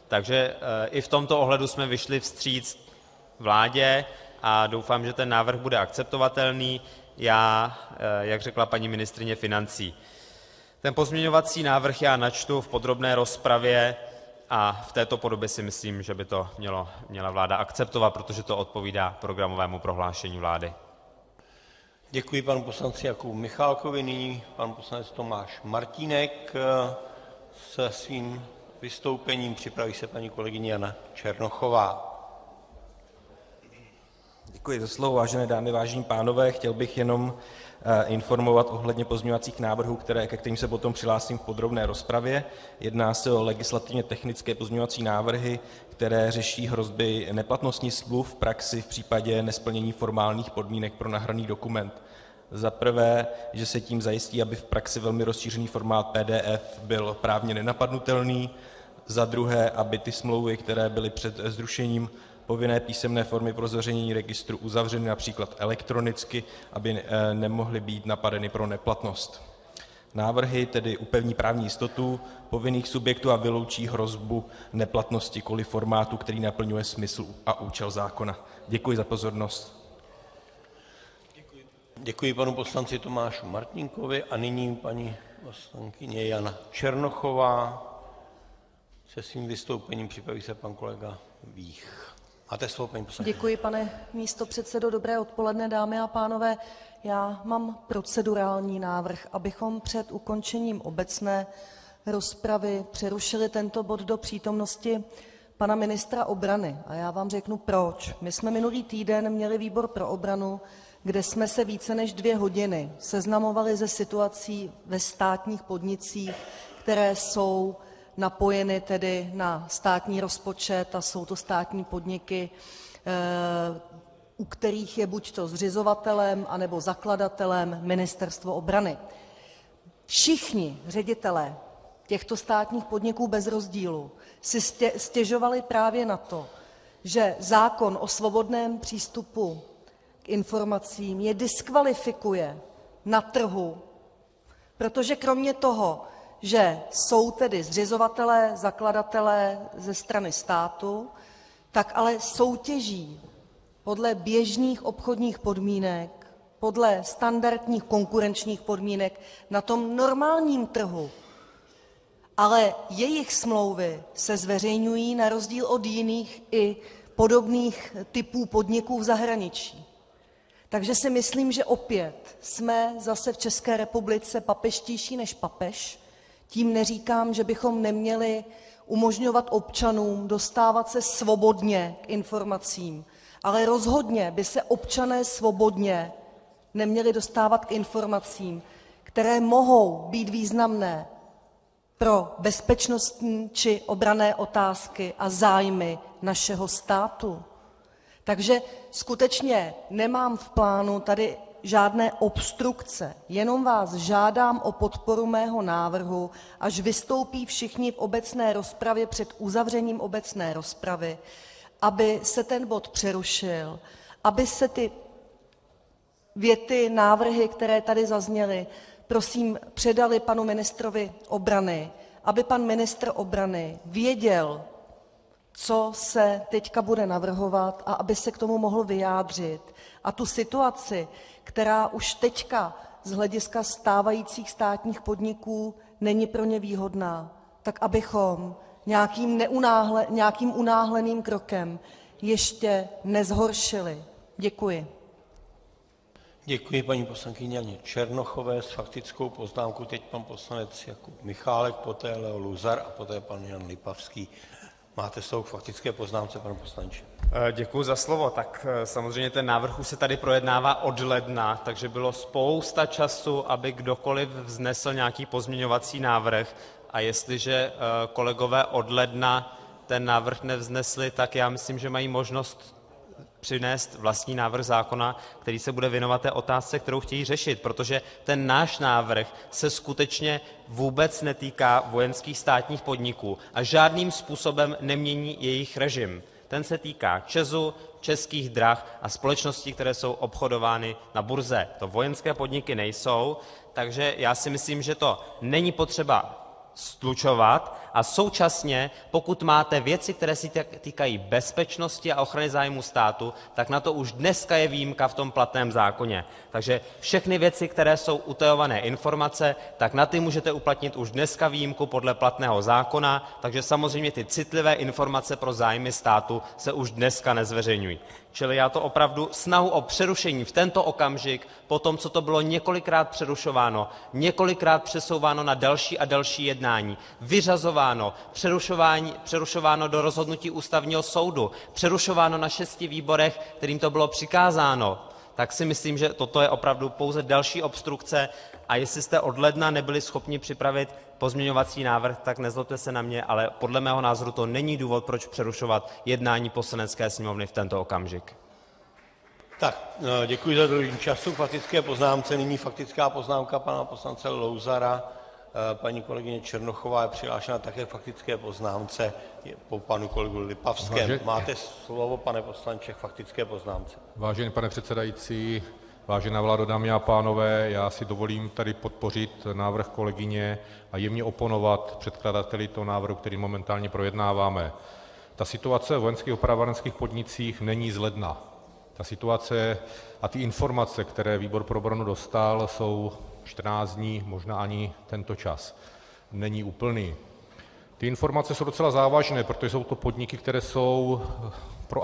Takže i v tomto ohledu jsme vyšli vstříc vládě a doufám, že ten návrh bude akceptovatelný. Já, jak řekla paní ministryně financí. Ten pozměňovací návrh já načtu v podrobné rozpravě a v této podobě si myslím, že by to měla vláda akceptovat, protože to odpovídá programovému prohlášení vlády. Děkuji panu poslanci Jakubu Michálkovi. Nyní pan poslanec Tomáš Martínek se svým vystoupením. Připraví se paní kolegyně Jana Černochová. Děkuji za slovo, vážené dámy, vážení pánové. Chtěl bych jenom informovat ohledně pozměňovacích návrhů, ke kterým se potom přihlásím v podrobné rozpravě. Jedná se o legislativně technické pozměňovací návrhy, které řeší hrozby neplatnosti smluv v praxi v případě nesplnění formálních podmínek pro nahraný dokument. Za prvé, že se tím zajistí, aby v praxi velmi rozšířený formát PDF byl právně nenapadnutelný. Za druhé, aby ty smlouvy, které byly před zrušením povinné písemné formy pro zveřejnění registru uzavřeny například elektronicky, aby nemohly být napadeny pro neplatnost. Návrhy tedy upevní právní jistotu povinných subjektů a vyloučí hrozbu neplatnosti kvůli formátu, který naplňuje smysl a účel zákona. Děkuji za pozornost. Děkuji panu poslanci Tomášu Martínkovi a nyní paní poslankyně Jana Černochová se svým vystoupením, připraví se pan kolega Vích. Máte slovo, paní poslankyně. Děkuji, pane místopředsedo. Dobré odpoledne, dámy a pánové. Já mám procedurální návrh, abychom před ukončením obecné rozpravy přerušili tento bod do přítomnosti pana ministra obrany. A já vám řeknu proč. My jsme minulý týden měli výbor pro obranu, kde jsme se více než 2 hodiny seznamovali se situací ve státních podnicích, které jsou napojeny tedy na státní rozpočet a jsou to státní podniky, u kterých je buďto zřizovatelem, anebo zakladatelem Ministerstvo obrany. Všichni ředitelé těchto státních podniků bez rozdílu si stěžovali právě na to, že zákon o svobodném přístupu k informacím je diskvalifikuje na trhu, protože kromě toho, že jsou tedy zřizovatelé, zakladatelé ze strany státu, tak ale soutěží podle běžných obchodních podmínek, podle standardních konkurenčních podmínek na tom normálním trhu. Ale jejich smlouvy se zveřejňují na rozdíl od jiných i podobných typů podniků v zahraničí. Takže si myslím, že opět jsme zase v České republice papežštější než papež. Tím neříkám, že bychom neměli umožňovat občanům dostávat se svobodně k informacím, ale rozhodně by se občané svobodně neměli dostávat k informacím, které mohou být významné pro bezpečnostní či obranné otázky a zájmy našeho státu. Takže skutečně nemám v plánu tady žádné obstrukce, jenom vás žádám o podporu mého návrhu, až vystoupí všichni v obecné rozpravě před uzavřením obecné rozpravy, aby se ten bod přerušil, aby se ty věty, návrhy, které tady zazněly, prosím, předaly panu ministrovi obrany, aby pan ministr obrany věděl, co se teďka bude navrhovat, a aby se k tomu mohl vyjádřit. A tu situaci, která už teďka z hlediska stávajících státních podniků není pro ně výhodná, tak abychom nějakým unáhleným krokem ještě nezhoršili. Děkuji. Děkuji paní poslankyni Janě Černochové. S faktickou poznámkou teď pan poslanec Jakub Michálek, poté Leo Luzar a poté pan Jan Lipavský. Máte slovo k faktické poznámce, pane poslanče. Děkuji za slovo. Tak samozřejmě ten návrh už se tady projednává od ledna, takže bylo spousta času, aby kdokoliv vznesl nějaký pozměňovací návrh. A jestliže kolegové od ledna ten návrh nevznesli, tak já myslím, že mají možnost přinést vlastní návrh zákona, který se bude věnovat té otázce, kterou chtějí řešit, protože ten náš návrh se skutečně vůbec netýká vojenských státních podniků a žádným způsobem nemění jejich režim. Ten se týká ČEZu, Českých drah a společností, které jsou obchodovány na burze. To vojenské podniky nejsou, takže já si myslím, že to není potřeba slučovat a současně, pokud máte věci, které se týkají bezpečnosti a ochrany zájmu státu, tak na to už dneska je výjimka v tom platném zákoně. Takže všechny věci, které jsou utajované informace, tak na ty můžete uplatnit už dneska výjimku podle platného zákona, takže samozřejmě ty citlivé informace pro zájmy státu se už dneska nezveřejňují. Čili já to opravdu snahu o přerušení v tento okamžik, po tom, co to bylo několikrát přerušováno, několikrát přesouváno na další a další jednání, vyřazováno, přerušováno do rozhodnutí Ústavního soudu, přerušováno na 6 výborech, kterým to bylo přikázáno, tak si myslím, že toto je opravdu pouze další obstrukce a jestli jste od ledna nebyli schopni připravit pozměňovací návrh, tak nezlobte se na mě, ale podle mého názoru to není důvod, proč přerušovat jednání Poslanecké sněmovny v tento okamžik. Tak, děkuji za dodržení času k faktické poznámce. Nyní faktická poznámka pana poslance Louzara. Paní kolegyně Černochová je přihlášena také k faktické poznámce po panu kolegu Lipavském. Máte slovo, pane poslanče, k faktické poznámce. Vážený pane předsedající, vážená vládo, dámy a pánové, já si dovolím tady podpořit návrh kolegyně a jemně oponovat předkladateli toho návrhu, který momentálně projednáváme. Ta situace v vojenských opravárenských podnicích není z ledna. Ta situace a ty informace, které výbor pro obranu dostal, jsou 14 dní, možná ani tento čas není úplný. Ty informace jsou docela závažné, protože jsou to podniky, které jsou pro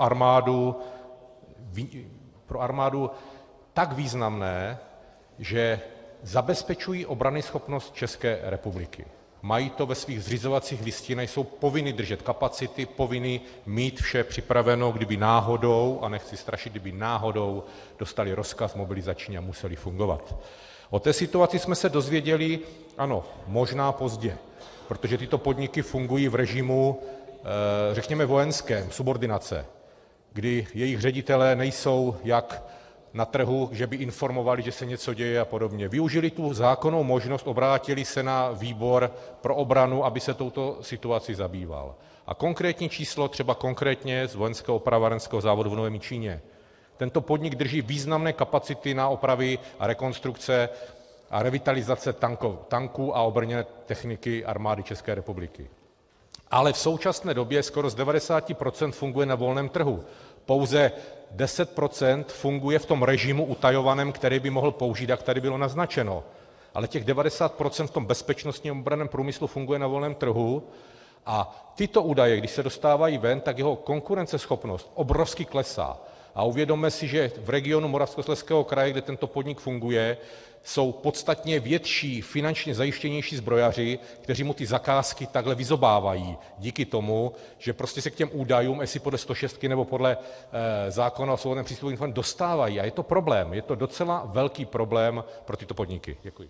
armádu tak významné, že zabezpečují obranyschopnost České republiky. Mají to ve svých zřizovacích listinách, jsou povinny držet kapacity, povinny mít vše připraveno, kdyby náhodou, a nechci strašit, kdyby náhodou dostali rozkaz mobilizační a museli fungovat. O té situaci jsme se dozvěděli, ano, možná pozdě, protože tyto podniky fungují v režimu, řekněme, vojenském, subordinace, kdy jejich ředitelé nejsou jak na trhu, že by informovali, že se něco děje a podobně. Využili tu zákonnou možnost, obrátili se na výbor pro obranu, aby se touto situací zabýval. A konkrétní číslo, třeba konkrétně z vojenského opravárenského závodu v Novém Jičíně. Tento podnik drží významné kapacity na opravy a rekonstrukce a revitalizace tanků a obrněné techniky armády České republiky. Ale v současné době skoro z 90% funguje na volném trhu. Pouze 10% funguje v tom režimu utajovaném, který by mohl použít, jak tady bylo naznačeno. Ale těch 90% v tom bezpečnostním obranném průmyslu funguje na volném trhu a tyto údaje, když se dostávají ven, tak jeho konkurenceschopnost obrovsky klesá. A uvědomme si, že v regionu Moravskoslezského kraje, kde tento podnik funguje, jsou podstatně větší, finančně zajištěnější zbrojaři, kteří mu ty zakázky takhle vyzobávají díky tomu, že prostě se k těm údajům, jestli podle 106 nebo podle zákona o svobodném přístupu k informacím, dostávají. A je to problém, je to docela velký problém pro tyto podniky. Děkuji.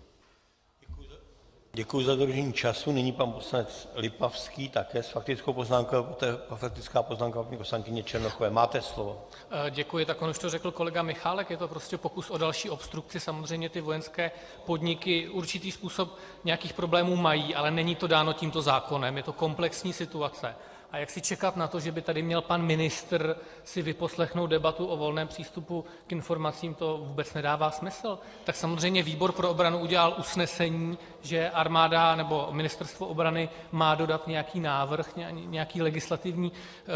Děkuji za dodržení času. Nyní pan poslanec Lipavský také s faktickou poznámkou, poté faktická poznámka paní poslankyně Černochové. Máte slovo. Děkuji, tak on už to řekl kolega Michálek, je to prostě pokus o další obstrukci. Samozřejmě ty vojenské podniky určitý způsob nějakých problémů mají, ale není to dáno tímto zákonem, je to komplexní situace. A jak si čekat na to, že by tady měl pan ministr si vyposlechnout debatu o volném přístupu k informacím, to vůbec nedává smysl. Tak samozřejmě výbor pro obranu udělal usnesení, že armáda nebo ministerstvo obrany má dodat nějaký návrh, nějaký legislativní,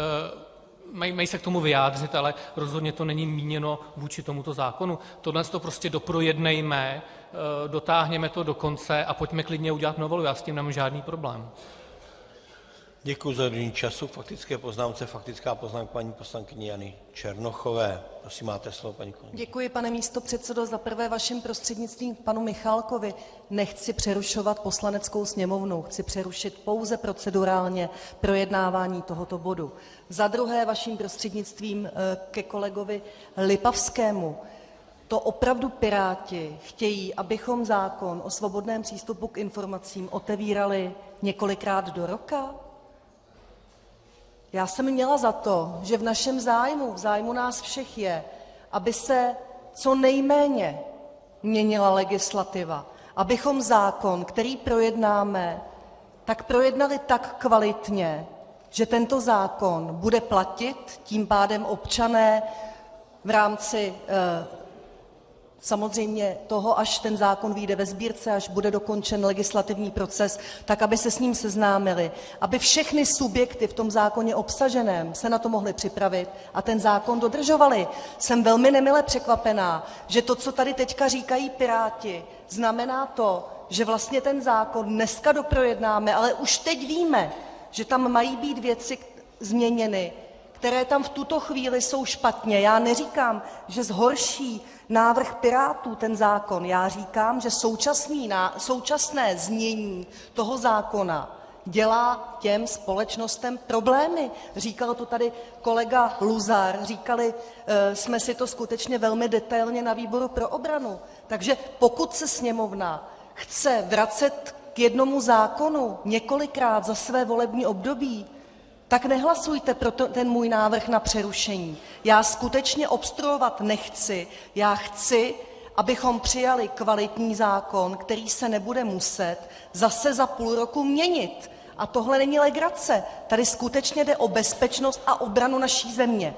mají se k tomu vyjádřit, ale rozhodně to není míněno vůči tomuto zákonu. Tohle to prostě doprojednejme, dotáhněme to do konce a pojďme klidně udělat novelu, já s tím nemám žádný problém. Děkuji za dodržení času. Faktické poznámce, faktická poznámka paní poslankyně Jany Černochové. Prosím, máte slovo, paní kolegyně. Děkuji, pane místopředsedo. Za prvé vaším prostřednictvím k panu Michálkovi. Nechci přerušovat Poslaneckou sněmovnu, chci přerušit pouze procedurálně projednávání tohoto bodu. Za druhé vaším prostřednictvím ke kolegovi Lipavskému. To opravdu Piráti chtějí, abychom zákon o svobodném přístupu k informacím otevírali několikrát do roka? Já jsem měla za to, že v našem zájmu, v zájmu nás všech je, aby se co nejméně měnila legislativa, abychom zákon, který projednáme, tak projednali tak kvalitně, že tento zákon bude platit, tím pádem občané v rámci samozřejmě toho, až ten zákon vyjde ve Sbírce, až bude dokončen legislativní proces, tak aby se s ním seznámili, aby všechny subjekty v tom zákoně obsaženém se na to mohly připravit a ten zákon dodržovali. Jsem velmi nemile překvapená, že to, co tady teďka říkají Piráti, znamená to, že vlastně ten zákon dneska doprojednáme, ale už teď víme, že tam mají být věci změněny, které tam v tuto chvíli jsou špatně. Já neříkám, že zhorší návrh Pirátů ten zákon. Já říkám, že současné znění toho zákona dělá těm společnostem problémy. Říkal to tady kolega Luzar, říkali jsme si to skutečně velmi detailně na výboru pro obranu. Takže pokud se Sněmovna chce vracet k jednomu zákonu několikrát za své volební období, tak nehlasujte pro ten můj návrh na přerušení. Já skutečně obstruovat nechci. Já chci, abychom přijali kvalitní zákon, který se nebude muset zase za půl roku měnit. A tohle není legrace. Tady skutečně jde o bezpečnost a obranu naší země.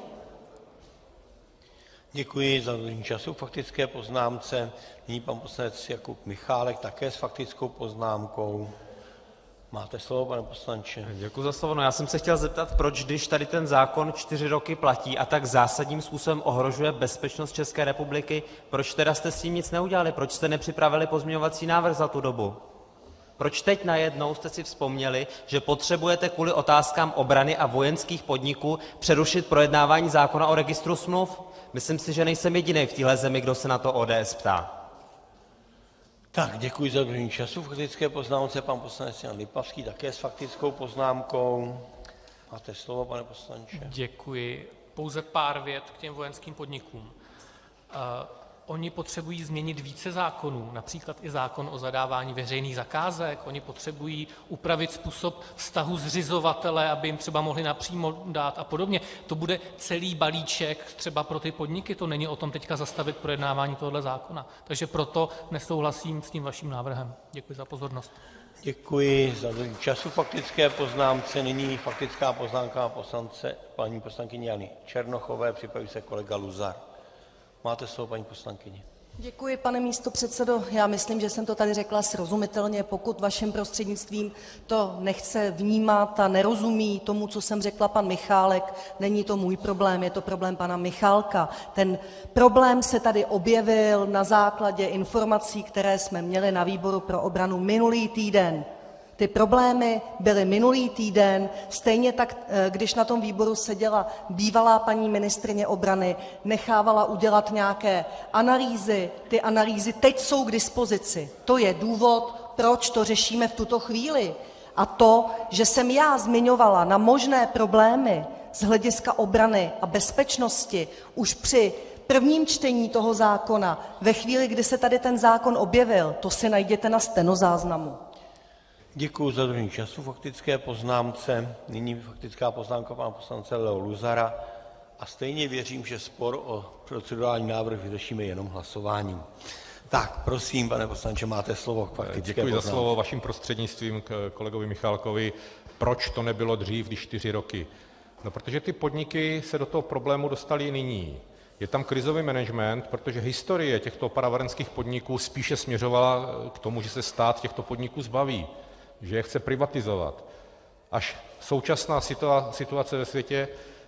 Děkuji za dodržení času k faktické poznámce. Nyní pan poslanec Jakub Michálek také s faktickou poznámkou. Máte slovo, pane poslanče. Děkuji za slovo. No, já jsem se chtěl zeptat, proč, když tady ten zákon 4 roky platí a tak zásadním způsobem ohrožuje bezpečnost České republiky, proč teda jste s tím nic neudělali? Proč jste nepřipravili pozměňovací návrh za tu dobu? Proč teď najednou jste si vzpomněli, že potřebujete kvůli otázkám obrany a vojenských podniků přerušit projednávání zákona o registru smluv? Myslím si, že nejsem jediný v téhle zemi, kdo se na to ODS ptá. Tak, děkuji za dodržení času. V faktické poznámce pan poslanec Jan Lipavský také s faktickou poznámkou. Máte slovo, pane poslanče. Děkuji. Pouze pár vět k těm vojenským podnikům. Oni potřebují změnit více zákonů, například i zákon o zadávání veřejných zakázek. Oni potřebují upravit způsob vztahu zřizovatele, aby jim třeba mohli napřímo dát a podobně. To bude celý balíček třeba pro ty podniky, to není o tom teďka zastavit projednávání tohoto zákona. Takže proto nesouhlasím s tím vaším návrhem. Děkuji za pozornost. Děkuji za dodržení času faktické poznámce. Nyní faktická poznámka paní poslankyně Jany Černochové, připraví se kolega Luzar. Máte slovo, paní poslankyně. Děkuji, pane místopředsedo. Já myslím, že jsem to tady řekla srozumitelně. Pokud vaším prostřednictvím to nechce vnímat a nerozumí tomu, co jsem řekla pan Michálek, není to můj problém, je to problém pana Michálka. Ten problém se tady objevil na základě informací, které jsme měli na výboru pro obranu minulý týden. Ty problémy byly minulý týden, stejně tak, když na tom výboru seděla bývalá paní ministryně obrany, nechávala udělat nějaké analýzy, ty analýzy teď jsou k dispozici. To je důvod, proč to řešíme v tuto chvíli. A to, že jsem já zmiňovala na možné problémy z hlediska obrany a bezpečnosti už při prvním čtení toho zákona, ve chvíli, kdy se tady ten zákon objevil, to si najděte na stenozáznamu. Děkuji za dodržení času faktické poznámce. Nyní faktická poznámka pana poslance Leo Luzara a stejně věřím, že spor o procedurální návrh vyřešíme jenom hlasováním. Tak, prosím, pane poslanče, máte slovo k faktické Děkuji poznámce. za slovo, vaším prostřednictvím k kolegovi Michálkovi. Proč to nebylo dřív, když 4 roky? No, protože ty podniky se do toho problému dostaly nyní. Je tam krizový management, protože historie těchto opravárenských podniků spíše směřovala k tomu, že se stát těchto podniků zbaví, že je chce privatizovat. Až současná situace ve světě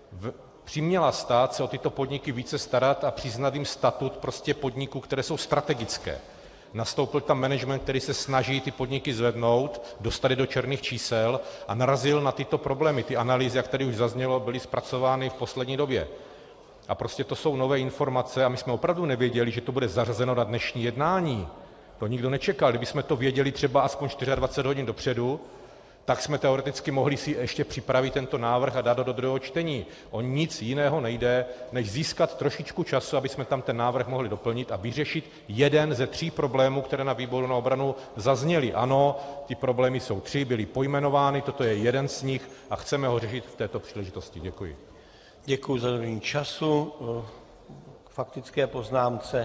přiměla stát se o tyto podniky více starat a přiznat jim statut prostě podniků, které jsou strategické. Nastoupil tam management, který se snaží ty podniky zvednout, dostat je do černých čísel a narazil na tyto problémy. Ty analýzy, jak tady už zaznělo, byly zpracovány v poslední době. A prostě to jsou nové informace a my jsme opravdu nevěděli, že to bude zařazeno na dnešní jednání. To nikdo nečekal. Kdybychom to věděli třeba aspoň 24 hodin dopředu, tak jsme teoreticky mohli si ještě připravit tento návrh a dát do druhého čtení. O nic jiného nejde, než získat trošičku času, aby jsme tam ten návrh mohli doplnit a vyřešit jeden ze 3 problémů, které na výboru na obranu zazněly. Ano, ty problémy jsou 3, byly pojmenovány, toto je jeden z nich a chceme ho řešit v této příležitosti. Děkuji. Děkuji za dodržení času k faktické poznámce.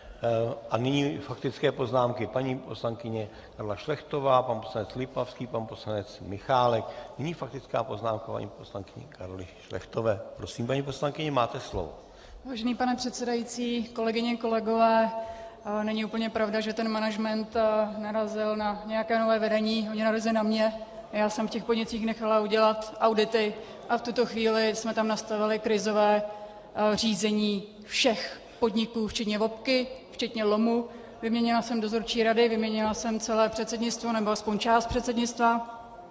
A nyní faktické poznámky paní poslankyně Karla Šlechtová, pan poslanec Lipavský, pan poslanec Michálek. Nyní faktická poznámka paní poslankyně Karly Šlechtové. Prosím, paní poslankyně, máte slovo. Vážený pane předsedající, kolegyně, kolegové, není úplně pravda, že ten management narazil na nějaké nové vedení, oni narazili na mě. Já jsem v těch podnicích nechala udělat audity a v tuto chvíli jsme tam nastavili krizové řízení všech podniků, včetně VOPky, včetně LOMu. Vyměnila jsem dozorčí rady, vyměnila jsem celé předsednictvo, nebo aspoň část předsednictva.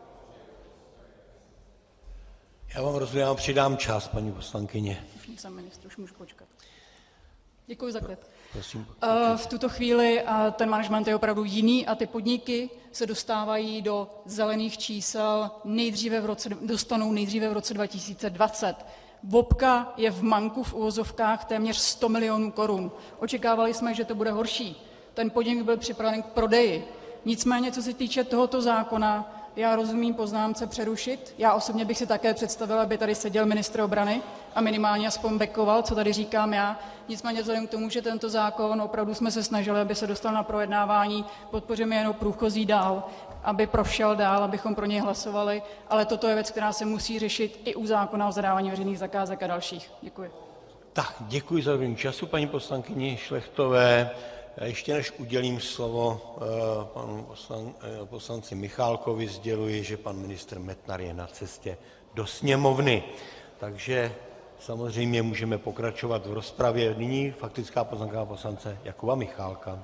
Já vám rozumím, já přidám čas, paní poslankyně. Už nejsem ministr, už můžu počkat. Děkuji za klid. Prosím. V tuto chvíli ten management je opravdu jiný a ty podniky se dostávají do zelených čísel dostanou nejdříve v roce 2020. VOPka je v manku v uvozovkách téměř 100 milionů korun. Očekávali jsme, že to bude horší. Ten podnik byl připraven k prodeji. Nicméně, co se týče tohoto zákona, já rozumím poznámce přerušit. Já osobně bych si také představila, aby tady seděl ministr obrany a minimálně aspoň backoval, co tady říkám já. Nicméně vzhledem k tomu, že tento zákon opravdu jsme se snažili, aby se dostal na projednávání, podpoříme jenom průchozí dál, aby prošel dál, abychom pro něj hlasovali, ale toto je věc, která se musí řešit i u zákona o zadávání veřejných zakázek a dalších. Děkuji. Tak, děkuji za dodržení času paní poslankyni Šlechtové. Ještě než udělím slovo panu poslanci Michálkovi, sděluji, že pan ministr Metnar je na cestě do sněmovny. Takže samozřejmě můžeme pokračovat v rozpravě. Nyní faktická poznámka poslance Jakuba Michálka.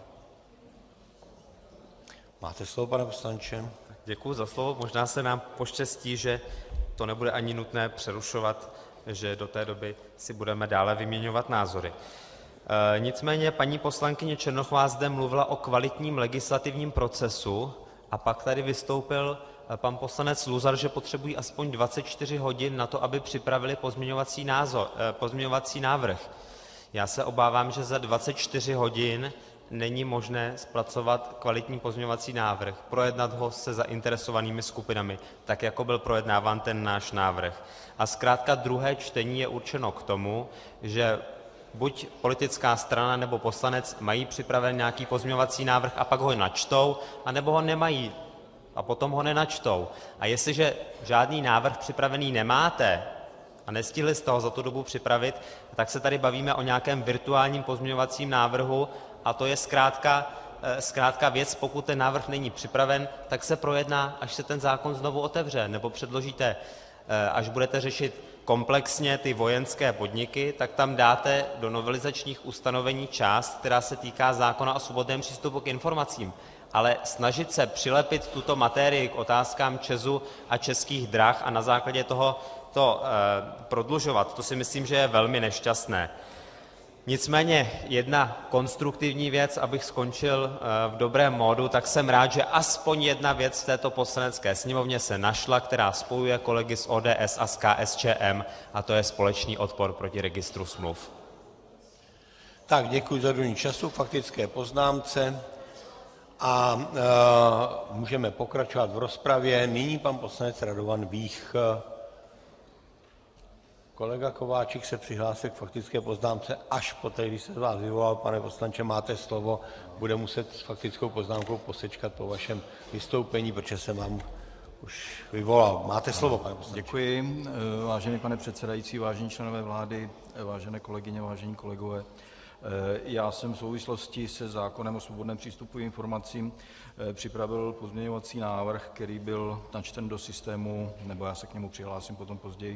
Máte slovo, pane poslanče. Děkuji za slovo. Možná se nám poštěstí, že to nebude ani nutné přerušovat, že do té doby si budeme dále vyměňovat názory. Nicméně paní poslankyně Černochová zde mluvila o kvalitním legislativním procesu a pak tady vystoupil pan poslanec Luzar, že potřebují aspoň 24 hodin na to, aby připravili pozměňovací návrh. Já se obávám, že za 24 hodin není možné zpracovat kvalitní pozměňovací návrh, projednat ho se zainteresovanými skupinami, tak jako byl projednáván ten náš návrh. A zkrátka druhé čtení je určeno k tomu, že buď politická strana nebo poslanec mají připraven nějaký pozměňovací návrh a pak ho načtou, anebo ho nemají a potom ho nenačtou. A jestliže žádný návrh připravený nemáte a nestihli jste ho za tu dobu připravit, tak se tady bavíme o nějakém virtuálním pozměňovacím návrhu a to je zkrátka věc, pokud ten návrh není připraven, tak se projedná, až se ten zákon znovu otevře, nebo předložíte, až budete řešit komplexně ty vojenské podniky, tak tam dáte do novelizačních ustanovení část, která se týká zákona o svobodném přístupu k informacím. Ale snažit se přilepit tuto materii k otázkám ČEZu a Českých drah a na základě toho to prodlužovat, to si myslím, že je velmi nešťastné. Nicméně jedna konstruktivní věc, abych skončil v dobrém módu, tak jsem rád, že aspoň jedna věc v této Poslanecké sněmovně se našla, která spojuje kolegy z ODS a z KSČM, a to je společný odpor proti registru smluv. Tak, děkuji za dodržení času, faktické poznámce a můžeme pokračovat v rozpravě. Nyní pan poslanec Radovan Vích. Kolega Kováčik se přihlásil k faktické poznámce až poté, když se z vás vyvolal. Pane poslanče, máte slovo. Bude muset s faktickou poznámkou posečkat po vašem vystoupení, protože jsem vám už vyvolal. Máte slovo, pane poslanče. Děkuji. Vážený pane předsedající, vážení členové vlády, vážené kolegyně, vážení kolegové. Já jsem v souvislosti se zákonem o svobodném přístupu k informacím připravil pozměňovací návrh, který byl načten do systému, nebo já se k němu přihlásím potom později,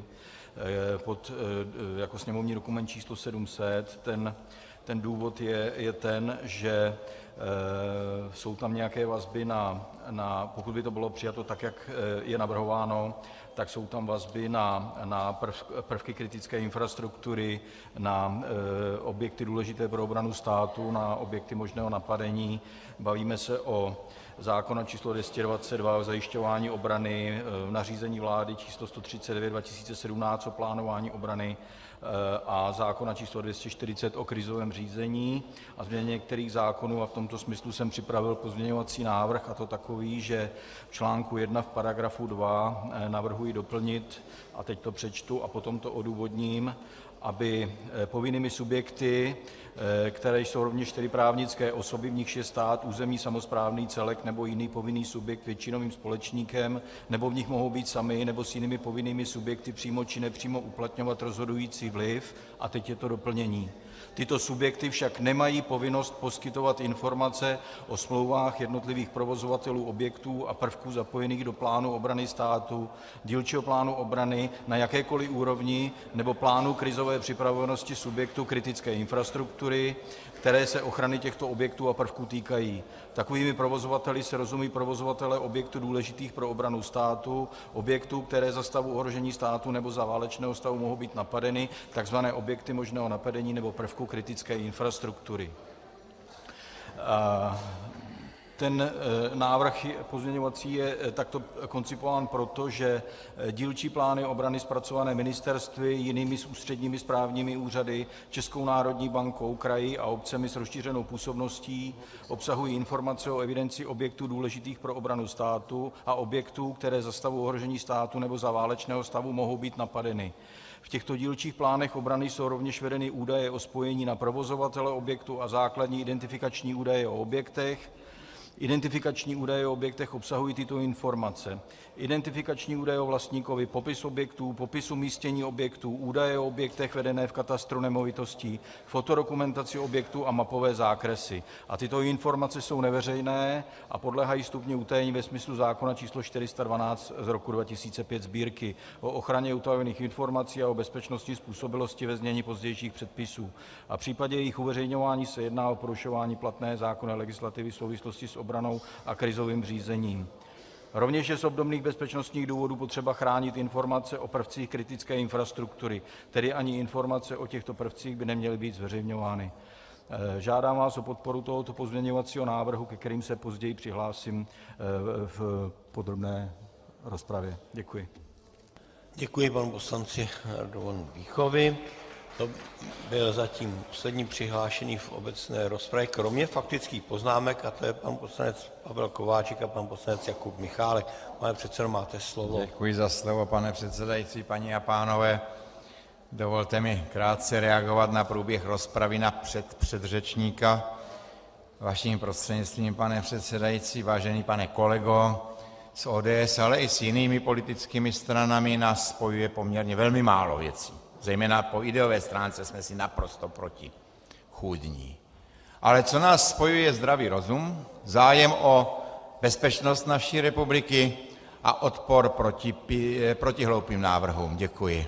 jako sněmovní dokument číslo 700. Ten důvod je ten, že jsou tam nějaké vazby pokud by to bylo přijato tak, jak je navrhováno, tak jsou tam vazby na prvky kritické infrastruktury, na objekty důležité pro obranu státu, na objekty možného napadení. Bavíme se o zákona číslo 222 o zajišťování obrany, nařízení vlády číslo 139 2017 o plánování obrany a zákona číslo 240 o krizovém řízení a změně některých zákonů, a v tomto smyslu jsem připravil pozměňovací návrh, a to takový, že v článku 1 v paragrafu 2 navrhuji doplnit, a teď to přečtu a potom to odůvodním, aby povinnými subjekty, které jsou rovněž tedy právnické osoby, v nichž je stát, územní samosprávný celek nebo jiný povinný subjekt většinovým společníkem, nebo v nich mohou být sami nebo s jinými povinnými subjekty přímo či nepřímo uplatňovat rozhodující vliv, a teď je to doplnění. Tyto subjekty však nemají povinnost poskytovat informace o smlouvách jednotlivých provozovatelů objektů a prvků zapojených do plánu obrany státu, dílčího plánu obrany na jakékoliv úrovni nebo plánu krizové připravenosti subjektu kritické infrastruktury, které se ochrany těchto objektů a prvků týkají. Takovými provozovateli se rozumí provozovatelé objektů důležitých pro obranu státu, objektů, které za stavu ohrožení státu nebo za válečného stavu mohou být napadeny, takzvané objekty možného napadení nebo prvků kritické infrastruktury. Ten návrh pozměňovací je takto koncipován proto, že dílčí plány obrany zpracované ministerstvy, jinými ústředními správními úřady, Českou národní bankou, kraji a obcemi s rozšířenou působností obsahují informace o evidenci objektů důležitých pro obranu státu a objektů, které za stavu ohrožení státu nebo za válečného stavu mohou být napadeny. V těchto dílčích plánech obrany jsou rovněž vedeny údaje o spojení na provozovatele objektu a základní identifikační údaje o objektech. Identifikační údaje o objektech obsahují tyto informace: identifikační údaje o vlastníkovi, popis objektů, popis umístění objektů, údaje o objektech vedené v katastru nemovitostí, fotodokumentaci objektů a mapové zákresy. A tyto informace jsou neveřejné a podléhají stupni utajení ve smyslu zákona číslo 412 z roku 2005 Sbírky o ochraně utajených informací a o bezpečnostní způsobilosti, ve znění pozdějších předpisů. A v případě jejich uveřejňování se jedná o porušování platné zákonné legislativy v souvislosti s obranou a krizovým řízením. Rovněž je z obdobných bezpečnostních důvodů potřeba chránit informace o prvcích kritické infrastruktury, tedy ani informace o těchto prvcích by neměly být zveřejňovány. Žádám vás o podporu tohoto pozměňovacího návrhu, ke kterým se později přihlásím v podrobné rozpravě. Děkuji. Děkuji panu poslanci Radovanu Víchovi. To byl zatím poslední přihlášený v obecné rozpravě, kromě faktických poznámek, a to je pan poslanec Pavel Kováčik a pan poslanec Jakub Michálek. Pane předsedo, máte slovo. Děkuji za slovo, pane předsedající, paní a pánové. Dovolte mi krátce reagovat na průběh rozpravy na předřečníka. Vaším prostřednictvím, pane předsedající, vážený pane kolego, s ODS, ale i s jinými politickými stranami nás spojuje poměrně velmi málo věcí. Zejména po ideové stránce jsme si naprosto protichůdní. Ale co nás spojuje, je zdravý rozum, zájem o bezpečnost naší republiky a odpor proti hloupým návrhům. Děkuji.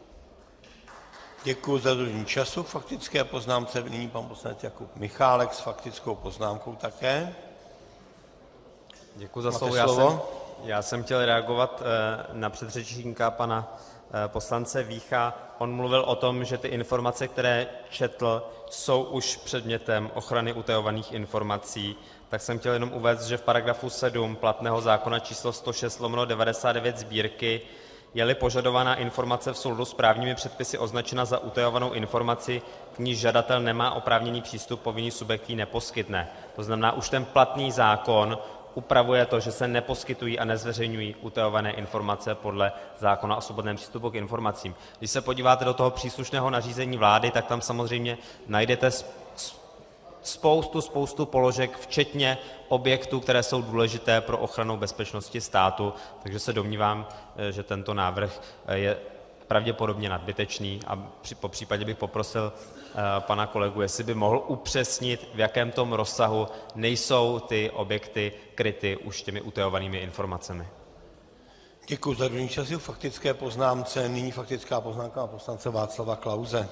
Děkuji za dodržení času. K faktické poznámce nyní pan poslanec Jakub Michálek s faktickou poznámkou také. Děkuji za slovo. Já jsem chtěl reagovat na předřečníka pana poslance Vícha. On mluvil o tom, že ty informace, které četl, jsou už předmětem ochrany utajovaných informací. Tak jsem chtěl jenom uvést, že v paragrafu 7 platného zákona číslo 106/99 Sbírky je-li požadovaná informace v souladu s právními předpisy označena za utajovanou informaci, k níž žadatel nemá oprávněný přístup, povinný subjekt ji neposkytne. To znamená, už ten platný zákon upravuje to, že se neposkytují a nezveřejňují utajované informace podle zákona o svobodném přístupu k informacím. Když se podíváte do toho příslušného nařízení vlády, tak tam samozřejmě najdete spoustu položek, včetně objektů, které jsou důležité pro ochranu bezpečnosti státu, takže se domnívám, že tento návrh je pravděpodobně nadbytečný a po případě bych poprosil pana kolegu, jestli by mohl upřesnit, v jakém tom rozsahu nejsou ty objekty kryty už těmi utajovanými informacemi. Děkuji za dodržení času. Faktické poznámce. Nyní faktická poznámka poslance Václava Klause.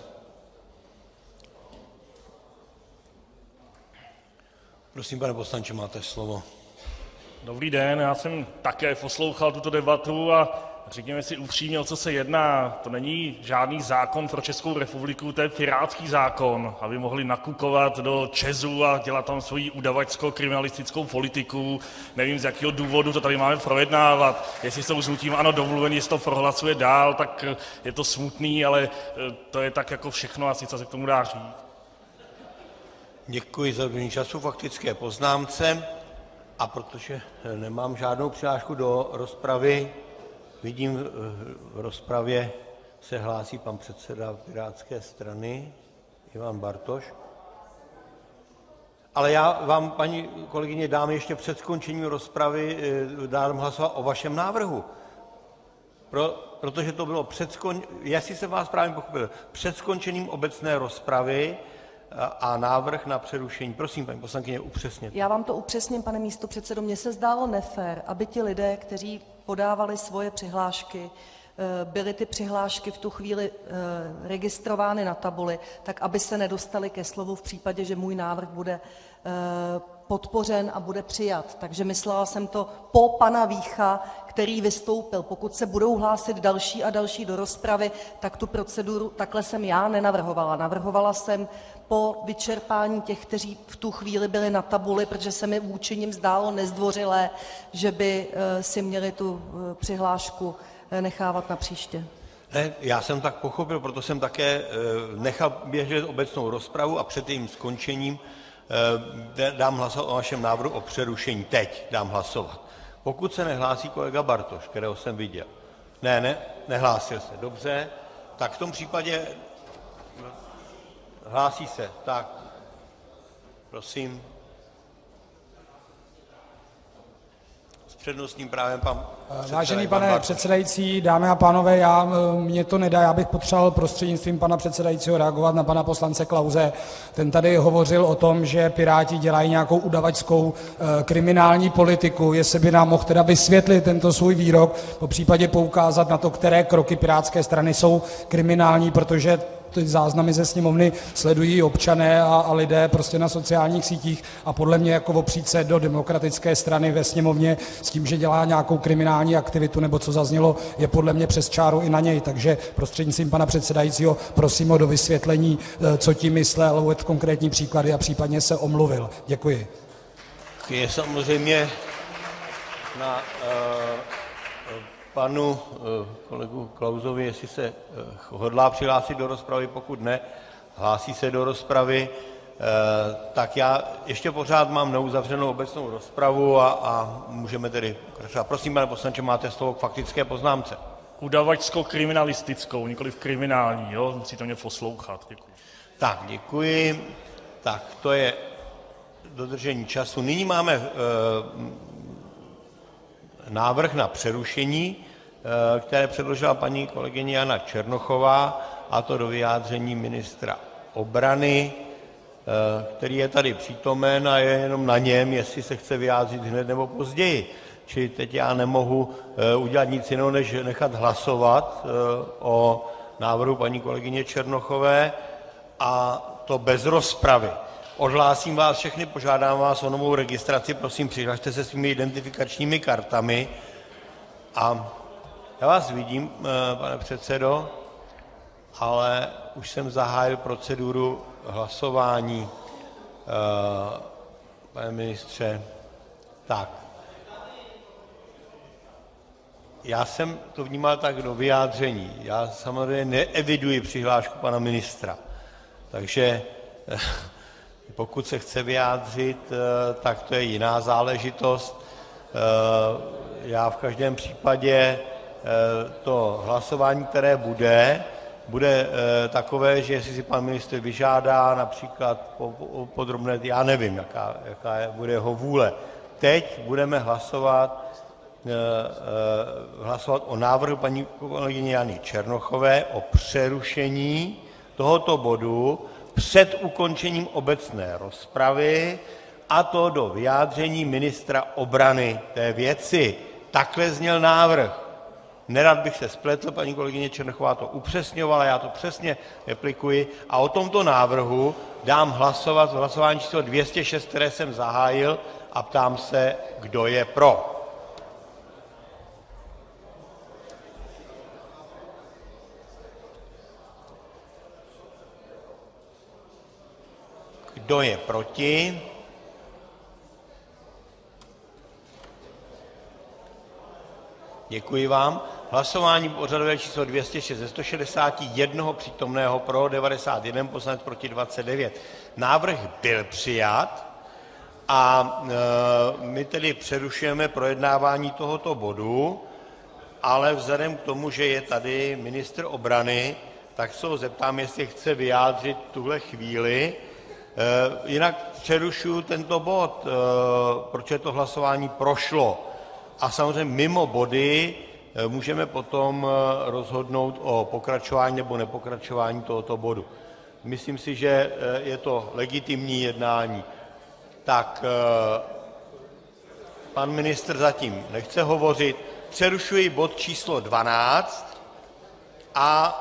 Prosím, pane poslanče, máte slovo. Dobrý den, já jsem také poslouchal tuto debatu a řekněme si upřímně, o co se jedná. To není žádný zákon pro Českou republiku, to je pirátský zákon, aby mohli nakukovat do ČEZu a dělat tam svoji udavačsko-kriminalistickou politiku. Nevím, z jakého důvodu to tady máme projednávat. Jestli jsou s hnutím ANO domluveni, jestli to prohlasuje dál, tak je to smutný, ale to je tak jako všechno asi, co se k tomu dá říct. Děkuji za dodržení času faktické poznámce. A protože nemám žádnou přihlášku do rozpravy, vidím v rozpravě se hlásí pan předseda Pirátské strany Ivan Bartoš. Ale já vám, paní kolegyně, dám ještě před skončením rozpravy, dám hlasovat o vašem návrhu. Protože to bylo jestli jsem vás právě pochopil, před skončením obecné rozpravy a návrh na přerušení. Prosím, paní poslankyně, upřesněte. Já vám to upřesním, pane místopředsedo. Mně se zdálo nefér, aby ti lidé, kteří podávali svoje přihlášky, byly ty přihlášky v tu chvíli registrovány na tabuli, tak aby se nedostali ke slovu v případě, že můj návrh bude podpořen a bude přijat. Takže myslela jsem to po pana Vícha, který vystoupil. Pokud se budou hlásit další a další do rozpravy, tak tu proceduru takhle jsem já nenavrhovala. Navrhovala jsem po vyčerpání těch, kteří v tu chvíli byli na tabuli, protože se mi vůči nim zdálo nezdvořilé, že by si měli tu přihlášku nechávat na příště. Ne, já jsem tak pochopil, proto jsem také nechal běžet obecnou rozpravu a před jejím skončením dám hlasovat o vašem návrhu o přerušení. Teď dám hlasovat. Pokud se nehlásí kolega Bartoš, kterého jsem viděl. Nehlásil se. Dobře. Tak v tom případě hlásí se. Tak. Prosím. S přednostním právem pan Vážený pane předsedající, dámy a pánové, mně to nedá, já bych potřeboval prostřednictvím pana předsedajícího reagovat na pana poslance Klause. Ten tady hovořil o tom, že Piráti dělají nějakou udavačskou kriminální politiku, jestli by nám mohl teda vysvětlit tento svůj výrok, popřípadě poukázat na to, které kroky pirátské strany jsou kriminální, protože ty záznamy ze sněmovny sledují občané a lidé prostě na sociálních sítích a podle mě jako opřít se do demokratické strany ve sněmovně s tím, že dělá nějakou kriminální aktivitu nebo co zaznělo, je podle mě přes čáru i na něj. Takže prostřednictvím pana předsedajícího prosím o dovysvětlení, co tím myslel, uvedl konkrétní příklady a případně se omluvil. Děkuji. Je samozřejmě na panu kolegu Klausovi, jestli se hodlá přihlásit do rozpravy, pokud ne, hlásí se do rozpravy, tak já ještě pořád mám neuzavřenou obecnou rozpravu a můžeme tedy pokračovat. Prosím, pane poslanče, máte slovo k faktické poznámce. Udavačsko-kriminalistickou, nikoliv kriminální, jo? Musíte mě poslouchat. Děkuji. Tak, děkuji. Tak, to je dodržení času. Nyní máme návrh na přerušení, které předložila paní kolegyně Jana Černochová, a to do vyjádření ministra obrany, který je tady přítomen a je jenom na něm, jestli se chce vyjádřit hned nebo později. Čili teď já nemohu udělat nic jiného, než nechat hlasovat o návrhu paní kolegyně Černochové, a to bez rozpravy. Odhlásím vás všechny, požádám vás o novou registraci, prosím, přihlašte se svými identifikačními kartami. A já vás vidím, pane předsedo, ale už jsem zahájil proceduru hlasování, pane ministře. Tak. Já jsem to vnímal tak do vyjádření. Já samozřejmě neeviduji přihlášku pana ministra, takže pokud se chce vyjádřit, tak to je jiná záležitost. Já v každém případě to hlasování, které bude takové, že jestli si pan ministr vyžádá například podrobné, já nevím, jaká bude jeho vůle. Teď budeme hlasovat o návrhu paní kolegyně Jany Černochové o přerušení tohoto bodu před ukončením obecné rozpravy, a to do vyjádření ministra obrany té věci. Takhle zněl návrh. Nerad bych se spletl, paní kolegyně Černochová to upřesňovala, já to přesně replikuji a o tomto návrhu dám hlasovat v hlasování číslo 206, které jsem zahájil, a ptám se, kdo je pro. Kdo je proti? Děkuji vám. Hlasování pořadové číslo 206 ze 161 přítomného pro 91 poslanec, proti 29. Návrh byl přijat a my tedy přerušujeme projednávání tohoto bodu ale vzhledem k tomu, že je tady ministr obrany, tak se ho zeptám, jestli chce vyjádřit v tuhle chvíli. Jinak přerušuju tento bod, protože to hlasování prošlo. A samozřejmě mimo body můžeme potom rozhodnout o pokračování nebo nepokračování tohoto bodu. Myslím si, že je to legitimní jednání. Tak, pan ministr zatím nechce hovořit. Přerušuji bod číslo 12 a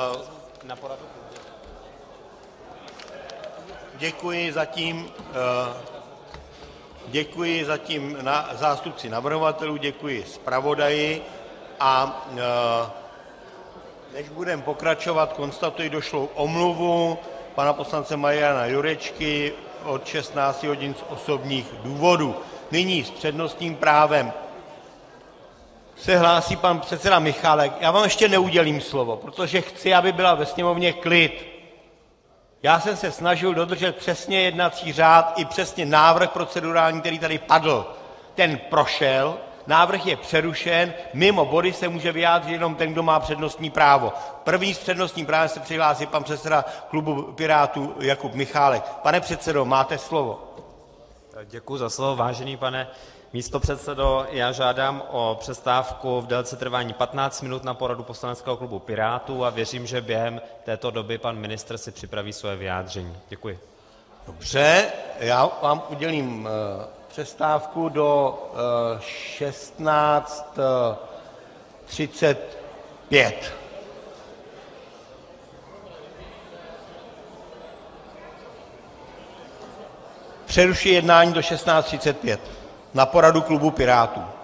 děkuji zatím zástupci navrhovatelů, děkuji zpravodaji a než budeme pokračovat, konstatuji došlou omluvu pana poslance Mariana Jurečky od 16 hodin z osobních důvodů. Nyní s přednostním právem se hlásí pan předseda Michálek. Já vám ještě neudělím slovo, protože chci, aby byla ve sněmovně klid. Já jsem se snažil dodržet přesně jednací řád i přesně návrh procedurální, který tady padl. Ten prošel, návrh je přerušen, mimo body se může vyjádřit jenom ten, kdo má přednostní právo. První s přednostním právem se přihlásí pan předseda klubu Pirátů Jakub Michálek. Pane předsedo, máte slovo. Děkuji za slovo, vážený pane místopředsedo. Já žádám o přestávku v délce trvání 15 minut na poradu poslaneckého klubu Pirátů a věřím, že během této doby pan ministr si připraví svoje vyjádření. Děkuji. Dobře, já vám udělím přestávku do 16:35. Přerušuji jednání do 16:35 na poradu klubu Pirátů.